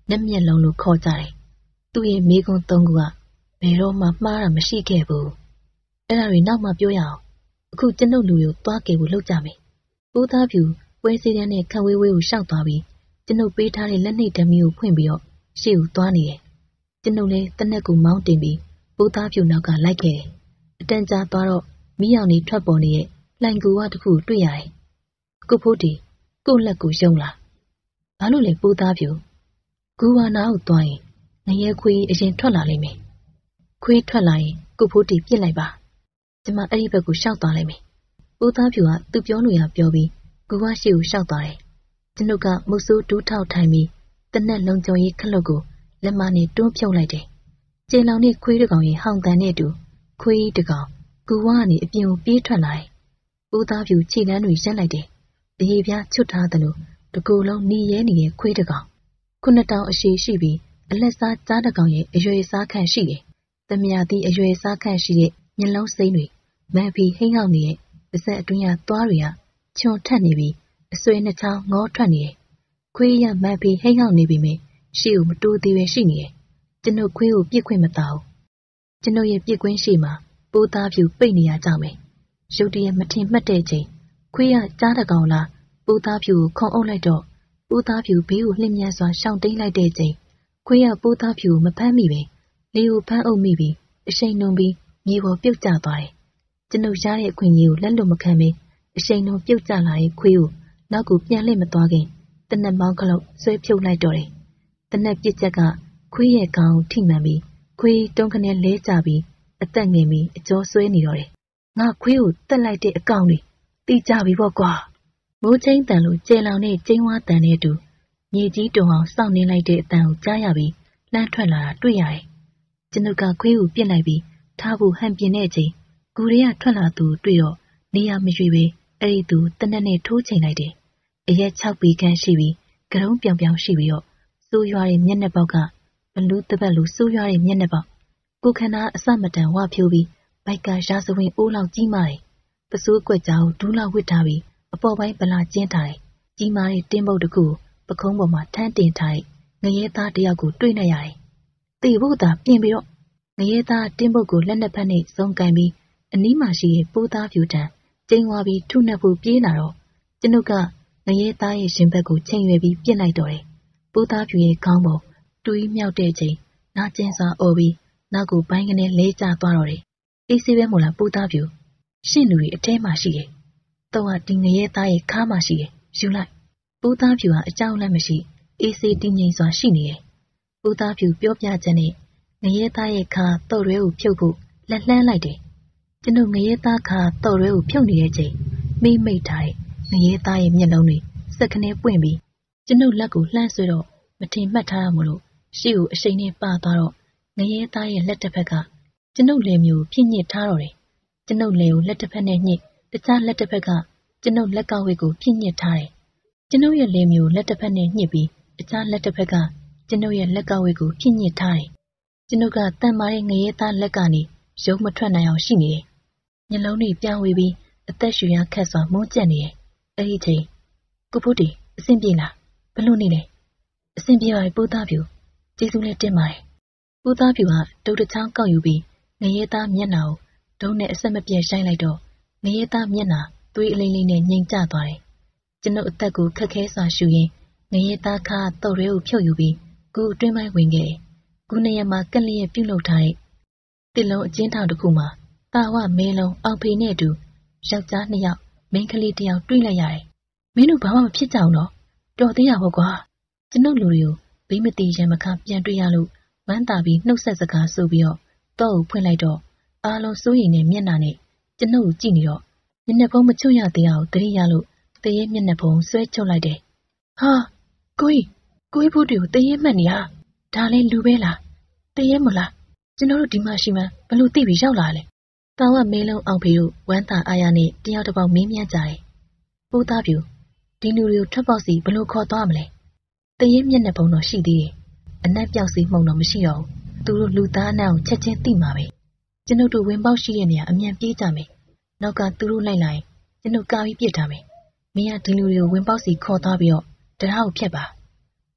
လက်မျက်လုံးလိုခေါ်ကြတယ်။သူ့ရဲ့မိကွန်းသုံးခုကဘယ်တော့မှမှားတာမရှိခဲ့ဘူး။အဲ့ဒါတွေနောက်မှပြောရအောင်။အခုကျွန်ုပ်လူကိုသွားကြဖို့လုပ်ကြမယ်။ပိုးသားဖြူပွဲစည်းတန်းနဲ့ခန့်ဝေးဝေးကိုရှောက်သွားပြီးကျွန်ုပ်ပေးထားတဲ့လက်နှိပ်ဓမီကိုဖွင့်ပြီးတော့ရှေ့ကိုသွားနေတယ်။ကျွန်ုပ်လည်းတနက်ကိုမောင်းတင်ပြီးပိုးသားဖြူနောက်ကလိုက်ခဲ့တယ်။အတန်ကြာသွားတော့မီးရောင်တွေထွက်ပေါ်နေတဲ့လှိုင်ကူဝတစ်ခုတွေ့ရတယ်။ကိုဖိုးတီကို့လက်ကိုယုံလာ။ဘာလို့လဲပိုးသားဖြူ။ကူဝါနာကိုသွားရင်ငရဲခွေးအရင်ထွက်လာလိမ့်မယ်။ခွေးထွက်လာရင်ကိုဖိုးတီပြစ်လိုက်ပါ။ကျမအဲ့ဒီဘက်ကိုရှောက်သွားလိုက်မယ်။ပိုးသားဖြူကသူပြောလို့ရပြောပြီးကူဝါရှိကိုရှောက်သွားတယ်။ကျွန်ုပ်ကမုတ်ဆိုးဒူးထောက်ထိုင်ပြီးတနက်လုံးကြုံရေးခလုတ်ကိုလက်မနဲ့တွန်းဖြုတ်လိုက်တယ်။ကျေလောင်နဲ့ခွေးတကောင်ရဲ့ဟောင်တန်နဲ့တူခွေးတကောင်ကူဝါကနေအပြင်ကိုပြေးထွက်လာတယ်။ပိုးသားဖြူခြေလမ်းတွေရက်လိုက်တယ်။အေးပြားချွတ်ထားသလိုတကူလုံးหนีရဲနေတဲ့ခွေးတကောင်9တောင်အရှိရှိပြီးအလက်စားကြားတကောင်ရဲ့အရွယ်စားခန့်ရှိတယ်။သမယာသည့်အရွယ်စားခန့်ရှိတဲ့မျက်လုံးစိမ်းတွေမန်ဖီဟိမ့်ဟောက်နေတဲ့ပါးစပ်အတွင်းကသွားတွေကချွန်ထက်နေပြီးအဆွေနှချောင်းငေါထွက်နေတယ်။ခွေးရမန်ဖီဟိမ့်ဟောက်နေပြီမေရှေ့ကိုမတိုးသေးပဲရှိနေတယ်။ကျွန်ုပ်ခွေးကိုပြစ်ခွင့်မတောင်း။ကျွန်ုပ်ရဲ့ပြစ်ခွင့်ရှိမှာပိုးသားဖြူပိတ်နေရကြမယ်။ရုတ်တရက်မထင်မှတ်တဲ့ချိန်ခွေးရကြားတကောင်လားပိုးသားဖြူကိုခုံအုပ်လိုက်တော့ပိုးသားဖြူဘေးကိုလှည့်မြန်စွာရှောင်တိန်လိုက်တဲ့ချိန်ခွေးရပိုးသားဖြူကိုမဖမ်းမိပဲလေကိုဖမ်းအုပ်မိပြီးအရှိန်နှုံပြီးမြေပေါ်ပြုတ်ကျသွားတယ်။ကျွန်ုပ်ရတဲ့အခွင့်အရေးကိုလက်လွတ်မခံဘဲအရှိန်နှုံပြုတ်ကျလာတဲ့ခွေးကိုနောက်ကိုပြန်လှည့်မသွားခင်တနက်မောင်းခလုတ်ဆွဲဖြုတ်လိုက်တော့တယ်။တနက်ပြစ်ချက်ကခွေးရဲ့ခေါင်းကိုထိမှန်ပြီးခွေးတုံးခနဲ့လဲကျပြီးအသက်ငယ်ပြီးအကျော်ဆွဲနေတော့တယ်။ငါခွေးကိုတက်လိုက်တဲ့အကောင်တွေတီးကြပြီပေါ့ကွာ။မိုးချင်းတန်လိုကျေလောင်နဲ့ကျင်းဝါတန်နဲ့တူမြေကြီးတုံအောင်စောင့်နေလိုက်တဲ့အတန်ကိုကြားရပြီးလှမ်းထွက်လာတာတွေ့ရတယ်။ကျွန်ုပ်ကခွေးကိုပြစ်လိုက်ပြီးထားဖို့ဟန်ပြင်းတဲ့အချိန်ကူရဲကထွက်လာသူတွေ့တော့နေရာမရွေပဲအဲ့ဒီသူတနက်နဲ့ထိုးချိန်လိုက်တယ်။အရက်6ပေခန့်ရှိပြီးကရုံးပြောင်ပြောင်ရှိပြီးတော့စိုးရွားတဲ့မျက်နှာပေါက်ကဘလူးတပတ်လိုစိုးရွားတဲ့မျက်နှာပေါက်ကိုခန္ဓာအစမတန်ဝဖြိုးပြီးဘိုက်ကရာဇဝင်အိုးလောက်ကြီးမာတယ်။ပစိုးကွက်ကြောင်ဒူးလောက်ဝစ်ထားပြီးအပေါ်ပိုင်းဗလာကျင်းထားတယ်။ကြီးမာတဲ့တင်းပုတ်တစ်ခုပခုံးပေါ်မှာထမ်းတင်ထားတဲ့ငရဲသားတယောက်ကိုတွေ့နေရတယ်။တေဖို့သာပြင်ပြီးတော့ငရဲသားတင်းပုတ်ကိုလက်နှစ်ဖက်နဲ့စုံကန်ပြီးအနီးမှာရှိတဲ့ပိုးသားဖြူတံကျင်းဝါပြီးထုနှက်ဖို့ပြေးလာတော့ကျွန်ုပ်ကငရဲသားရဲ့ရှင်ဘက်ကိုချိန်ရွယ်ပြီးပြစ်လိုက်တော့တယ်။ပိုးသားဖြူရဲ့ခေါင်းပေါ်တူးမြောက်တဲ့ချိန်နာကျင်းစွာအော်ပြီးနောက်ကိုဘိုင်းကနေလဲကျသွားတော့တယ်။အေးဆေးပဲမို့လားပိုးသားဖြူရှင့်လူတွေအထဲမှာရှိတယ်။တော့ကဒီငရဲသားရဲ့ခါမှာရှိတယ်။ယူလိုက်ပိုးသားဖြူဟာအကြောင်းလည်းမရှိအေးဆေးတည်ငြိမ်စွာရှိနေတယ်။ပိုးသားဖြူပြောပြချက်နဲ့ငရဲသားရဲ့ခါတော့ရဲကိုဖြုတ်ဖို့လက်လှမ်းလိုက်တယ်။ကျွန်ုပ်ငရဲသားခါတော့ရဲကိုဖြုတ်နေတဲ့ချိန်မိမိတ်ထားတဲ့ငရဲသားရဲ့မျက်လုံးတွေစက်ခနဲပွင့်ပြီးကျွန်ုပ်လက်ကိုလှမ်းဆွဲတော့မထင်မှတ်ထားရမလို့ရှေ့ကိုအရှိန်နဲ့ပါသွားတော့ငရဲသားရဲ့လက်တစ်ဖက်ကကျွန်ုပ်လယ်မျိုးဖြစ်ညစ်ထားတော့တယ်။ကျွန်ုပ်လယ်ကိုလက်တစ်ဖက်နဲ့ညှစ်တခြားလက်တစ်ဖက်ကကျွန်ုပ်လက်ကဝက်ကိုဖြစ်ညစ်ထားတယ်။ကျွန်ုပ်ရဲ့လယ်မျိုးလက်တစ်ဖက်နဲ့ညှစ်ပြီးတခြားလက်တစ်ဖက်ကကျွန်ုပ်ရဲ့လက်ကဝက်ကိုဖြစ်ညစ်ထားတယ်။ကျွန်ုပ်ကတန်မာတဲ့ငရဲသားလက်ကနေရုံမထွက်နိုင်အောင်ရှိနေတယ်။မျက်လုံးတွေပြောင်းဝေးပြီးအသက်ရှူရခက်စွာမုန်းကျက်နေတယ်။အဲ့ဒီချိန်ကိုဖိုးတီအဆင်ပြေလားဘလို့နေလဲအဆင်ပြေပါပြီပိုးသားဖြူကျေးဇူးလည်းတင်ပါတယ်။ပိုးသားဖြူကဒုတ်တချောင်းကောက်ယူပြီးငရဲသားမျက်နှာကိုဒုံးနဲ့အဆက်မပြတ်ရှိုင်းလိုက်တော့ငရဲသားမျက်နှာသွေးအလိမ့်လိမ့်နဲ့ငြိမ်ကျသွားတယ်။ကျွန်ုပ်အသက်ကိုခက်ခဲစွာရှူရင်းငရဲသားခါတော့ရဲကိုဖြုတ်ယူပြီးကူအတွင်းပိုင်းဝင်ခဲ့တယ်။ကူနေရမှာကက်လျက်ပြုတ်လုထားတဲ့တစ်လုံးအကျဉ်းထောင်တစ်ခုမှာတာဝမဲလုံးအောင်ဖေနဲ့အတူယောက်ျား2ယောက်မိန်းကလေး1ယောက်တွေ့လိုက်ရတယ်။မင်းတို့ဘာမှမဖြစ်ကြအောင်တော့တော်သေးရပါကွာ။ကျွန်ုပ်လူတွေကိုဘေးမတိရံမခပြန်တွေ့ရလို့ဝမ်းသာပြီးနှုတ်ဆက်စကားဆိုပြီးတော့ကိုဖွင့်လိုက်တော့အားလုံးစိုးရိမ်နေမျက်နှာနဲ့ကျွန်ုပ်ကိုကြည့်နေတော့မျက်နှာဖုံးမချွတ်ရသေးအောင်တတိရလို့တရေမျက်နှာဖုံးဆွဲချုပ်လိုက်တယ်။ဟာကိုကြီးဖို့တွေကိုတရေမှတ်နေရဒါလဲလူပဲလားတရေမလားကျွန်တော်တို့ဒီမှာရှိမှဘလို့သိပြီးရောက်လာလဲ။တာဝမဲလုံးအောင်ဖေတို့ဝမ်းသာအားရနဲ့တယောက်တစ်ပေါက်မင်းမြန်းကြတယ်။ပိုးသားပြူဒီလူတွေကိုထွက်ပေါက်စီဘလို့ခေါ်သွားမလဲ။တရေမျက်နှာဖုံးတော့ရှိသေးတယ်။အနက်ပြောက်စီမှုံတော့မရှိတော့ဘူး။သူတို့လူသားအနံ့ကိုချက်ချင်းသိမှာပဲ။ကျွန်ုပ်တို့ဝင်ပေါက်ရှိတဲ့နေရာအမြန်ပြေးကြမယ်။နောက်ကသူတို့လိုက်လာရင်ကျွန်ုပ်ကာပြီးပြစ်ထားမယ်။မင်းကဒီလူတွေကိုဝင်ပေါက်စီခေါ်သွားပြီးတော့တရားကိုဖျက်ပါ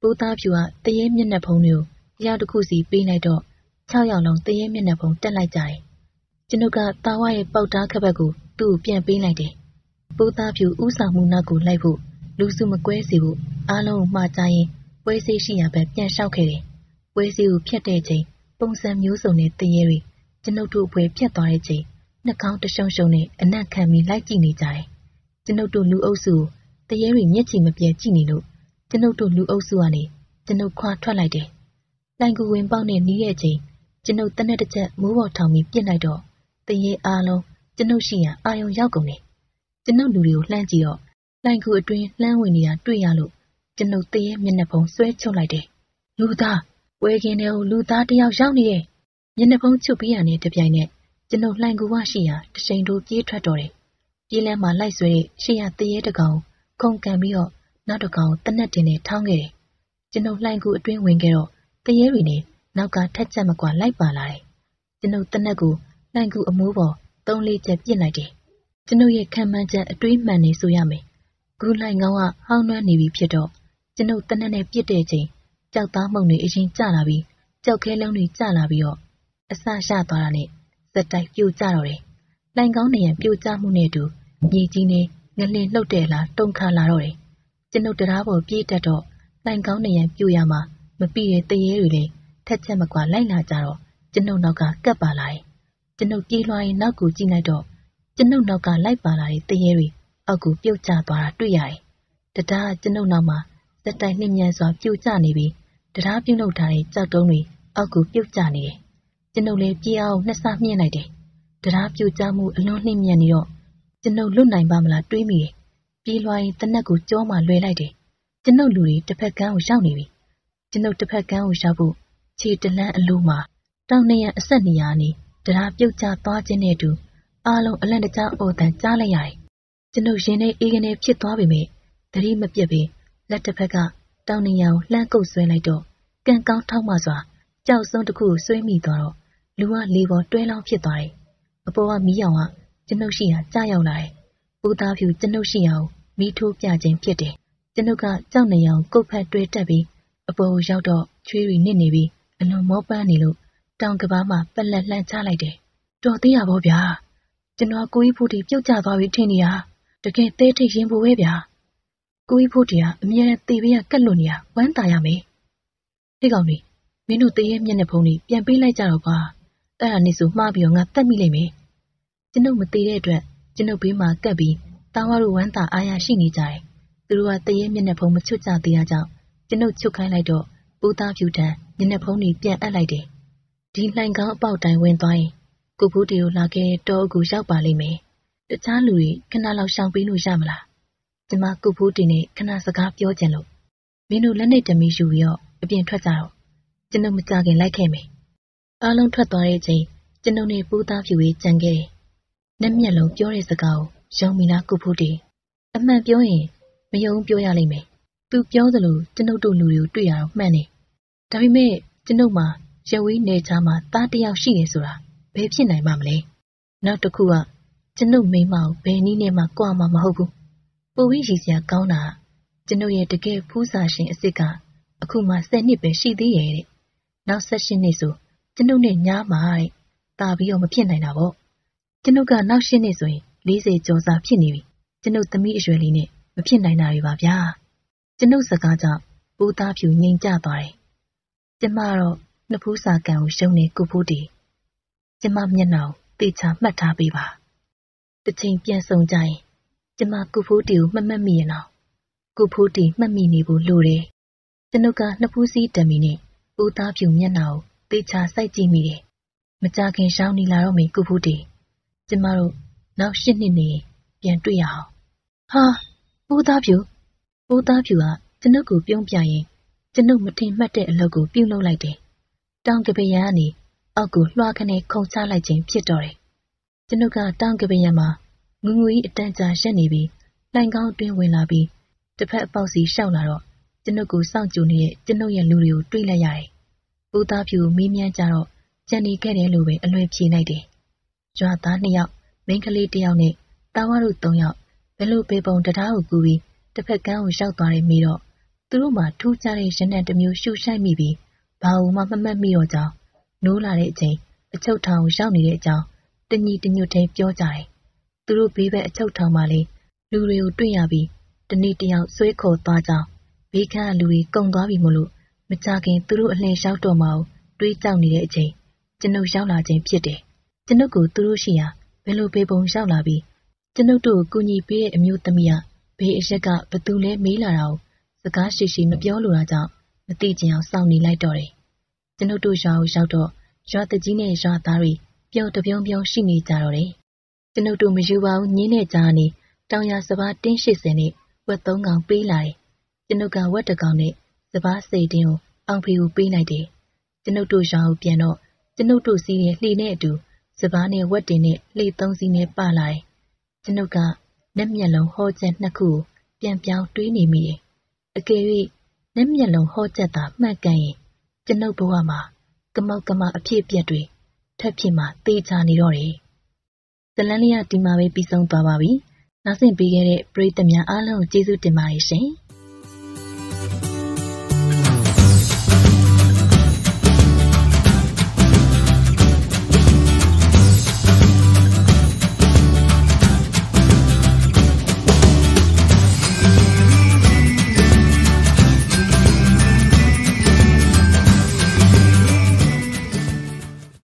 ပိုးသားဖြူကတရေမျက်နှာဖုံးတွေကိုတရားတစ်ခုစီပေးလိုက်တော့6ယောက်လုံးတရေမျက်နှာဖုံးတက်လိုက်ကြတယ်ကျွန်ုပ်ကတာဝရဲ့ပေါက်သားခပတ်ကိုသူ့ကိုပြန်ပေးလိုက်တယ်ပိုးသားဖြူဥဆောင်မှုနောက်ကိုလိုက်ဖို့လူစုမကွဲစေဖို့အားလုံးမှားကြရင်ပွဲစည်းရှိရာဘက်ပြန်လျှောက်ခဲ့တယ်ပွဲစည်းကိုဖြတ်တဲ့ချိန်ပုံစံမျိုးစုံနဲ့တရေတွေကျွန်ုပ်တို့ပွဲဖြတ်သွားတဲ့ချိန်နှာခေါင်းတရှုံရှုံနဲ့အနံ့ခံပြီးလိုက်ကြည့်နေကြတယ်ကျွန်ုပ်တို့လူအုပ်စုတရေတွေမျက်ချီမပြဲကြည့်နေလို့ကျွန်ုပ်တို့လူအုပ်စုကနေကျွန်ုပ်ခွာထွက်လိုက်တယ်လိုင်ကူဝင်ပေါက်နဲ့နီးတဲ့ချိန်ကျွန်ုပ်တနက်တစ်ချက်မိုးပေါ်ထောင်ပြီးပြစ်လိုက်တော့တရေအားလုံးကျွန်ုပ်ရှိရာအာယုံရောက်ကုန်တယ်ကျွန်ုပ်လူတွေကိုလှမ်းကြည့်တော့လိုင်ကူအတွင်းလှမ်းဝင်နေတာတွေ့ရလို့ကျွန်ုပ်တရေမျက်နှာဖုံးဆွဲချုပ်လိုက်တယ်လူသားဝဲခင်းထဲကိုလူသားတယောက်ရောက်နေတယ်မျက်နှာဖုံးချုပ်ပြီးရတဲ့တပြိုင်နက်ကျွန်ုပ်လှိုင်ကူဝရှိရာတရှိန်တို့ပြေးထွက်တော့တယ်ပြေးလမ်းမှာလိုက်ဆွဲတဲ့ရှေ့ရတရေတကောင်ခုန်ကန်ပြီးတော့နောက်တကောင်တနက်တင်နဲ့ထောင်းခဲ့တယ်ကျွန်ုပ်လှိုင်ကူအတွင်းဝင်ခဲ့တော့တရေတွေနဲ့နောက်ကထက်ချက်မကွာလိုက်ပါလာတယ်ကျွန်ုပ်တနက်ကိုလှိုင်ကူအမိုးပေါ်3-4ချက်ပြစ်လိုက်တယ်ကျွန်ုပ်ရဲ့ခံမှန်းချက်အတွေးမှန်နေဆိုရမယ်ဂူလှိုင်ကောင်းကဟောင်းနှွမ်းနေပြီဖြစ်တော့ကျွန်ုပ်တနက်နဲ့ပြစ်တဲ့ချိန်ကြောက်သားမှုန်တွေအရင်ကျလာပြီးကြောက်ခဲလုံးတွေကျလာပြီးတော့အဆရှသွားတာနဲ့စက်တိုက်ပြိုကျတော့တယ်လှိုင်ကောင်းနေရန်ပြိုကျမှုနဲ့အတူမြေကြီးနဲ့ငလင်လှုပ်တဲ့လားတုံခါလာတော့တယ်ကျွန်ုပ်တရားပေါ်ပြေးတက်တော့လှိုင်ကောင်းနေရန်ပြိုရမှာမပြီးတဲ့တရေတွေလည်းထက်ချက်မကွာလိုက်လာကြတော့ကျွန်ုပ်နောက်ကကပ်ပါလာတယ်ကျွန်ုပ်ပြေးလွှားရင်နောက်ကိုကြည့်လိုက်တော့ကျွန်ုပ်နောက်ကလိုက်ပါလာတဲ့တရေတွေအောက်ကိုပြုတ်ကျသွားတာတွေ့ရတယ်တရားကကျွန်ုပ်နောက်မှာစက်တိုက်နှင်းမြန်စွာပြိုကျနေပြီးတရားပြုတ်နှုတ်ထားတဲ့ကြောက်တုံးတွေအောက်ကိုပြုတ်ကျနေတယ်ကျွန်ုပ်လည်းပြေးအောင်နှစ်ဆမြင့်လိုက်တယ်တရားပြိုကျမှုအလွန်နှင်းမြန်နေတော့ကျွန်ုပ်လွတ်နိုင်ပါမလားတွေးမိတယ်ပြေးလွှားရင်တနက်ကိုကြောမှလွယ်လိုက်တယ်ကျွန်ုပ်လူတွေတစ်ဖက်ကန်းကိုရောက်နေပြီကျွန်ုပ်တစ်ဖက်ကန်းကိုရောက်ဖို့ခြေတလန်းအလိုမှာတောင်နေရအဆက်နေရနေတရားပြုတ်ကျသွားခြင်းနဲ့အတူအားလုံးအလန့်တကြားအော်တန်ကြားလိုက်ရတယ်ကျွန်ုပ်ရင်ထဲအေးကနေဖြစ်သွားပြီမဲ့သတိမပြတ်ပဲလက်တစ်ဖက်ကတောင်နေရကိုလှမ်းကုပ်ဆွဲလိုက်တော့ကန်ကောင်းထောက်မှစွာကြောက်စုံတစ်ခုကိုဆွဲမိသွားတော့လူကလေပေါ်တွဲလောင်းဖြစ်သွားတယ်အပေါ်ကမီးရောင်ကကျွန်ုပ်ရှိရာကြားရောက်လာတယ်ပူသားဖြူကျွန်ုပ်ရှိရာကိုမီးထိုးပြခြင်းဖြစ်တယ်ကျွန်ုပ်ကကြောက်နေအောင်ကုတ်ဖက်တွဲတက်ပြီးအပေါ်ကိုရောက်တော့ချွေးတွေနစ်နေပြီးအလွန်မောပန်းနေလို့တောင်ကဘာမှပက်လက်လှမ်းချလိုက်တယ်တော်သေးရပါဗျာကျွန်တော်ကိုကြီးဖို့တီပြုတ်ကျသွားပြီထင်နေရတကယ်သေးထိတ်ရင်ဖို့ပဲဗျာကိုကြီးဖို့တီကအမြဲတမ်းသေပေးရကက်လွတ်နေရဝမ်းသာရမယ်ဒီကောင်တွေမင်းတို့တရေမျက်နှာဖုံးတွေပြန်ပေးလိုက်ကြတော့ကွာအဲ့ဒါနေဆိုမှားပြီးတော့ငါတတ်မိလိမ့်မယ်ကျွန်ုပ်မသေးတဲ့အတွက်ကျွန်ုပ်ဘေးမှာကပ်ပြီးတာဝါတို့ဝမ်းသာအားရရှိနေကြတယ်သူတို့ကတရေမျက်နှာဖုံးမချွတ်ကြသေးတာကြောင့်ကျွန်ုပ်ချွတ်ခိုင်းလိုက်တော့ပူသားဖြူတန်းမျက်နှာဖုံးတွေပြန်အပ်လိုက်တယ်ဒီလှိုင်ကောင်းအပေါက်တိုင်းဝင်သွားရင်ကိုဖိုးတီကိုလာခဲ့တောအကူရောက်ပါလိမ့်မယ်တခြားလူတွေခဏလောက်ရှောင်ပေးလို့ရမလားကျမကိုဖိုးတီနဲ့ခဏစကားပြောချင်လို့မင်းတို့လက်နဲ့တမီယူပြီးတော့အပြင်ထွက်ကြတော့ကျွန်ုပ်မကြခင်လိုက်ခဲ့မယ်အားလုံးထွက်သွားတဲ့အချိန်ကျွန်ုပ်နဲ့ပူသားဖြူရေးကြံခဲ့တယ်နှက်မျက်လုံးပြောတဲ့စကားကိုယုံမိလားကိုဖိုးတီအမှန်ပြောရင်မယုံပြောရလိမ့်မယ်သူပြောသလိုကျွန်ုပ်တို့လူတွေကိုတွေ့ရတော့မှန်တယ်ဒါပေမဲ့ကျွန်ုပ်မှာရဝေးနေချာမှာသားတယောက်ရှိနေဆိုတာဘယ်ဖြစ်နိုင်ပါမလဲနောက်တစ်ခုကကျွန်ုပ်မိန်းမကိုဘယ်နည်းနဲ့မှကြွားမှာမဟုတ်ဘူးပိုပြီးရည်စရာကောင်းတာကျွန်ုပ်ရဲ့တကယ်ဖူးစာရှင်အစ်စ်ကအခုမှ10နှစ်ပဲရှိသေးရဲ့တဲ့နောက်18နှစ်ဆိုကျွန်ုပ်နဲ့ညားမှာတဲ့တာပြီးတော့မဖြစ်နိုင်တာပေါ့ကျွန်ုပ်ကနောက်10နှစ်ဆိုရင်40ကျော်စာဖြစ်နေပြီကျွန်ုပ်သမီးအရွယ်လေးနဲ့မဖြစ်နိုင်တာတွေပါဗျာကျွန်ုပ်စကားကြောင့်ပိုးသားဖြူငြိမ်ကျသွားတယ်ကျမတော့နှစ်ဖူးစာကန်ကိုရှုံးနေကိုဖိုးတီကျမမျက်နှာကိုတေချာမှတ်ထားပေးပါတစ်ချိန်ပြန်ဆုံကြရင်ကျမကိုဖိုးတီကိုမှတ်မိရင်တော့ကိုဖိုးတီမှတ်မိနေဖို့လိုတယ်ကျွန်ုပ်ကနှစ်ဖူးစည်းတံမီနဲ့ပိုးသားဖြူမျက်နှာကိုတေချာစိုက်ကြည့်မိတယ်မကြခင်ရှောင်းနေလာတော့မေကိုဖိုးတီကျမတို့နောက်10နှစ်နေပြန်တွေ့ရအောင်ဟာပိုးသားဖြူကကျွန်ုပ်ကိုပြုံးပြရင်ကျွန်ုပ်မထင်မှတ်တဲ့အလုပ်ကိုပြုလုပ်လိုက်တယ်တောင်ကပရန်ကနေအောက်ကိုလွှားခနဲ့ခုန်ချလိုက်ခြင်းဖြစ်တော့တယ်ကျွန်ုပ်ကတောင်ကပရန်မှာငူငူကြီးအတန်းကြာရက်နေပြီးလှိုင်ကောင်းအတွင်းဝင်လာပြီးတစ်ဖက်အပေါက်စီရှောက်လာတော့ကျွန်ုပ်ကိုစောင့်ကြိုနေတဲ့ကျွန်ုပ်ရဲ့လူတွေကိုတွေးလိုက်ရတယ်ပိုးသားဖြူမီးမြန်းကြတော့ကြံနေခဲ့တယ်လို့ပဲအလွယ်ဖြေလိုက်တယ်ကျွာသား2ယောက်မိန်းကလေး1ယောက်နဲ့တာဝါတို့3ယောက်ဘယ်လိုပေပုံတရားကိုကူပြီးတစ်ဖက်ကန်းကိုရောက်သွားတယ်မိတော့သူတို့မှထူးခြားတဲ့ရနံ့တစ်မျိုးရှူရှိုက်မိပြီးဘာမှမမှတ်မိတော့ကြောင်းနိုးလာတဲ့အချိန်အချုပ်ထောင်ရောက်နေတဲ့အကြောင်းတညီတညွတ်ထဲပြောကြတယ်။သူတို့ဘေးဘက်အချုပ်ထောင်မှာလေလူတွေကိုတွေ့ရပြီးတနေ့တယောက်ဆွဲခေါ်သွားကြောင်းဘေးခန်းလူတွေကုံသွားပြီမို့လို့မကြခင်သူတို့အလှည့်လျှောက်တော့မှတွေးကြောက်နေတဲ့အချိန်ကျွန်ုပ်ရောက်လာခြင်းဖြစ်တယ်။ကျွန်ုပ်ကိုသူတို့ရှိရာဘယ်လိုဘေးပုံရောက်လာပြီးကျွန်ုပ်တို့ကိုကူညီပေးတဲ့အမျိုးသမီးကဘေးအရက်ကဘသူလဲမေးလာတာကိုစကားရှိရှိမပြောလိုတာကြောင့်မသိချင်အောင်စောင့်နေလိုက်တော့တယ်။ကျွန်ုပ်တို့ရွာကိုရောက်တော့ရွာတကြီးနဲ့ရွာသားတွေပျော်တပြုံးပြုံးရှိနေကြတော့တယ်။ကျွန်ုပ်တို့မယူပါဘူးညင်းတဲ့ကြားကနေတောင်ရစပါးတင်း80နဲ့ဝက်3ကောင်ပေးလာတယ်။ကျွန်ုပ်ကဝက်1ကောင်နဲ့စပါး10တင်းကိုအောင်ဖေကိုပေးလိုက်တယ်။ကျွန်ုပ်တို့ရွာကိုပြန်တော့ကျွန်ုပ်တို့စီးတဲ့လှေနဲ့အတူစပါးနဲ့ဝက်တင်နဲ့လှေ3စီးနဲ့ပါလာတယ်။ကျွန်ုပ်ကလက်မျက်လုံးဟောချက်2ခုကိုပြန်ပြောင်းတွေးနေမိတယ်။အကယ်၍လက်မျက်လုံးဟောချက်သာမှတ်ကန်ရင်ကျွန်ုပ်ဘဝမှာကမောက်ကမအဖြစ်ပြက်တွေထပ်ဖြစ်မှသေချာနေတော့တယ်။ဇလန်းလေးကဒီမှာပဲပြီးဆုံးသွားပါပြီ။နောက်ဆင့်ပေးခဲ့တဲ့ပရိသတ်များအားလုံးကိုကျေးဇူးတင်ပါတယ်ရှင်။